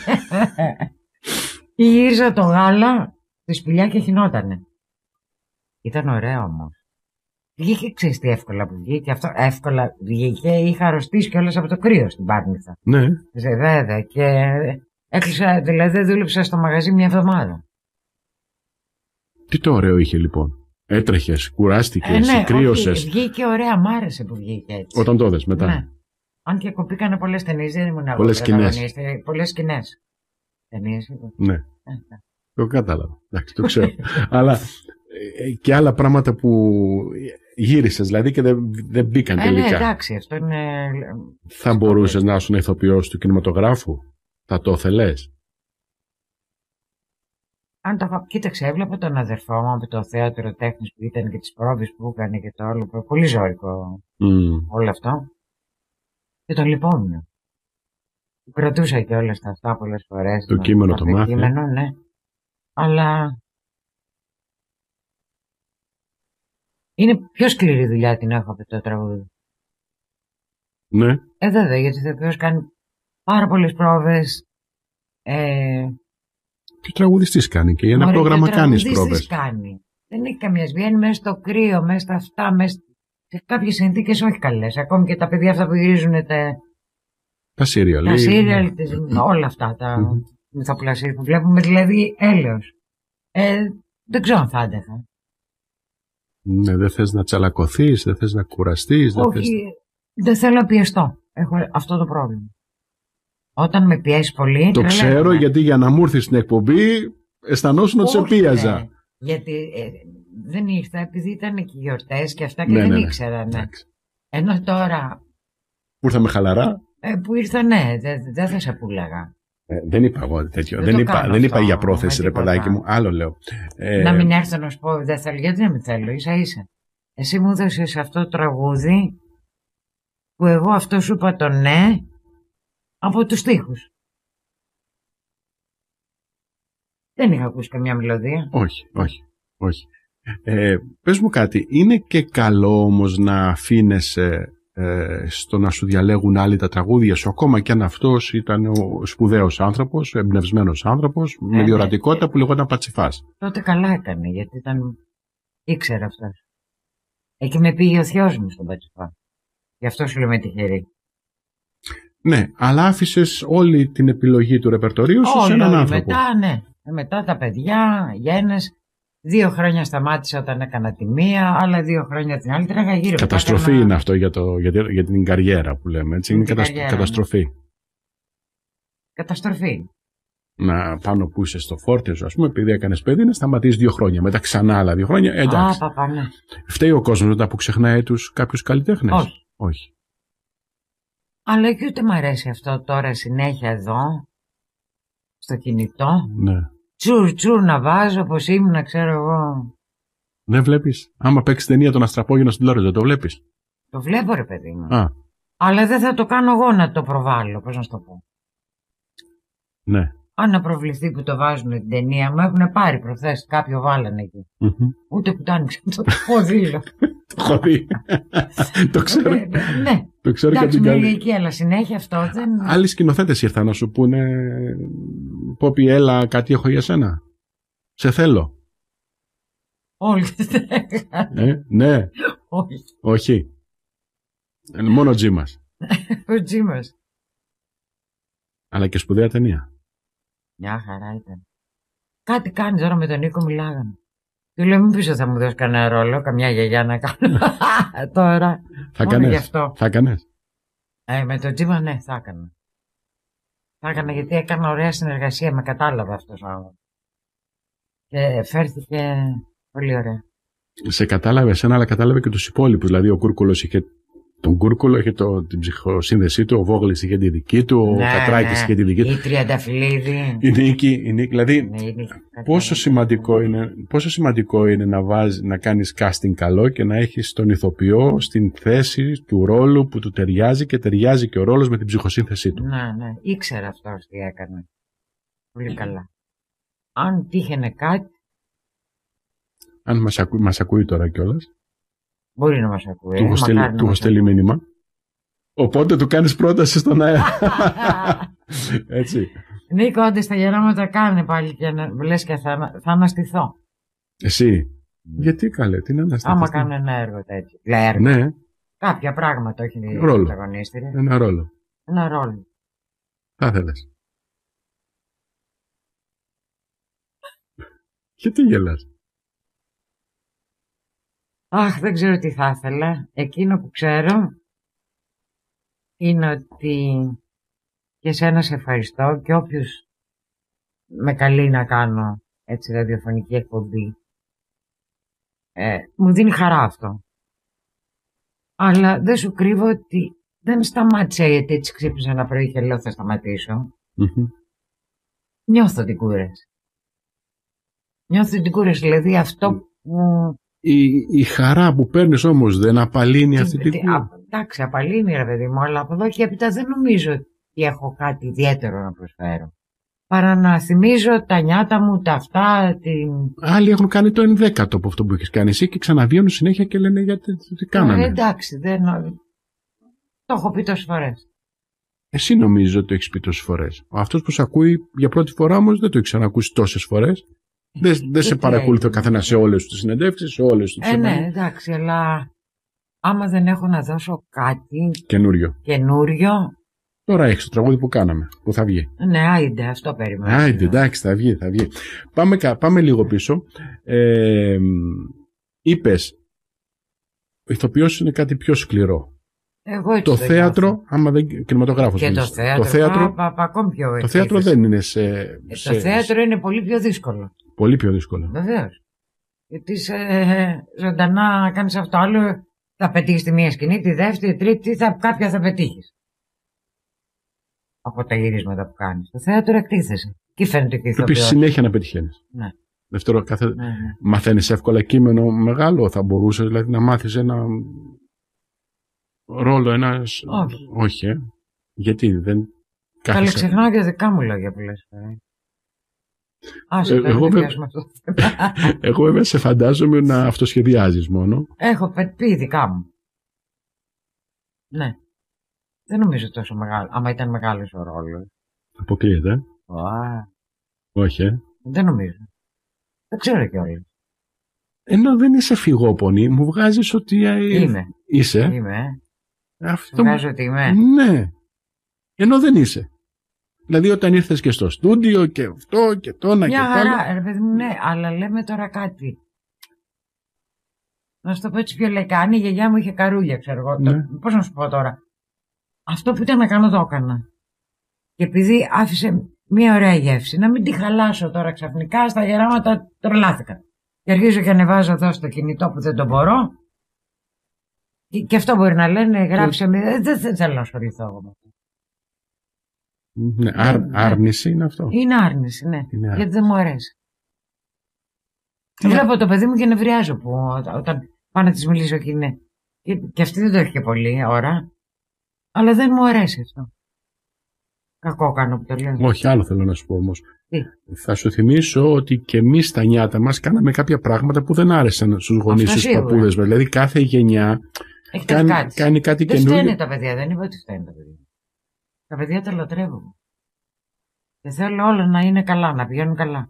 Speaker 2: Γύριζα το γάλα στη σπηλιά και χινότανε. Ήταν ωραίο όμως. Βγήκε, ξέρεις τι εύκολα που βγήκε αυτό. Εύκολα βγήκε, είχα αρρωστήσει κιόλας από το κρύο στην Πάρνηθα.
Speaker 1: Ναι.
Speaker 2: Βέβαια και έκλεισα, δηλαδή δεν δούλεψα στο μαγαζί μια εβδομάδα.
Speaker 1: Τι το ωραίο είχε λοιπόν? Έτρεχες, κουράστηκες, κρύωσες?
Speaker 2: Βγήκε ωραία, μ' άρεσε που βγήκε έτσι.
Speaker 1: Όταν το δες μετά?
Speaker 2: Ναι. Αν και κοπήκανε πολλές ταινίες, δεν ήμουν εγώ. Πολλές σκηνές. Ταινίες.
Speaker 1: Ναι. Το κατάλαβα. Εντάξει, το ξέρω. Αλλά και άλλα πράγματα που γύρισες δηλαδή και δεν μπήκαν τελικά.
Speaker 2: Ναι, εντάξει, αυτό είναι...
Speaker 1: Θα μπορούσες να ήσουν ηθοποιός του κινηματογράφου? Θα το ήθελες?
Speaker 2: Κοίταξε, έβλεπα τον αδερφό μου από το θέατρο τέχνης που ήταν και τις πρόβες που έκανε και το άλλο. Πολύ ζώρικο όλο αυτό. Και τον λυπόμουν. Κρατούσα και όλα αυτά πολλές φορές.
Speaker 1: Το κείμενο το μάθει.
Speaker 2: Ναι. Αλλά Είναι πιο σκληρή δουλειά την έχω από το τραγούδι.
Speaker 1: Ναι.
Speaker 2: Βέβαια, γιατί ο ηθοποιός κάνει πάρα πολλές πρόβες.
Speaker 1: Και ο τραγουδιστής κάνει και για ένα πρόγραμμα κάνεις πρόβες.
Speaker 2: Κάνει. Δεν έχει καμία. Βγαίνει μέσα στο κρύο, μέσα στα αυτά, μέσα σε κάποιες συνθήκες όχι καλές. Ακόμη και τα παιδιά αυτά που γυρίζουν
Speaker 1: τα σύριαλ.
Speaker 2: Όλα αυτά τα μυθοπλασίες που βλέπουμε, δηλαδή έλεος. Δεν ξέρω αν θα άντεχα.
Speaker 1: Ναι, δεν θες να τσαλακωθείς, δεν θες να κουραστείς.
Speaker 2: Δεν θέλω να πιεστώ. Έχω αυτό το πρόβλημα. Όταν με πιέσει πολύ.
Speaker 1: Το ξέρω, γιατί για να μου έρθει στην εκπομπή αισθανόσουν ότι σε πίαζα.
Speaker 2: Ναι. Γιατί δεν ήρθα επειδή ήταν και γιορτές και αυτά και δεν ήξερα. Ναι. Ενώ τώρα.
Speaker 1: Που ήρθα με χαλαρά.
Speaker 2: Που ήρθα, ναι, δεν θα σε πουλάγα.
Speaker 1: Δεν είπα εγώ τέτοιο. Δεν είπα για πρόθεση, ρε παιδάκι μου. Άλλο λέω.
Speaker 2: Να μην έρθω να σου πω, δεν θέλω. Γιατί να μην θέλω, ίσα-ίσα. Εσύ μου έδωσες αυτό το τραγούδι που εγώ αυτό σου είπα το ναι από τους στίχους. Δεν είχα ακούσει καμιά μελωδία.
Speaker 1: Όχι. Πες μου κάτι, είναι και καλό όμως να αφήνεσαι στο να σου διαλέγουν άλλοι τα τραγούδια σου, ακόμα και αν αυτός ήταν ο σπουδαίος άνθρωπος, εμπνευσμένος άνθρωπος, με διορατικότητα που λεγόταν Πατσιφάς.
Speaker 2: Τότε καλά έκανε, γιατί ήξερε αυτός. Εκεί με πήγε ο θειός μου στον Πατσιφά. Γι' αυτό σου λέμε τυχερή.
Speaker 1: Ναι, αλλά άφησες όλη την επιλογή του ρεπερτορίου σου σε έναν άνθρωπο.
Speaker 2: Μετά τα παιδιά, γένες. 2 χρόνια σταμάτησα όταν έκανα τη μία, άλλα 2 χρόνια την άλλη. Τρέχα γύρω.
Speaker 1: Καταστροφή είναι αυτό για την καριέρα που λέμε. Έτσι. Είναι καταστροφή.
Speaker 2: Καταστροφή.
Speaker 1: Να πάνω που είσαι στο φόρτε σου, ας πούμε, επειδή έκανες παιδί, να σταματήσεις 2 χρόνια. Μετά ξανά άλλα 2 χρόνια. Εντάξει.
Speaker 2: Ναι.
Speaker 1: Φταίει ο κόσμος μετά που ξεχνάει κάποιους καλλιτέχνες. Όχι.
Speaker 2: Αλλά και ούτε μ' αρέσει αυτό τώρα συνέχεια εδώ, στο κινητό.
Speaker 1: Ναι.
Speaker 2: Τσουρ να βάζω, πως ήμουν, ξέρω εγώ.
Speaker 1: Δεν βλέπεις. Άμα παίξεις ταινία τον Αστραπόγεινο στην τηλεόραση, το βλέπεις.
Speaker 2: Το βλέπω, ρε παιδί μου. Αλλά δεν θα το κάνω εγώ να το προβάλλω, πώς να σου το πω.
Speaker 1: Ναι.
Speaker 2: Αν να προβληθεί που το βάζουν την ταινία, μου έχουν πάρει προχθές, κάποιο βάλανε εκεί. Ούτε που το άνοιξε το ποδήλο.
Speaker 1: Το έχω δει. Το ξέρω.
Speaker 2: Ναι.
Speaker 1: Το ξέρω.
Speaker 2: Εντάξει, μερική, αλλά συνέχεια αυτό δεν.
Speaker 1: Άλλοι σκηνοθέτες ήρθαν να σου πούνε, Πόπι, έλα, κάτι έχω για σένα. Σε θέλω.
Speaker 2: Όλοι.
Speaker 1: Ναι. Όχι. Μόνο ο Τζίμας.
Speaker 2: Ο Τζίμας.
Speaker 1: Αλλά και σπουδαία ταινία.
Speaker 2: Μια χαρά ήταν. Κάτι κάνει τώρα με τον Νίκο, μιλάγαμε. Του λέω, μην πίσω θα μου δώσει κανένα ρόλο, καμιά γιαγιά να κάνω. Τώρα.
Speaker 1: Θα κάνεις.
Speaker 2: Με τον Τζίμα, ναι, θα έκανα. Θα έκανα γιατί έκανα ωραία συνεργασία, με κατάλαβε αυτός ο άνθρωπος. Και φέρθηκε πολύ ωραία. Σε
Speaker 1: κατάλαβε εσένα, αλλά κατάλαβε και τους υπόλοιπους. Δηλαδή, ο Κούρκουλος είχε τον Κούρκουλο, είχε την ψυχοσύνδεσή του, ο Βόγλης είχε τη δική του, ο Κατράκης είχε τη δική του.
Speaker 2: Η Τριανταφυλλίδη.
Speaker 1: Η Νίκη. Δηλαδή, πόσο σημαντικό είναι να κάνεις casting καλό και να έχεις τον ηθοποιό στην θέση του ρόλου που του ταιριάζει και ταιριάζει και ο ρόλος με την ψυχοσύνθεσή του.
Speaker 2: Ναι. Ήξερα αυτός τι έκανε. Πολύ καλά. Αν τύχαινε κάτι.
Speaker 1: Αν μας ακούει τώρα κιόλας.
Speaker 2: Μπορεί να μας ακούει.
Speaker 1: Του έχω στείλει μήνυμα. Οπότε του κάνεις πρόταση στον αέρα. Έτσι.
Speaker 2: Νίκο, άντε στα γεράματα κάνε πάλι και λες και θα αναστηθώ.
Speaker 1: Εσύ. Γιατί καλέ, τι να αναστηθείς.
Speaker 2: Άμα κάνω ένα έργο τέτοιο.
Speaker 1: Ναι.
Speaker 2: Κάποια πράγματα, όχι πρωταγωνίστρια.
Speaker 1: Ένα ρόλο.
Speaker 2: Θα
Speaker 1: ήθελες. Γιατί γελάς.
Speaker 2: Αχ, δεν ξέρω τι θα ήθελα. Εκείνο που ξέρω είναι ότι και εσένα σε ευχαριστώ και όποιος με καλεί να κάνω έτσι ραδιοφωνική εκπομπή μου δίνει χαρά αυτό. Αλλά δεν σου κρύβω ότι δεν σταμάτησα γιατί έτσι ξύπνησα ένα πρωί και λέω θα σταματήσω. Νιώθω την κούραση. Δηλαδή αυτό που...
Speaker 1: Η χαρά που παίρνεις όμως δεν απαλύνει αυτή την κούραση.
Speaker 2: Εντάξει, απαλύνει ρε παιδί μου, αλλά από εδώ και έπειτα δεν νομίζω ότι έχω κάτι ιδιαίτερο να προσφέρω. παρά να θυμίζω τα νιάτα μου, τα αυτά.
Speaker 1: Άλλοι έχουν κάνει το 11ο από αυτό που έχεις κάνει εσύ και ξαναβγαίνουν συνέχεια και λένε γιατί τι κάνανε.
Speaker 2: Εντάξει, το έχω πει τόσες φορές.
Speaker 1: Εσύ νομίζεις ότι το έχεις πει τόσες φορές. Αυτός που σε ακούει για πρώτη φορά όμως δεν το έχει ξανακούσει τόσες φορές. Δεν σε παρακολουθεί ο καθένας σε όλες τις συνεντεύξεις, σε όλες τις
Speaker 2: ναι, εντάξει, αλλά άμα δεν έχω να δώσω κάτι καινούριο.
Speaker 1: Τώρα έχεις το τραγούδι που κάναμε, που θα βγει.
Speaker 2: Ναι, άιντε, αυτό περίμενα.
Speaker 1: Άιντε, εντάξει, θα βγει. Πάμε λίγο πίσω. Είπες, ο ηθοποιός είναι κάτι πιο σκληρό. Το θέατρο, άμα δεν κινηματογράφος.
Speaker 2: Και το θέατρο, ακόμη πιο
Speaker 1: το θέατρο δεν είναι
Speaker 2: το θέατρο είναι πολύ πιο δύσκολο.
Speaker 1: Πολύ πιο δύσκολο.
Speaker 2: Βεβαίως. Γιατί ζωντανά κάνεις αυτό άλλο, θα πετύχεις τη μία σκηνή, τη δεύτερη, τη τρίτη, κάποια θα πετύχεις. Από τα γυρίσματα που κάνεις. Το θέατρο εκτίθεσαι. Εκεί φαίνεται και η ηθοποιός.
Speaker 1: Πρέπει συνέχεια να πετυχαίνεις.
Speaker 2: Ναι.
Speaker 1: Δεύτερο, μαθαίνεις εύκολα κείμενο μεγάλο, θα μπορούσες δηλαδή να μάθεις ένα ρόλο, Όχι. Γιατί δεν
Speaker 2: Καλά, ξεχνάω και δικά μου λόγια που λες.
Speaker 1: Εγώ βέβαια σε φαντάζομαι να αυτοσχεδιάζεις μόνο.
Speaker 2: Έχω πει δικά μου. Ναι. Δεν νομίζω τόσο μεγάλο. Άμα ήταν μεγάλος ο ρόλος.
Speaker 1: Αποκλείεται. Όχι.
Speaker 2: Δεν νομίζω. Δεν ξέρω κιόλας.
Speaker 1: Ενώ δεν είσαι φυγόπονη, μου βγάζεις ότι
Speaker 2: είμαι.
Speaker 1: Είσαι.
Speaker 2: Είμαι.
Speaker 1: Αυτό
Speaker 2: βγάζω ότι είμαι.
Speaker 1: Ναι. Ενώ δεν είσαι. Δηλαδή όταν ήρθες και στο στούντιο και αυτό και το να και το άλλο.
Speaker 2: Μια χαρά, ρε παιδί μου, ναι, αλλά λέμε τώρα κάτι. Να σου το πω έτσι πιο λεκάνη, η γιαγιά μου είχε καρούλια, ξέρω εγώ.
Speaker 1: Ναι.
Speaker 2: Πώς να σου πω τώρα. Αυτό που ήταν να κάνω το έκανα. Και επειδή άφησε μια ωραία γεύση, να μην τη χαλάσω τώρα ξαφνικά, στα γεράματα τρελάθηκα. Και αρχίζω και ανεβάζω εδώ στο κινητό που δεν το μπορώ. Και αυτό μπορεί να λένε, γράψε δεν θέλω να ασχοληθώ εγώ με αυτό.
Speaker 1: Ναι, άρνηση είναι αυτό.
Speaker 2: Είναι άρνηση, ναι. Γιατί δεν μου αρέσει. Βλέπω το παιδί μου και νευριάζω που όταν πάω να της μιλήσω και είναι. Και αυτή δεν το έχει και πολύ ώρα. Αλλά δεν μου αρέσει αυτό. Κακό κάνω που το λέω.
Speaker 1: Όχι, άλλο θέλω να σου πω όμως.
Speaker 2: Τι?
Speaker 1: Θα σου θυμίσω ότι και εμείς στα νιάτα μας κάναμε κάποια πράγματα που δεν άρεσαν στους γονείς, στους παππούδες μας. Δηλαδή κάθε γενιά κάνει κάτι καινούργιο.
Speaker 2: Δεν φταίνε τα παιδιά, δεν είπα ότι φταίνε τα παιδιά. Τα παιδιά τα λατρεύω. Και θέλω όλα να είναι καλά, να πηγαίνουν καλά.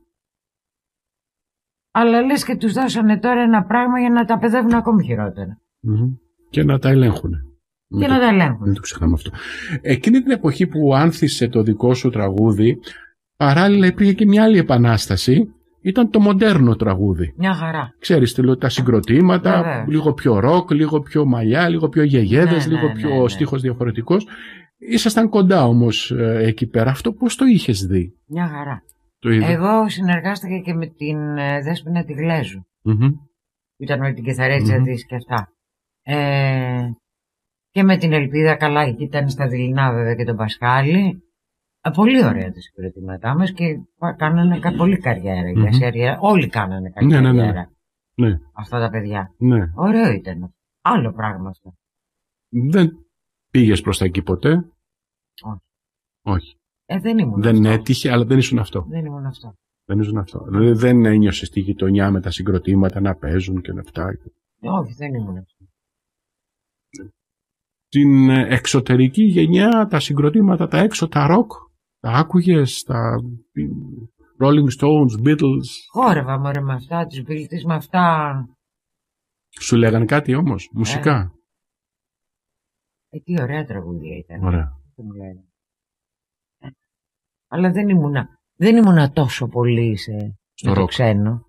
Speaker 2: Αλλά λες και τους δώσανε τώρα ένα πράγμα για να τα παιδεύουν ακόμη χειρότερα.
Speaker 1: Και να τα ελέγχουν.
Speaker 2: Δεν
Speaker 1: το ξεχνάμε αυτό. Εκείνη την εποχή που άνθησε το δικό σου τραγούδι, παράλληλα υπήρχε και μια άλλη επανάσταση. Ήταν το μοντέρνο τραγούδι.
Speaker 2: Μια χαρά.
Speaker 1: Ξέρεις, τα συγκροτήματα, λίγο πιο ροκ, λίγο πιο μαλλιά, λίγο πιο γεγέδες, λίγο πιο στίχος διαφορετικός. Ήσασταν κοντά όμως εκεί πέρα. Αυτό πώς το είχες δει?
Speaker 2: Μια χαρά. Εγώ συνεργάστηκα και με την Δέσποινα τη Γλέζου. Ήταν με την κιθαρέτσα της και αυτά. Και με την Ελπίδα, καλά, εκεί ήταν στα Δειλινά βέβαια και τον Πασχάλη. Πολύ ωραία τα συγκροτήματά μας και κάνανε πολύ καριέρα. Όλοι κάνανε καριέρα.
Speaker 1: Ναι.
Speaker 2: Αυτά τα παιδιά.
Speaker 1: Ναι.
Speaker 2: Ωραίο ήταν. Άλλο πράγμα αυτό.
Speaker 1: Δεν πήγες προς τα εκεί ποτέ? Όχι.
Speaker 2: Δεν ήμουν
Speaker 1: δεν
Speaker 2: αυτό.
Speaker 1: Έτυχε, αλλά δεν ήσουν αυτό.
Speaker 2: Δεν ήμουν αυτό.
Speaker 1: Δηλαδή δεν ένιωσες τη γειτονιά με τα συγκροτήματα να παίζουν και να αυτά?
Speaker 2: Όχι, δεν ήμουν αυτό.
Speaker 1: Την εξωτερική γενιά, τα συγκροτήματα, τα έξω, τα ροκ, τα άκουγες, τα Rolling Stones, Beatles?
Speaker 2: Χόρευα μωρέ με αυτά, τους Beatles με αυτά.
Speaker 1: Σου λέγανε κάτι όμως, μουσικά?
Speaker 2: Τι ωραία τραγούδια ήταν.
Speaker 1: Ωραία.
Speaker 2: Αλλά δεν ήμουνα τόσο πολύ στο το ξένο.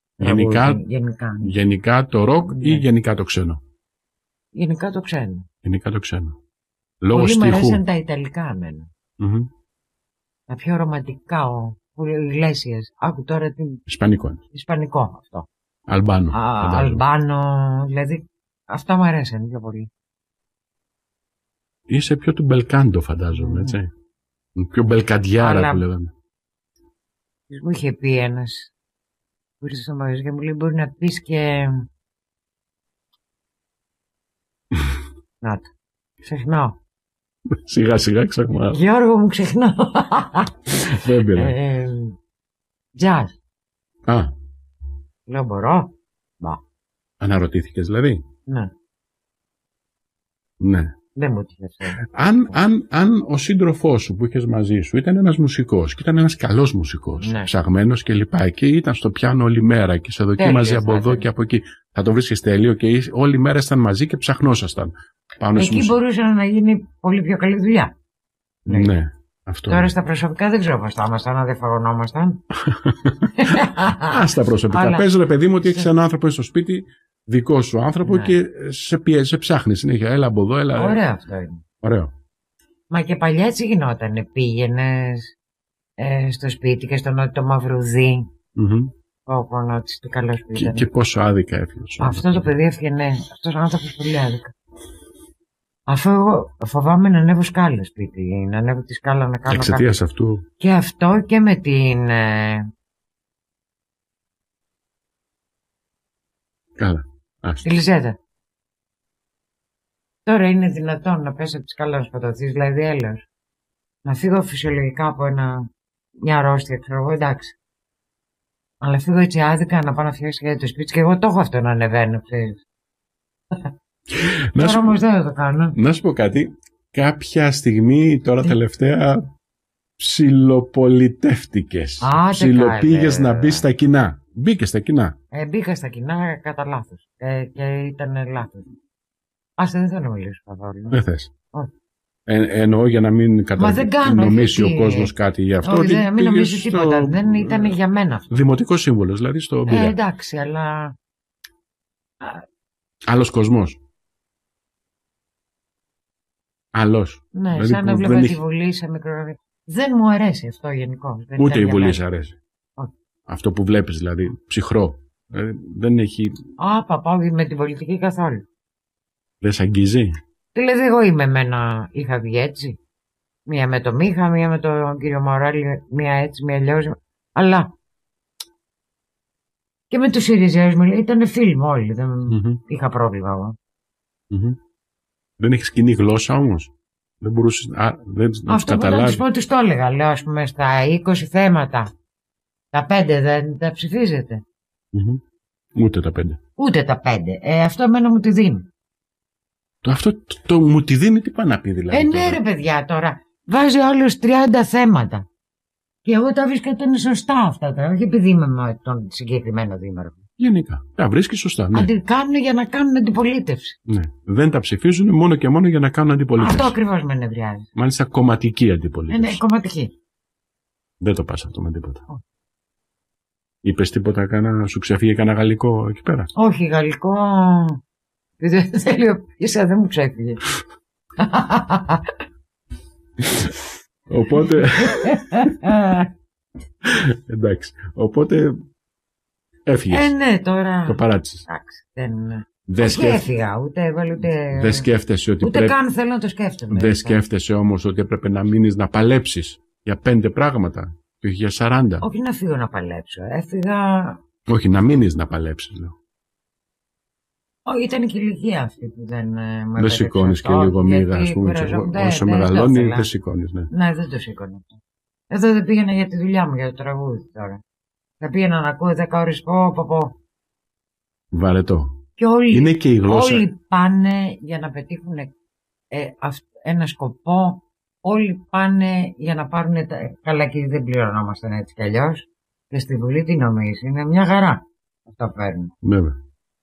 Speaker 1: Γενικά το ροκ ή γενικά το ξένο?
Speaker 2: Γενικά το ξένο.
Speaker 1: Λόγω
Speaker 2: πολύ
Speaker 1: στίχου.
Speaker 2: Μου αρέσαν τα Ιταλικά εμένα. Τα πιο ρομαντικά, ο Ιγλέσιας. Άκου τώρα τι. Ισπανικό αυτό. Αλμπάνο, δηλαδή αυτά μου αρέσαν πιο πολύ.
Speaker 1: Είσαι πιο του μπελκάντο φαντάζομαι, έτσι. Πιο μπελκαντιάρα που λέγαμε.
Speaker 2: Μου είχε πει ένας που ήρθε στο μαγαζί και μου λέει μπορεί να πεις και... Να το. Ξεχνάω.
Speaker 1: Σιγά σιγά ξεχνάω.
Speaker 2: Γιώργο μου, ξεχνάω.
Speaker 1: Δεν πειράζει.
Speaker 2: Jazz.
Speaker 1: Α.
Speaker 2: Λέω μπορώ. Μπα.
Speaker 1: Αναρωτήθηκες δηλαδή?
Speaker 2: Ναι.
Speaker 1: Ναι.
Speaker 2: Δεν μου τύχε αυτό.
Speaker 1: Αν ο σύντροφός σου που είχες μαζί σου ήταν ένας μουσικός και ήταν ένας καλός μουσικός,
Speaker 2: ναι,
Speaker 1: ψαγμένος και λοιπά, και ήταν στο πιάνο όλη μέρα και σε δοκίμαζε από εδώ και από εκεί, θα το βρίσκεις τέλειο και όλη μέρα ήταν μαζί και ψαχνόσασταν πάνω
Speaker 2: εκεί μπορούσε να γίνει πολύ πιο καλή δουλειά.
Speaker 1: Ναι. Αυτό.
Speaker 2: Τώρα στα προσωπικά δεν ξέρω πώς θα ήμασταν, αν δεν φαγωνόμασταν.
Speaker 1: Στα προσωπικά.
Speaker 2: Αλλά...
Speaker 1: Πες ρε παιδί μου ότι έχεις έναν άνθρωπο στο σπίτι, δικό σου άνθρωπο, ναι, και σε πιέζει, σε ψάχνει συνέχεια. Έλα από εδώ, έλα.
Speaker 2: Ωραίο αυτό είναι.
Speaker 1: Ωραίο.
Speaker 2: Μα και παλιά έτσι γινότανε. Πήγαινες στο σπίτι και στον Νότιο Μαυρουδί. Όπου ο Νότης, τι καλό σπίτι.
Speaker 1: Και πόσο άδικα έφυγε.
Speaker 2: Αυτό το παιδί έφυγε, ναι. Αυτός ο άνθρωπος πολύ άδικα. Αφού εγώ φοβάμαι να ανέβω σκάλα σπίτι, να ανέβω τη σκάλα να κάνω.
Speaker 1: Εξαιτίας αυτού.
Speaker 2: Και αυτό και με την.
Speaker 1: Καλά.
Speaker 2: Τη Λιζέτα. Τώρα είναι δυνατόν να πέσει από τη σκάλα να σκοτωθείς, δηλαδή έλεος. Να φύγω φυσιολογικά από μια αρρώστια, ξέρω εγώ, εντάξει. Αλλά φύγω έτσι άδικα να πάω να φτιάξω για το σπίτι και εγώ το έχω αυτό να ανεβαίνω, ξέρεις. Τώρα όμως δεν θα το κάνω.
Speaker 1: Να σου πω κάτι. Κάποια στιγμή τώρα τελευταία ψιλοπολιτεύτηκες. Ψιλοπήγες να μπεις στα κοινά. Μπήκες στα κοινά.
Speaker 2: Μπήκα στα κοινά κατά λάθος. Και ήταν λάθος. Δεν θέλω να μιλήσω καθόλου.
Speaker 1: Δεν θες. Εννοώ για να μην νομίσει ο κόσμος κάτι γι' αυτό.
Speaker 2: Όχι, δεν μην νομίσει τίποτα. Δεν ήταν για μένα αυτό.
Speaker 1: Δημοτικό σύμβολος, δηλαδή στο Πειραιά.
Speaker 2: Εντάξει, αλλά.
Speaker 1: Άλλος κόσμος. Άλλος.
Speaker 2: Ναι,
Speaker 1: δηλαδή
Speaker 2: σαν να βλέπω τη Βουλή σε μικρό. Δεν μου αρέσει αυτό γενικώς.
Speaker 1: Ούτε η Βουλή σ' αρέσει. Αυτό που βλέπεις δηλαδή, ψυχρό. Δεν έχει.
Speaker 2: Πάω με την πολιτική καθόλου.
Speaker 1: Δεν σ' αγγίζει.
Speaker 2: Δηλαδή εγώ είχα βγει έτσι. Μία με το Μίχα, μία με τον κύριο Μαουράλη, μία έτσι, μία αλλιώς. Αλλά και με τους ΣΥΡΙΖΑΙΟΥΣ μου λέει, ήταν φίλοι όλοι. Δεν είχα πρόβλημα εγώ.
Speaker 1: Δεν έχεις κοινή γλώσσα όμως. Δεν μπορούσες να τους καταλάβεις.
Speaker 2: Αυτό τους το έλεγα. Λέω ας πούμε στα 20 θέματα. Τα 5 δεν τα ψηφίζετε.
Speaker 1: Ούτε τα 5.
Speaker 2: Ούτε τα 5. Αυτό εμένα μου τη δίνει.
Speaker 1: Αυτό το μου τη δίνει τι πάει να πει δηλαδή.
Speaker 2: Ναι ρε παιδιά τώρα. Βάζει όλους 30 θέματα. Και εγώ τα βρίσκω ότι είναι σωστά αυτά τώρα. Όχι επειδή είμαι με τον συγκεκριμένο δήμαρχο.
Speaker 1: Γενικά. Τα βρίσκει σωστά. Ναι.
Speaker 2: Κάνουν για να κάνουν αντιπολίτευση.
Speaker 1: Ναι. Δεν τα ψηφίζουν μόνο και μόνο για να κάνουν αντιπολίτευση.
Speaker 2: Αυτό ακριβώς με ενευριάζει.
Speaker 1: Μάλιστα κομματική αντιπολίτευση.
Speaker 2: Ναι, κομματική. Δεν
Speaker 1: το πας αυτό με τίποτα. Είπες τίποτα, σου ξεφύγε κανένα γαλλικό εκεί πέρα?
Speaker 2: Όχι, γαλλικό. Δεν θέλει ίσα, δεν μου ξέφυγε.
Speaker 1: Οπότε. Εντάξει. Οπότε. Έφυγες.
Speaker 2: Ναι, τώρα.
Speaker 1: Το παράτησες.
Speaker 2: Εντάξει. Δεν έφυγα, ούτε έβαλε ούτε.
Speaker 1: Δεν σκέφτεσαι ότι.
Speaker 2: Ούτε καν θέλω να το σκέφτομαι.
Speaker 1: Δεν σκέφτεσαι όμως ότι έπρεπε να μείνεις να παλέψεις για 5 πράγματα και όχι για 40.
Speaker 2: Όχι να φύγω να παλέψω. Έφυγα.
Speaker 1: Όχι, να μείνεις να παλέψεις, λέω.
Speaker 2: Όχι, ήταν και η ηλικία αυτή που δεν μου έπρεπε.
Speaker 1: Δεν σηκώνεις και λίγο μίγα, ας πούμε. Όσο μεγαλώνει, δεν σηκώνεις.
Speaker 2: Ναι, δεν το σηκώνω αυτό. Εδώ δεν πήγαινα για τη δουλειά μου, για το τραγούδι τώρα. Θα πήγαινα να ακούω 10 ώρες πω.
Speaker 1: Βαρετό.
Speaker 2: Και όλοι,
Speaker 1: είναι και η γλώσσα.
Speaker 2: Όλοι πάνε για να πετύχουν ένα σκοπό. Όλοι πάνε για να πάρουν καλά και δεν πληρωνόμασταν έτσι κι αλλιώς. Και στη Βουλή τι νομίζεις, είναι μια χαρά αυτό παίρνουν.
Speaker 1: Βέβαια.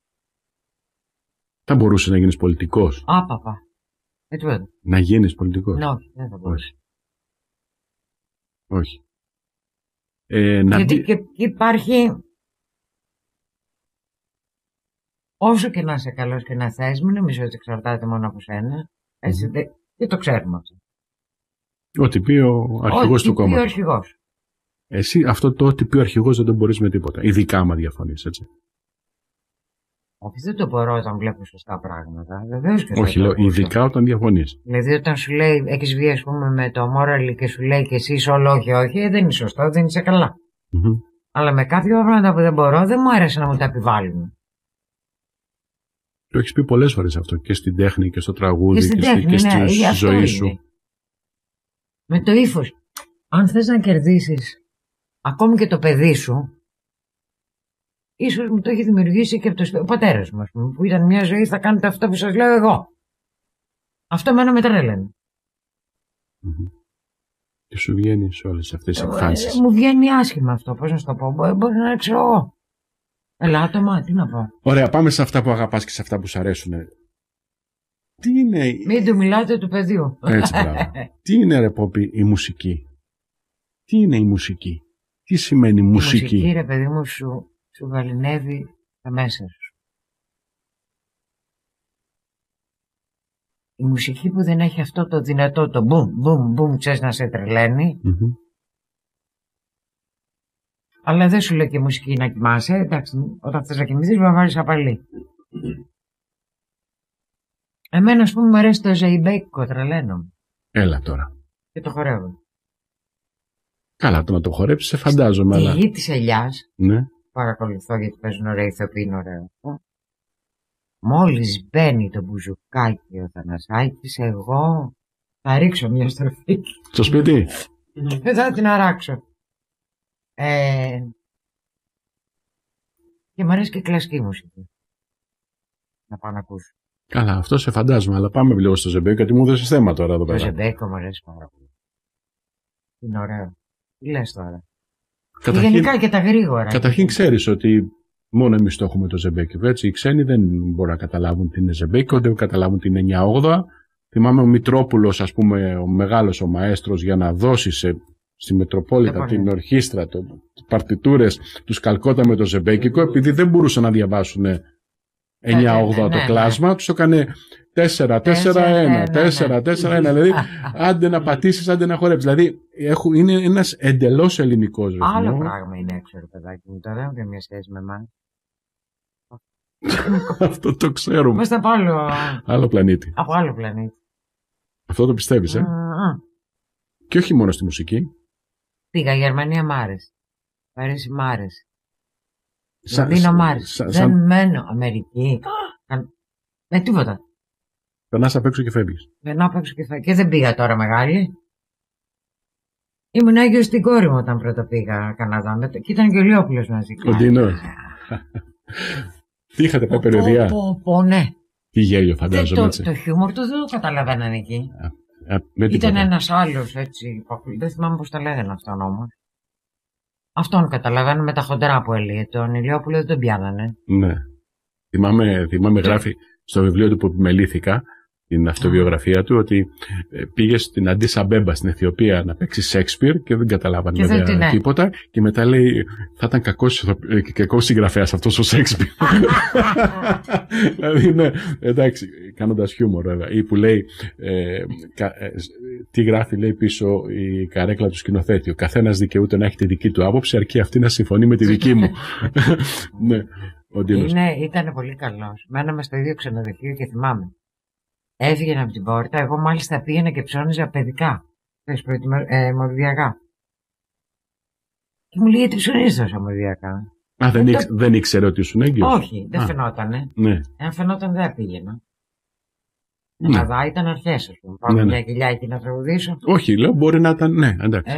Speaker 1: Θα μπορούσε να γίνεις πολιτικός.
Speaker 2: Παπα.
Speaker 1: Να γίνεις πολιτικός.
Speaker 2: Ναι, όχι, δεν θα μπορούσε.
Speaker 1: Όχι.
Speaker 2: Γιατί και υπάρχει. Όσο και να είσαι καλός και να θες, μην νομίζω ότι εξαρτάται μόνο από σένα. Έτσι, δεν το ξέρουμε αυτό.
Speaker 1: Ό,τι πει ο αρχηγός του κόμματος.
Speaker 2: Ό,τι πει ο αρχηγός.
Speaker 1: Εσύ αυτό το ό,τι πει ο αρχηγός δεν το μπορείς με τίποτα. Ειδικά άμα διαφωνείς, έτσι.
Speaker 2: Όχι, δεν το μπορώ όταν βλέπω σωστά πράγματα. Βεβαίως και
Speaker 1: όχι, λέω ειδικά όταν διαφωνείς.
Speaker 2: Δηλαδή, όταν σου λέει, έχεις βγει, ας πούμε, με το Μόραλι και σου λέει και εσύ είσαι όλο όχι, δεν είναι σωστό, δεν είσαι καλά. Αλλά με κάποια πράγματα που δεν μπορώ, δεν μου άρεσε να μου τα επιβάλλουν.
Speaker 1: Το έχεις πει πολλές φορές αυτό και στην τέχνη και στο τραγούδι
Speaker 2: και στη
Speaker 1: ζωή σου.
Speaker 2: Με το ύφος. Αν θες να κερδίσεις ακόμη και το παιδί σου, ίσως μου το έχει δημιουργήσει και ο πατέρας μου, που ήταν μια ζωή, θα κάνετε αυτό που σας λέω εγώ. Αυτό εμένα με τρέλαινε.
Speaker 1: Και σου βγαίνει σε όλες αυτές τις εκφάνσεις.
Speaker 2: Μου βγαίνει άσχημα αυτό, πώς να σου το πω. Μπορεί να ξέρω εγώ. Ελάττωμα, τι να πω.
Speaker 1: Ωραία, πάμε σε αυτά που αγαπάς και σε αυτά που σου αρέσουν. Τι είναι.
Speaker 2: Μην του μιλάτε του παιδιού.
Speaker 1: Έτσι, μπράβο. Τι είναι, ρε Πόπη, η μουσική? Τι είναι η μουσική? Τι σημαίνει μουσική?
Speaker 2: Η μουσική, ρε παιδί μου, σου βαλινεύει τα μέσα σου. Η μουσική που δεν έχει αυτό το δυνατό, το μπουμ, μπουμ, μπουμ, ξέρεις, να σε τρελαίνει. Αλλά δεν σου λέει και μουσική να κοιμάσαι. Εντάξει, όταν θες να κοιμηθείς, να βάλεις απαλή. Εμένα, ας πούμε, μου αρέσει το ζεϊμπέικο, τρελαίνω.
Speaker 1: Έλα τώρα.
Speaker 2: Και το χορεύω.
Speaker 1: Καλά, το να το χορέψεις, σε φαντάζομαι.
Speaker 2: Τη
Speaker 1: αλλά...
Speaker 2: γη της ελιάς,
Speaker 1: ναι.
Speaker 2: παρακολουθώ γιατί παίζουν ωραία ηθοποιοί, είναι ωραίο. Μόλις μπαίνει το μπουζουκάκι ο Θανασάκης, εγώ θα ρίξω μια στροφή.
Speaker 1: Στο σπίτι.
Speaker 2: Θα την αράξω. Και μου αρέσει και η κλασική μουσική. Να πάω να ακούσω.
Speaker 1: Καλά, αυτό σε φαντάζομαι, αλλά πάμε λίγο στο ζεμπέικο, γιατί μου έδωσες θέμα τώρα εδώ πέρα.
Speaker 2: Το ζεμπέικο μου αρέσει πάρα πολύ. Είναι ωραίο. Τι λες τώρα?
Speaker 1: Καταρχήν,
Speaker 2: γενικά και τα γρήγορα.
Speaker 1: Καταρχήν ξέρεις ότι μόνο εμείς το έχουμε το ζεμπέικο. Έτσι, οι ξένοι δεν μπορούν να καταλάβουν τι είναι ζεμπέικο, δεν καταλάβουν τι είναι 9/8. Θυμάμαι ο Μητρόπουλος, ας πούμε, ο μεγάλος ο μαέστρος, για να δώσει στη Μετροπόλητα την ορχήστρα, παρτιτούρες, τους καλκότα με το ζεμπέικικο, επειδή δεν μπορούσαν να διαβάσουν 9/8 το κλάσμα, τους έκανε 4-4-1, 4-4-1, δηλαδή άντε να πατήσεις, άντε να χορέψεις. Δηλαδή είναι ένας εντελώς ελληνικός ρυθμός.
Speaker 2: Άλλο πράγμα είναι έξω, ρε παιδάκι μου, τώρα δεν έχει μια σχέση με εμάς.
Speaker 1: Αυτό το ξέρουμε.
Speaker 2: Είμαστε από
Speaker 1: άλλο πλανήτη.
Speaker 2: Από άλλο πλανήτη.
Speaker 1: Αυτό το πιστεύεις, Και όχι μόνο στη μουσική.
Speaker 2: Πήγα Γερμανία, μ' άρεσε. Παρίσι, μ' άρεσε. Λονδίνο, μ' άρεσε. Δεν μένω Αμερική. Με τίποτα.
Speaker 1: Περνάς απ' έξω και φεύγεις.
Speaker 2: Περνάω απ' έξω και φεύγεις. Και δεν πήγα τώρα μεγάλη. Ήμουν Άγιος στην κόρη μου όταν πρώτα πήγα Καναδά. Και ήταν και ο Λιόπουλος μαζί.
Speaker 1: Κοντινό. Τι είχατε πάει περιοδία?
Speaker 2: Ναι.
Speaker 1: Τι γέλιο, φαντάζομαι, έτσι.
Speaker 2: Το χιούμορ του δεν το καταλαβαίναν εκεί.
Speaker 1: Ήταν
Speaker 2: ένας άλλος έτσι. Δεν θυμάμαι πώς τα λέγανε αυτόν όμως. Αυτόν καταλαβαίνω με τα χοντρά που έλεγε. Τον Ηλιόπουλο δεν τον πιάνανε.
Speaker 1: Ναι. Θυμάμαι γράφει στο βιβλίο του που επιμελήθηκα, την αυτοβιογραφία του, ότι πήγε στην Αντίσα Μπέμπα στην Αιθιοπία να παίξει Σέξπιρ και δεν καταλάβανε βέβαια τίποτα. Και μετά λέει, θα ήταν κακός συγγραφέας αυτός ο Σέξπιρ. Δηλαδή, ναι, εντάξει, κάνοντας χιούμορ βέβαια. Ή που λέει, τι γράφει, λέει πίσω η καρέκλα του σκηνοθέτη. Ο καθένας δικαιούται να έχει τη δική του άποψη, αρκεί αυτή να συμφωνεί με τη δική μου. Ναι.
Speaker 2: Ήταν πολύ καλός. Μέναμε στο ίδιο ξενοδοχείο και θυμάμαι. Έβγαινα από την πόρτα, εγώ μάλιστα πήγαινα και ψώνιζα παιδικά. Μορδιακά. Και μου λέει, γιατί ψωνίζεις τόσα μορδιακά?
Speaker 1: Δεν ήξερε ότι ήσουν έγκυος?
Speaker 2: Όχι, δεν φαινότανε.
Speaker 1: Ναι.
Speaker 2: Αν φαινόταν δεν πήγαινα. Καναδά ήταν αρχές, ας πούμε. Πάω μια κοιλιά εκεί να τραγουδήσω.
Speaker 1: Όχι, λέω, μπορεί να ήταν, ναι, εντάξει.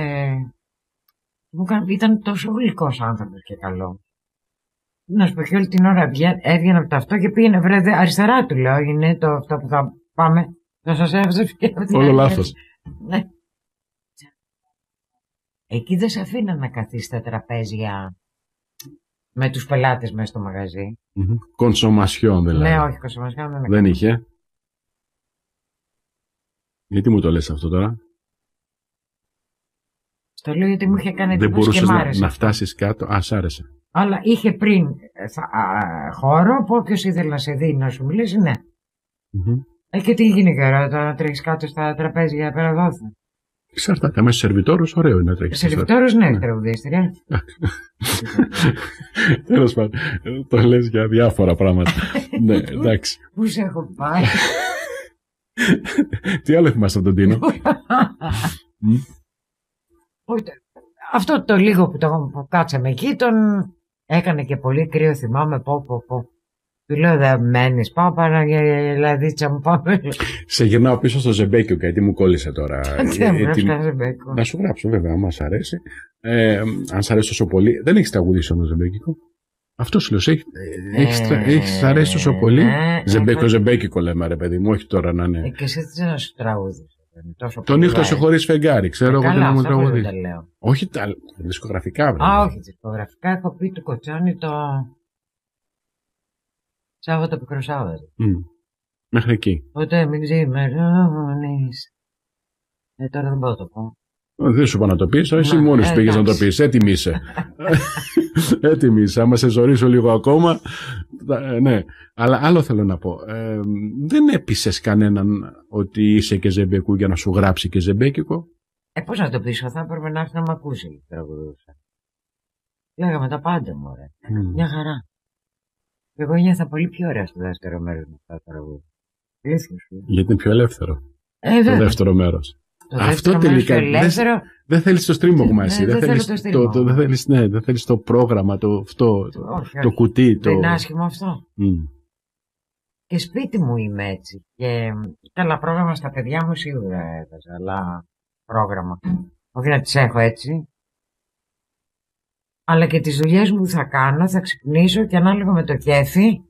Speaker 2: Ήταν τόσο γλυκός άνθρωπος και καλό. Να σου πω και όλη την ώρα έβγαινα από το αυτό και πήγαινε, βρε, αριστερά του λέω, είναι το αυτό που θα πάμε. Θα σας έβαζε
Speaker 1: όλο λάθος.
Speaker 2: Ναι. Εκεί δεν σε αφήναν να καθίσεις στα τραπέζια με τους πελάτες μέσα στο μαγαζί.
Speaker 1: Κονσομασιόν δηλαδή.
Speaker 2: Ναι, όχι, κονσομασιόν
Speaker 1: δεν είχε. Γιατί μου το λες αυτό τώρα?
Speaker 2: Στο λέω γιατί μου είχε κάνει
Speaker 1: εντύπωση και μ' άρεσε. Δεν μπορούσες να φτάσεις κάτω, σ' άρεσε.
Speaker 2: Αλλά είχε πριν χώρο που όποιος ήθελε να σε δει να σου μιλήσει, ναι. Και τι γίνει τώρα, να τρέχεις κάτω στα τραπέζια πέρα δόθη?
Speaker 1: Εξαρτάται, μέσα σερβιτόρος ωραίο είναι να τρέχεις.
Speaker 2: Σερβιτόρος, ναι, τραγουδίστρια.
Speaker 1: Τέλος πάντων, το λες για διάφορα πράγματα. Ναι, εντάξει.
Speaker 2: Πού σε έχω πάει?
Speaker 1: Τι άλλο θυμάσαι από τον Τίνο?
Speaker 2: Αυτό το λίγο που κάτσαμε εκεί τον έκανε και πολύ κρύο, θυμάμαι, πω. Του λέω δεν μένεις, πάω παρά για λαδίτσα μου, πάμε.
Speaker 1: Σε γυρνάω πίσω στο Ζεμπέκιο, γιατί μου κόλλησε τώρα.
Speaker 2: Να
Speaker 1: σου γράψω βέβαια, άμα σ' αρέσει. Αν σ' αρέσει τόσο πολύ. Δεν έχεις τραγουδήσει όμως Ζεμπέκικο. Αυτό σου λέω, έχεις αρέσει τόσο πολύ. Ζεμπέκικο λέμε ρε παιδί μου, όχι τώρα να είναι.
Speaker 2: Και εσύ τι να σου τραγούδεις.
Speaker 1: Το νύχτωσε χωρίς φεγγάρι, ξέρω εγώ τι να μου τραγουδίσει. Όχι τα δισκογραφικά, βέβαια.
Speaker 2: Α, όχι δισκογραφικά. Έχω πει του Κοτσόνη το Σάββατο πικρό Σάββατο.
Speaker 1: Μέχρι εκεί.
Speaker 2: Ποτέ μην ξημερώνεις. Τώρα δεν μπορώ να το πω.
Speaker 1: Δεν σου είπα να το πεις, εσύ μόνος πήγες να το πεις. Έτοιμη είσαι. Έτοιμη είσαι. Άμα σε ζωρίσω λίγο ακόμα. Ναι. Αλλά άλλο θέλω να πω. Δεν έπεισες κανέναν ότι είσαι και Ζεμπεκού για να σου γράψει και Ζεμπέκικο.
Speaker 2: Πώς να το πείσω, θα έπρεπε να έρθει να μ' ακούσει. Τραγουδούσα. Λέγαμε τα πάντα μου, ωραία. Μια χαρά. Εγώ νιώθα πολύ πιο ωραία στο δεύτερο μέρος με αυτά τα τραγούδια.
Speaker 1: Γιατί είναι πιο ελεύθερο. Το δεύτερο μέρος. Αυτό τελικά. Δεν θέλεις το στρίμωγμα εσύ. Δεν θέλεις το πρόγραμμα, το κουτί.
Speaker 2: Δεν είναι άσχημο αυτό. Και σπίτι μου είμαι έτσι. Και καλά, πρόγραμμα στα παιδιά μου σίγουρα έβαζα, αλλά πρόγραμμα. Όχι να τις έχω έτσι. Αλλά και τις δουλειές μου που θα κάνω, θα ξυπνήσω και ανάλογα με το κέφι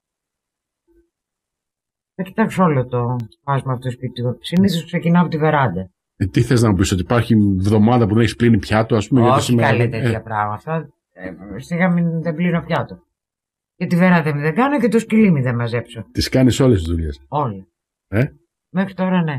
Speaker 2: θα κοιτάξω όλο το φάσμα αυτού του σπιτιού. Συνήθως ξεκινάω από τη βεράντα.
Speaker 1: Τι θες να μου πεις, ότι υπάρχει εβδομάδα που δεν έχεις πλύνει πιάτο, ας πούμε?
Speaker 2: Όχι καλή τέτοια πράγματα. Στίγα δεν πλύνω πιάτο. Και τη βεράντα μου δεν κάνω και το σκυλί μου δεν μαζέψω.
Speaker 1: Τις κάνεις όλες τις δουλειές?
Speaker 2: Όλες. Μέχρι τώρα ναι.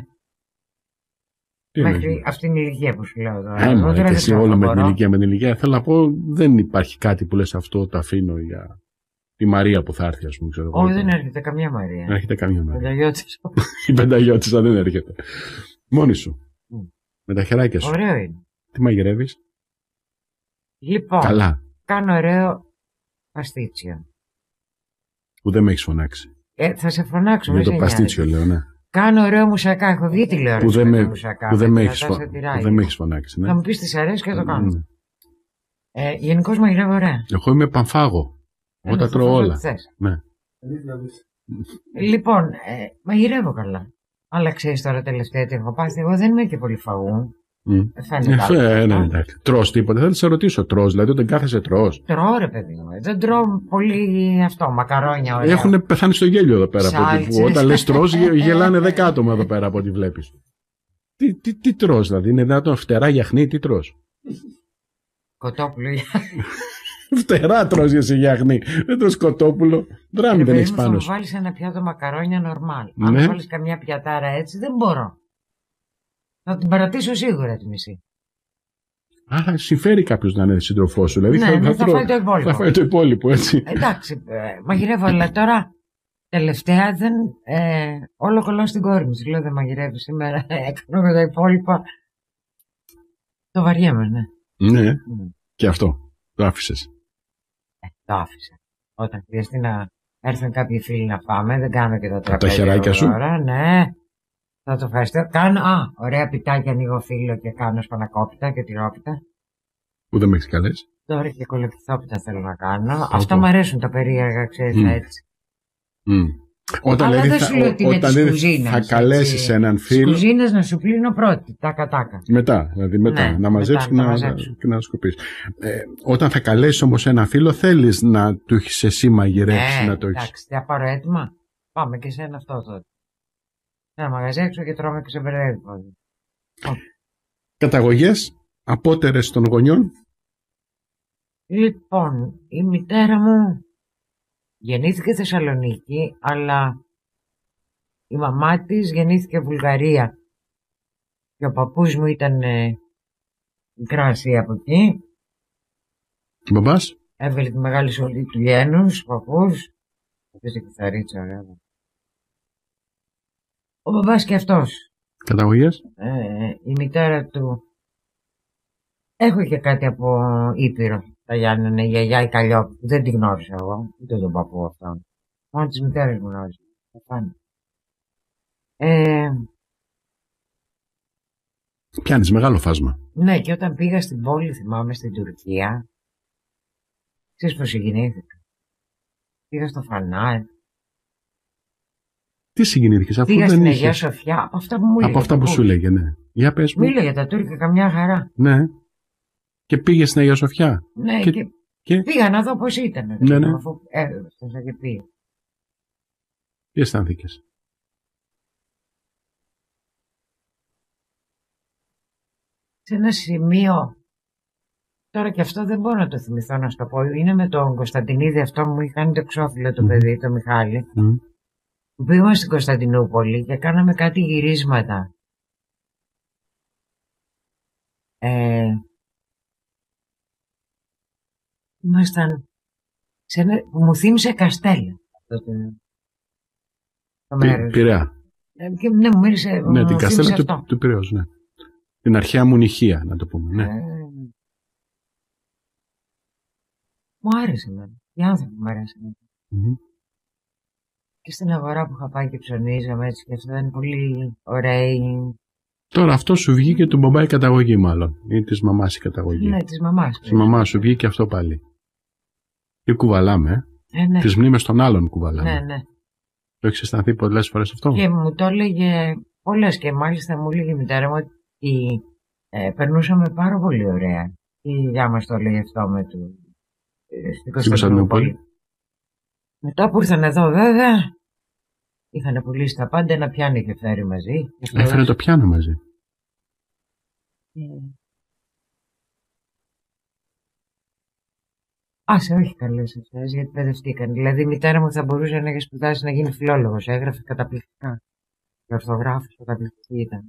Speaker 2: Μέχρι αυτήν την ηλικία που σου λέω τώρα.
Speaker 1: Εσύ όλο με την ηλικία. Θέλω να πω, δεν υπάρχει κάτι που λες αυτό το αφήνω για τη Μαρία που θα έρθει, ας πούμε.
Speaker 2: Όχι, δεν έρχεται καμία Μαρία.
Speaker 1: Δεν έρχεται καμία Μαρία. Η πενταγιώτισσα δεν έρχεται. Μόνη σου. Με τα χεράκια σου.
Speaker 2: Ωραίο είναι.
Speaker 1: Τι μαγειρεύεις?
Speaker 2: Λοιπόν,
Speaker 1: καλά.
Speaker 2: Κάνω ωραίο παστίτσιο.
Speaker 1: Που δεν με έχεις φωνάξει.
Speaker 2: Θα σε φωνάξω.
Speaker 1: Για το παστίτσιο λέω, ναι.
Speaker 2: Κάνω ωραίο μουσακά. Έχω δει τηλεόραση.
Speaker 1: Που δεν με έχεις φωνάξει. Ναι.
Speaker 2: Θα μου πεις τι σ' αρέσει και θα το κάνω. Γενικώς μαγειρεύω ωραία.
Speaker 1: Εγώ είμαι πανφάγο. Όταν τρώω όλα. Ναι.
Speaker 2: Λοιπόν, μαγειρεύω καλά. Αλλά ξέρεις τώρα τελευταία τι έχω πάθει. Εγώ δεν είμαι και πολύ φαγού.
Speaker 1: Ναι. Τρως τίποτα? Θα σε ρωτήσω, τρως? Δηλαδή όταν κάθεσαι τρως?
Speaker 2: Τρώω ρε παιδί μου. Δεν τρώω πολύ αυτό, μακαρόνια ωραία.
Speaker 1: Έχουν πεθάνει στο γέλιο εδώ πέρα. Όταν λες τρως γελάνε 10 άτομα εδώ πέρα από ό,τι βλέπεις. Τι τρως δηλαδή? Είναι δυνατόν φτερά γιαχνί? Τι τρως?
Speaker 2: Κοτόπουλο.
Speaker 1: Φτερά τρως για σε γιαχνί. Δεν τρως κοτόπουλο. Δράμι δεν έχεις πάνω σου.
Speaker 2: Θα μου βάλεις ένα πιάτο μακαρόνια νορμάλ. Αν μου βάλεις καμιά πιατάρα έτσι δεν μπορώ. Θα την παρατήσω σίγουρα τη μισή.
Speaker 1: Άρα συμφέρει κάποιος να είναι σύντροφός σου. Δηλαδή
Speaker 2: θα φάει το υπόλοιπο.
Speaker 1: Θα φάει το υπόλοιπο, έτσι.
Speaker 2: Εντάξει, μαγειρεύω, αλλά τώρα τελευταία δεν. Όλο κολλάω στην κόρη μου. Τη λέω δεν μαγειρεύει σήμερα. Έκανα τα υπόλοιπα. Το βαριέμαι, ναι.
Speaker 1: Ναι. Και αυτό. Το άφησες?
Speaker 2: Το άφησα. Όταν χρειαστεί να έρθουν κάποιοι φίλοι να πάμε, δεν κάνω και τα τραπέζια.
Speaker 1: Τα χεράκια σου?
Speaker 2: Ναι. Θα το ευχαριστώ. Κάνω, ωραία πιτάκια, ανοίγω φύλλο και κάνω σπανακόπιτα και τυρόπιτα.
Speaker 1: Που δεν με έχεις καλέσει.
Speaker 2: Τώρα και κολοκυθόπιτα θέλω να κάνω. Αυτά μου αρέσουν τα περίεργα, ξέρεις, έτσι.
Speaker 1: Όταν
Speaker 2: αλλά δεν σου λέω ότι είναι της κουζίνας.
Speaker 1: Θα καλέσεις έναν φίλο.
Speaker 2: Της κουζίνας να σου πλύνω πρώτη, τάκα.
Speaker 1: Μετά, να μαζέψεις και να σκοπείς. Όταν θα καλέσεις όμως έναν φίλο, θέλεις να του έχεις εσύ μαγειρέψει, να το έχεις.
Speaker 2: Εντάξει, θα πάρω έτοιμα. Πάμε και σε ένα αυτό τότε. Να μαγαζέψω και τρώμε και σε μπερδεύει.
Speaker 1: Καταγωγές απότερες των γονιών?
Speaker 2: Λοιπόν, η μητέρα μου γεννήθηκε Θεσσαλονίκη, αλλά η μαμά της γεννήθηκε Βουλγαρία και ο παππούς μου ήταν Μικρά Ασία από εκεί.
Speaker 1: Και ο μπαμπάς?
Speaker 2: Έβγαλε τη μεγάλη σχολή του Γένους, ο παππούς. Έπαιζε κιθαρίτσα, ωραία. Ο μπαμπάς και αυτός.
Speaker 1: Καταγωγές?
Speaker 2: Η μητέρα του. Έχω και κάτι από Ήπειρο. Τα Γιάννενα, η γιαγιά η Καλλιόπη. Δεν την γνώρισα εγώ. Ούτε τον παππού αυτόν. Μόνο τις μητέρες μου γνώρισα.
Speaker 1: Πιάνεις μεγάλο φάσμα.
Speaker 2: Ναι, και όταν πήγα στην πόλη, θυμάμαι, στην Τουρκία. Ξέρεις πως συγκινήθηκα? Πήγα στο Φανάρ,
Speaker 1: Τι συγκινήθηκες, αφού
Speaker 2: πήγα
Speaker 1: δεν
Speaker 2: στην
Speaker 1: είχες...
Speaker 2: Αγία Σοφιά, από αυτά που μου έλεγε.
Speaker 1: Από αυτά που σου έλεγε, ναι. Για πες μου.
Speaker 2: Μίλαγε τα τουρκικά μια χαρά.
Speaker 1: Ναι. Και πήγες στην Αγία Σοφιά.
Speaker 2: Ναι, και πήγα να δω πώς ήταν.
Speaker 1: Ναι, ναι.
Speaker 2: Αφού έφτασα και πήγα.
Speaker 1: Τι αισθάνθηκες?
Speaker 2: Σε ένα σημείο, τώρα και αυτό δεν μπορώ να το θυμηθώ να σου το πω, είναι με τον Κωνσταντινίδη, αυτό μου είχε κάνει το εξώφυλλο το παιδί, το Μιχάλη, που πήγαμε στην Κωνσταντινούπολη και κάναμε κάτι γυρίσματα. Ήμασταν μου θύμισε Καστέλ αυτό το μέρος.
Speaker 1: Πειραιά.
Speaker 2: Ναι, μου μίλησε.
Speaker 1: Ναι, την Καστέλ του Πειραιώς, ναι. Την αρχαία μουνιχία, να το πούμε, ναι.
Speaker 2: Μου άρεσε εμένα. Οι άνθρωποι μου άρεσαν. Και στην αγορά που είχα πάει και ψωνίζαμε έτσι και αυτό ήταν πολύ ωραίοι.
Speaker 1: Τώρα αυτό σου βγήκε του μπαμπά η καταγωγή μάλλον. Ή της μαμάς η καταγωγή.
Speaker 2: Ναι, της μαμάς.
Speaker 1: Της μαμάς σου βγήκε αυτό πάλι. Τι κουβαλάμε.
Speaker 2: Ναι.
Speaker 1: Τις μνήμες των άλλων κουβαλάμε.
Speaker 2: Ναι, ναι.
Speaker 1: Το έχεις αισθανθεί πολλές φορές αυτό?
Speaker 2: Και μου το έλεγε πολλές και μάλιστα μου έλεγε η μητέρα μου ότι περνούσαμε πάρα πολύ ωραία. Η γιαγιά μας το έλεγε αυτό με του στην Κωνσταντινούπολη. Μετά που ήρθαν εδώ βέβαια είχαν πουλήσει τα πάντα, ένα πιάνο είχε φέρει μαζί.
Speaker 1: Έφερε το πιάνο μαζί.
Speaker 2: Άσε, όχι καλές αυτές, γιατί παιδευτήκαν. Δηλαδή η μητέρα μου θα μπορούσε να έχει σπουδάσει να γίνει φιλόλογος. Έγραφε καταπληκτικά. Και ορθογράφος καταπληκτική ήταν.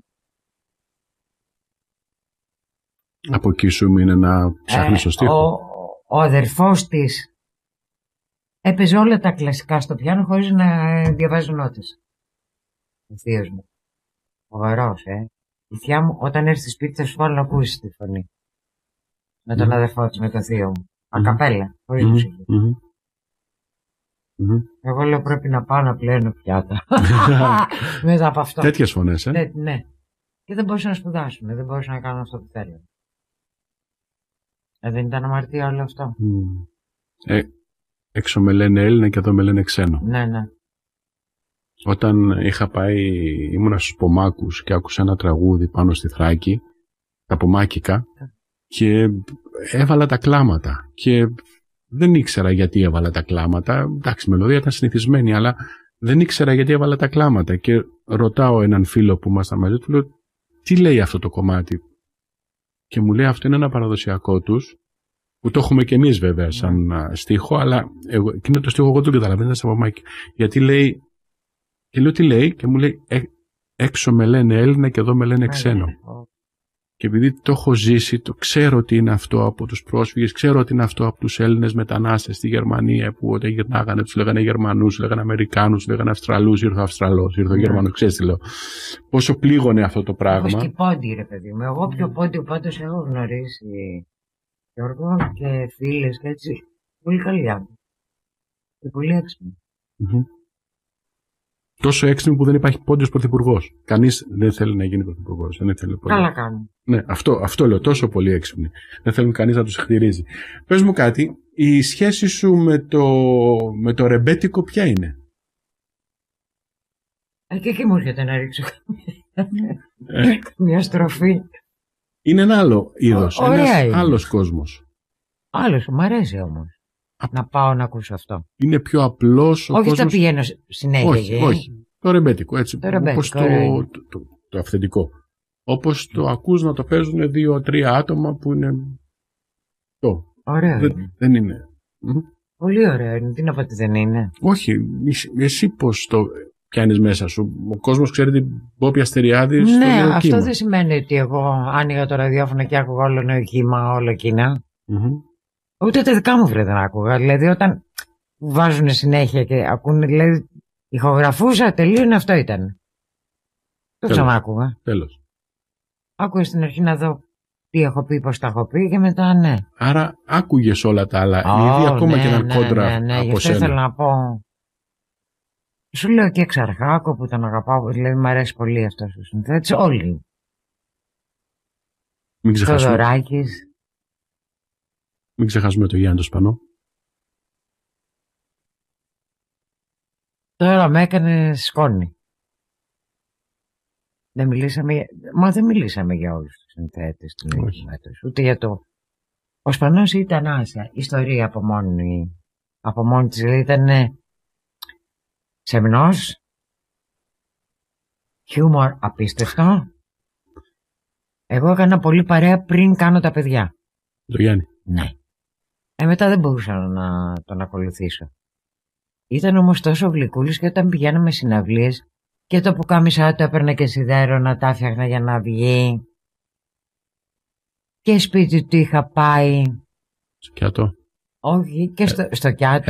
Speaker 1: Από εκεί σου μείνε να ψάχνεις το στίχο.
Speaker 2: Ο αδερφός της έπαιζε όλα τα κλασικά στο πιάνο χωρίς να διαβάζει νότες. Ο θείος μου. Φοβερός, Η θεία μου όταν έρθει σπίτι θα σου βάλω να ακούσεις τη φωνή. Με τον αδερφό της, με το θείο μου. Ακαπέλα, χωρίς μουσική. Εγώ λέω πρέπει να πάω να πλένω πιάτα. Μετά από αυτό.
Speaker 1: Τέτοιες φωνές,
Speaker 2: Ναι. Και δεν μπορούσα να σπουδάσουν, δεν μπορούσα να κάνω αυτό που θέλω. Δεν ήταν αμαρτία όλο αυτό.
Speaker 1: Έξω με λένε Έλληνα και εδώ με λένε ξένο.
Speaker 2: Ναι.
Speaker 1: Όταν είχα πάει, ήμουνα στους Πομάκους και άκουσα ένα τραγούδι πάνω στη Θράκη, τα Πομάκικα, και έβαλα τα κλάματα. Και δεν ήξερα γιατί έβαλα τα κλάματα. Εντάξει, η μελωδία ήταν συνηθισμένη, αλλά δεν ήξερα γιατί έβαλα τα κλάματα. Και ρωτάω έναν φίλο που ήμασταν μαζί του, λέω, τι λέει αυτό το κομμάτι? Και μου λέει, αυτό είναι ένα παραδοσιακό τους, που το έχουμε και εμείς βέβαια σαν στίχο, αλλά εκείνο το στίχο εγώ δεν καταλαβαίνω στα Πομάκια. Γιατί λέει, και λέω τι λέει, και μου λέει, έξω με λένε Έλληνα και εδώ με λένε ξένο. Και επειδή το έχω ζήσει, το ξέρω τι είναι αυτό από τους πρόσφυγες, ξέρω τι είναι αυτό από τους Έλληνες μετανάστες στη Γερμανία, που όταν γυρνάγανε τους λέγανε Γερμανούς, τους λέγανε Αμερικάνους, τους λέγανε Αυστραλούς, ήρθε ο Αυστραλός, ήρθε ο Γερμανός, ξέρεις τι λέω. Πόσο πλήγωνε αυτό το πράγμα.
Speaker 2: Όπως και πόντι, ρε παιδί μου. Εγώ πιο πόντι πάντως έχω γνωρίσει, Γιώργο, και φίλες και έτσι. Πολύ καλή άνθρωποι. Και πολύ έξυπνοι.
Speaker 1: Τόσο έξυπνοι που δεν υπάρχει πόντιος πρωθυπουργός. Κανείς δεν θέλει να γίνει πρωθυπουργός.
Speaker 2: Καλά κάνουν.
Speaker 1: Ναι, αυτό λέω, τόσο πολύ έξυπνοι. Δεν θέλουν κανείς να τους χτυρίζει. Πες μου κάτι, η σχέση σου με το ρεμπέτικο ποια είναι?
Speaker 2: Και εκεί μου έρχεται να ρίξω μια στροφή.
Speaker 1: Είναι ένα άλλο είδος, ένας άλλος κόσμος.
Speaker 2: Άλλος, μου αρέσει όμως. Να πάω να ακούσω αυτό.
Speaker 1: Είναι πιο απλός ο κόσμος.
Speaker 2: Όχι, θα πηγαίνω συνέχεια.
Speaker 1: Όχι. Το ρεμπέτικο, έτσι. Όπως το αυθεντικό. Όπως το ακούς να το παίζουν 2-3 άτομα που είναι.
Speaker 2: Ωραίο.
Speaker 1: Δεν είναι.
Speaker 2: Πολύ ωραίο είναι. Τι να πω ότι δεν είναι.
Speaker 1: Όχι. Εσύ πώς το πιάνεις μέσα σου? Ο κόσμος ξέρει την Πόπη Αστεριάδη στο
Speaker 2: νέο
Speaker 1: κύμα.
Speaker 2: Αυτό δεν σημαίνει ότι εγώ άνοιγα το ραδιόφωνο και άκουγα όλο νέο κύμα, όλο κοινά. Ούτε τα δικά μου δεν άκουγα. Δηλαδή όταν βάζουν συνέχεια και ακούνε, δηλαδή ηχογραφούσα, τελείωνε, αυτό ήταν. Το ξανά άκουγα.
Speaker 1: Τέλος.
Speaker 2: Άκουγα στην αρχή να δω τι έχω πει, πώς τα έχω πει και μετά ναι.
Speaker 1: Άρα άκουγες όλα τα άλλα, ήδη ακόμα και έναν κόντρα
Speaker 2: ναι,
Speaker 1: από σένα.
Speaker 2: Ήθελα να πω. Σου λέω και Εξαρχάκο που τον αγαπάω, δηλαδή μου αρέσει πολύ αυτός ο συνθέτης, όλοι. Θοδωράκης.
Speaker 1: Μην ξεχάσουμε το Γιάννη το Σπανό.
Speaker 2: Τώρα με έκανε σκόνη. Δεν μιλήσαμε για όλους τους συνθέτες του νοικήματος. Ούτε για το... Ο Σπανός ήταν άσα. Ιστορία από μόνη της. Δηλαδή ήταν σεμνός, χιούμορ απίστευτο. Εγώ έκανα πολύ παρέα πριν κάνω τα παιδιά.
Speaker 1: Το Γιάννη.
Speaker 2: Ναι. Μετά δεν μπορούσα να τον ακολουθήσω. Ήταν όμως τόσο γλυκούλης και όταν πηγαίναμε συναυλίες και το πουκάμισά του έπαιρνα και σιδέρο να τα έφτιαχνα για να βγει. Και σπίτι του είχα πάει.
Speaker 1: Στο Κιάτο.
Speaker 2: Όχι, και στο Κιάτο.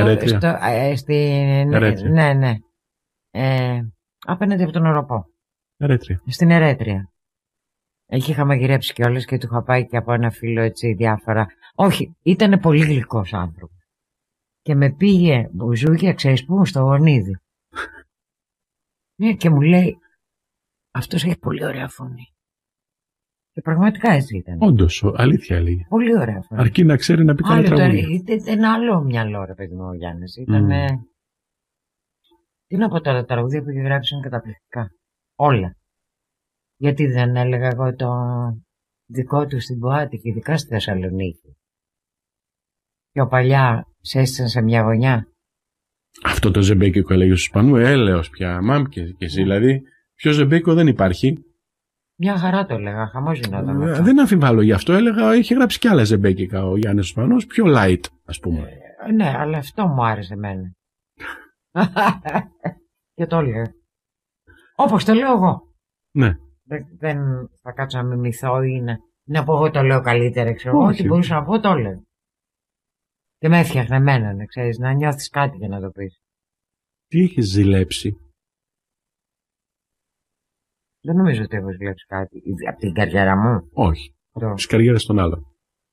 Speaker 2: Ναι. Απέναντι από τον Οροπό.
Speaker 1: Ερέτρια.
Speaker 2: Στην Ερέτρια. Εκεί είχα μαγειρέψει κιόλας και του είχα πάει και από ένα φίλο έτσι διάφορα. Όχι, ήταν πολύ γλυκός άνθρωπος. Και με πήγε μπουζούκια, ξέρεις πού, στο γονίδι. Ναι, και μου λέει, αυτός έχει πολύ ωραία φωνή. Και πραγματικά έτσι ήταν.
Speaker 1: Όντως, αλήθεια έλεγε.
Speaker 2: Πολύ ωραία φωνή.
Speaker 1: Αρκεί να ξέρει να πει κανένα τραγούδι.
Speaker 2: Ήταν άλλο μυαλό, ρε παιδί μου, ο Γιάννης. Ήταν. Τι να πω τώρα, τα τραγούδια που είχε γράψει είναι καταπληκτικά. Όλα. Γιατί δεν έλεγα εγώ το δικό του στην Ποάτη και ειδικά στη Θεσσαλονίκη. Πιο παλιά σε έστεισαν σε μια γωνιά. Αυτό
Speaker 1: το ζεμπέκικο έλεγε στου Σπανού, έλεος πια. Μάμ και εσύ δηλαδή. Πιο ζεμπέκικο δεν υπάρχει.
Speaker 2: Μια χαρά το έλεγα, χαμός γινόταν.
Speaker 1: Δεν αμφιβάλλω γι' αυτό. Έλεγα, είχε γράψει κι άλλα ζεμπέκικα ο Γιάννης Σπανός, πιο light, ας πούμε.
Speaker 2: Ναι, αλλά αυτό μου άρεσε εμένα. Και το έλεγα. Όπως το λέω εγώ.
Speaker 1: Ναι.
Speaker 2: Δεν θα κάτσω να μιμηθώ ή να πω εγώ το λέω καλύτερα, ξέρω. Ό,τι μπορούσα να πω το λέω. Και με έφτιαχνε εμένα, ξέρεις, να νιώθεις κάτι για να το πεις.
Speaker 1: Τι έχεις ζηλέψει?
Speaker 2: Δεν νομίζω ότι έχω ζηλέψει κάτι. Από την καριέρα μου.
Speaker 1: Όχι. Από τις καριέρες των άλλων.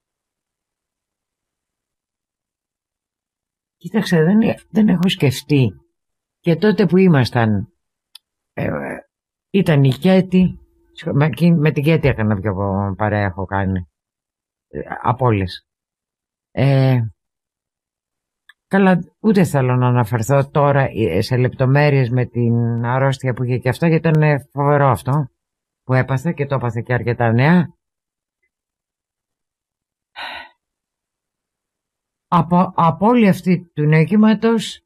Speaker 2: Κοίταξε, δεν έχω σκεφτεί. Και τότε που ήμασταν, ήταν η Κέτη. Με την Κέτη έκανα πιο παρέα, έχω κάνει. Από όλες. Καλά, ούτε θέλω να αναφερθώ τώρα σε λεπτομέρειες με την αρρώστια που είχε και αυτό, γιατί ήταν φοβερό αυτό που έπαθε και το έπαθε και αρκετά νέα. Από όλη αυτή του νοικήματος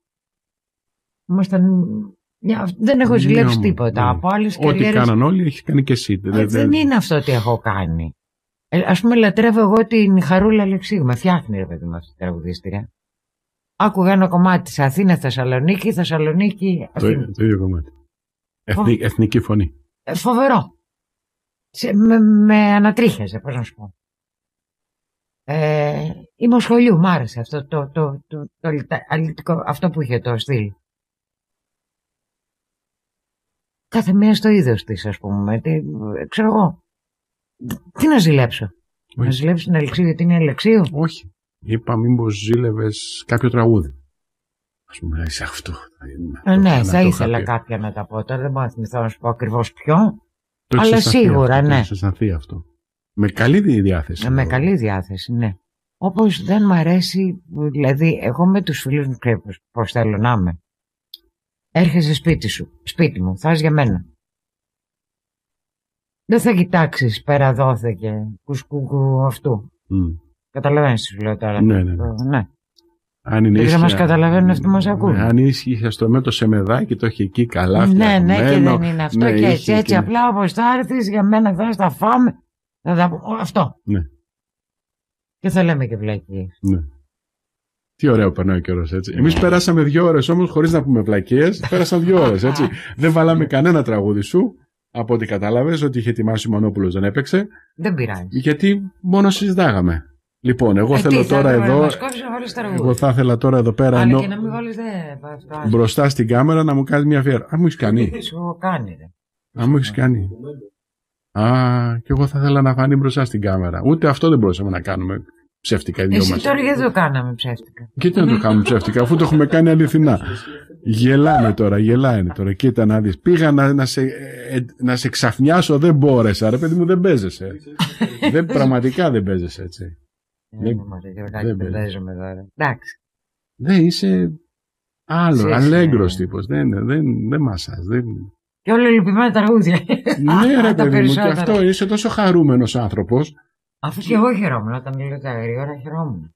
Speaker 2: δεν έχω ζηλέψει τίποτα. Από άλλες
Speaker 1: καριέρες, ό,τι κάναν όλοι έχει κάνει και εσύ.
Speaker 2: Δεν είναι αυτό ότι έχω κάνει. Ας πούμε, λατρεύω εγώ την Χαρούλα Αλεξίου. Με φτιάχνει, ρε παιδί μου, αυτή η τραγουδίστρια. Άκουγα ένα κομμάτι της Αθήνα, Θεσσαλονίκη, Αθήνα.
Speaker 1: Το ίδιο κομμάτι. Εθνική φωνή.
Speaker 2: Φοβερό. Με ανατρίχιαζε, πώς να σου πω. Η Μοσχολιού, μ' άρεσε αυτό το αλητικό, αυτό που είχε το στυλ. Κάθε μία στο είδος της, ας πούμε. Ξέρω εγώ. Τι να ζηλέψω? Όχι. Να ζηλέψω την Αλεξίου γιατί είναι Αλεξίου?
Speaker 1: Όχι. Είπα μήπως ζήλευες κάποιο τραγούδι. Ας πούμε, είσαι αυτό.
Speaker 2: Ναι, θα ήθελα κάποια να τα πω. Τώρα δεν μπορώ να θυμηθώ να σου πω ακριβώς ποιο. Αλλά σίγουρα,
Speaker 1: αυτό,
Speaker 2: ναι.
Speaker 1: Το αισθανθεί αυτό. Με καλή διάθεση.
Speaker 2: Με καλή διάθεση, ναι. Όπως δεν μ' αρέσει, δηλαδή, εγώ με τους φίλους μου ξέρω πώς θέλω να είμαι. Έρχεσαι σπίτι μου, θα είσαι για μένα. Δεν θα κοιτάξεις πέρα δόθε και κουσκούκου αυτού. Καταλαβαίνεις τι σου λέω τώρα?
Speaker 1: Ναι.
Speaker 2: Δεν μας καταλαβαίνουν αυτοί που μας ακούν.
Speaker 1: Αν ίσχυε στο μέτω σε μεδάκι, το έχει εκεί καλά φτιαγμένο.
Speaker 2: Ναι, και δεν είναι αυτό. Και έτσι απλά όπως θα έρθεις για μένα, θα φάμε. Αυτό.
Speaker 1: Ναι.
Speaker 2: Και θα λέμε και βλακίες.
Speaker 1: Ναι. Τι ωραίο περνάει ο καιρός, έτσι. Εμείς περάσαμε 2 ώρες όμως χωρίς να πούμε βλακίες. Πέρασαν 2 ώρες, έτσι. Δεν βάλαμε κανένα τραγούδι σου. Από ό,τι κατάλαβες, ότι είχε ετοιμάσει ο Μανόπουλος δεν έπαιξε.
Speaker 2: Δεν πειράζει.
Speaker 1: Γιατί μόνο συζητάγαμε. Λοιπόν, εγώ θέλω τώρα εδώ. Εγώ θα ήθελα τώρα εδώ πέρα.
Speaker 2: Αλλά και να μην βάλεις
Speaker 1: μπροστά στην κάμερα να μου κάνεις μια αφιέρωση. Αν μου έχεις κάνει. Αν μου έχεις κάνει. Και εγώ θα ήθελα να φανεί μπροστά στην κάμερα. Ούτε αυτό δεν μπορούσαμε να κάνουμε ψεύτικα οι δυο μας.
Speaker 2: Εσύ τώρα γιατί το κάναμε ψεύτικα?
Speaker 1: Και τι να το κάνουμε ψεύτικα, αφού το έχουμε κάνει αληθινά. Γελάνε τώρα. Κοίτα να δεις. Πήγα να σε ξαφνιάσω, δεν μπόρεσα. Ρε παιδί μου, δεν παίζεσαι. Πραγματικά δεν παίζεσαι έτσι.
Speaker 2: Δεν παίζομαι τώρα. Εντάξει.
Speaker 1: Δεν είσαι άλλο, αλέγκρος τύπος. Δεν μασάς.
Speaker 2: Και όλα λυπημένα τραγούδια.
Speaker 1: Ναι, ρε παιδί μου, και αυτό είσαι τόσο χαρούμενος άνθρωπος.
Speaker 2: Αφού και εγώ χαιρόμουν, όταν λέω τα γρήγορα χαιρόμουν.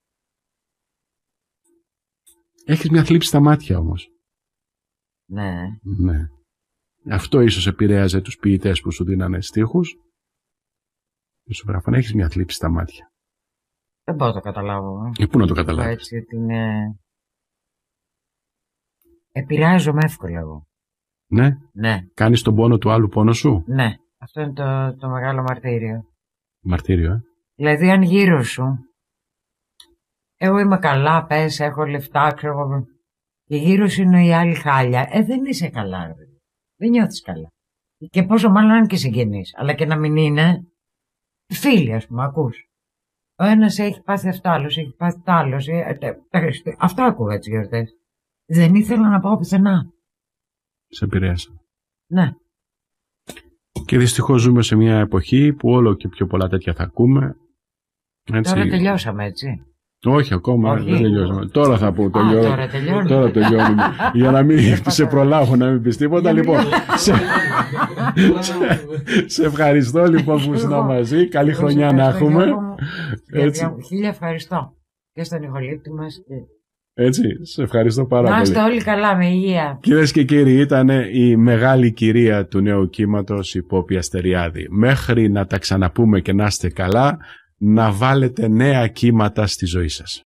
Speaker 1: Έχεις μια θλίψη στα μάτια όμως.
Speaker 2: Ναι.
Speaker 1: Ναι. Αυτό ίσως επηρέαζε τους ποιητές που σου δίνανε στίχους. Και σου γράφανε, έχεις μια θλίψη στα μάτια.
Speaker 2: Δεν μπορώ να το καταλάβω.
Speaker 1: Πού να το καταλάβεις?
Speaker 2: Έτσι ότι είναι... Επηρεάζομαι εύκολα εγώ.
Speaker 1: Ναι.
Speaker 2: Ναι.
Speaker 1: Κάνεις τον πόνο του άλλου πόνο σου.
Speaker 2: Ναι. Αυτό είναι το μεγάλο μαρτύριο.
Speaker 1: Μαρτύριο,
Speaker 2: Δηλαδή αν γύρω σου εγώ είμαι καλά, πες, έχω λεφτά, ξέρω, και γύρω σου είναι οι άλλοι χάλια, δεν είσαι καλά, ρε. Δεν νιώθεις καλά. Και πόσο μάλλον αν και συγγενείς, αλλά και να μην είναι φίλοι, ας πούμε, ακούς. Ο ένας έχει πάθει αυτό, άλλος έχει πάθει το άλλο. Αυτό ακούγα τις γιορτές. Δεν ήθελα να πάω πουθενά.
Speaker 1: Σε επηρέασα.
Speaker 2: Ναι.
Speaker 1: Και δυστυχώς ζούμε σε μια εποχή που όλο και πιο πολλά τέτοια θα ακούμε. Έτσι.
Speaker 2: Τώρα τελειώσαμε, έτσι.
Speaker 1: Όχι ακόμα, δεν τελειώσαμε. Τώρα θα πω,
Speaker 2: Τώρα
Speaker 1: τελειώνουμε. Για να μην σε προλάβω να μην πεις τίποτα. Λοιπόν, σε ευχαριστώ λοιπόν που ήσουν μαζί. Καλή χρονιά να έχουμε.
Speaker 2: Χίλια ευχαριστώ. Και στον ηχολήπτη μας.
Speaker 1: Έτσι, σε ευχαριστώ πάρα πολύ.
Speaker 2: Να είστε όλοι καλά, με υγεία.
Speaker 1: Κυρίες και κύριοι, ήταν η μεγάλη κυρία του νέου κύματος, η Πόπη Αστεριάδη. Μέχρι να τα ξαναπούμε και να είστε καλά, να βάλετε νέα κύματα στη ζωή σας.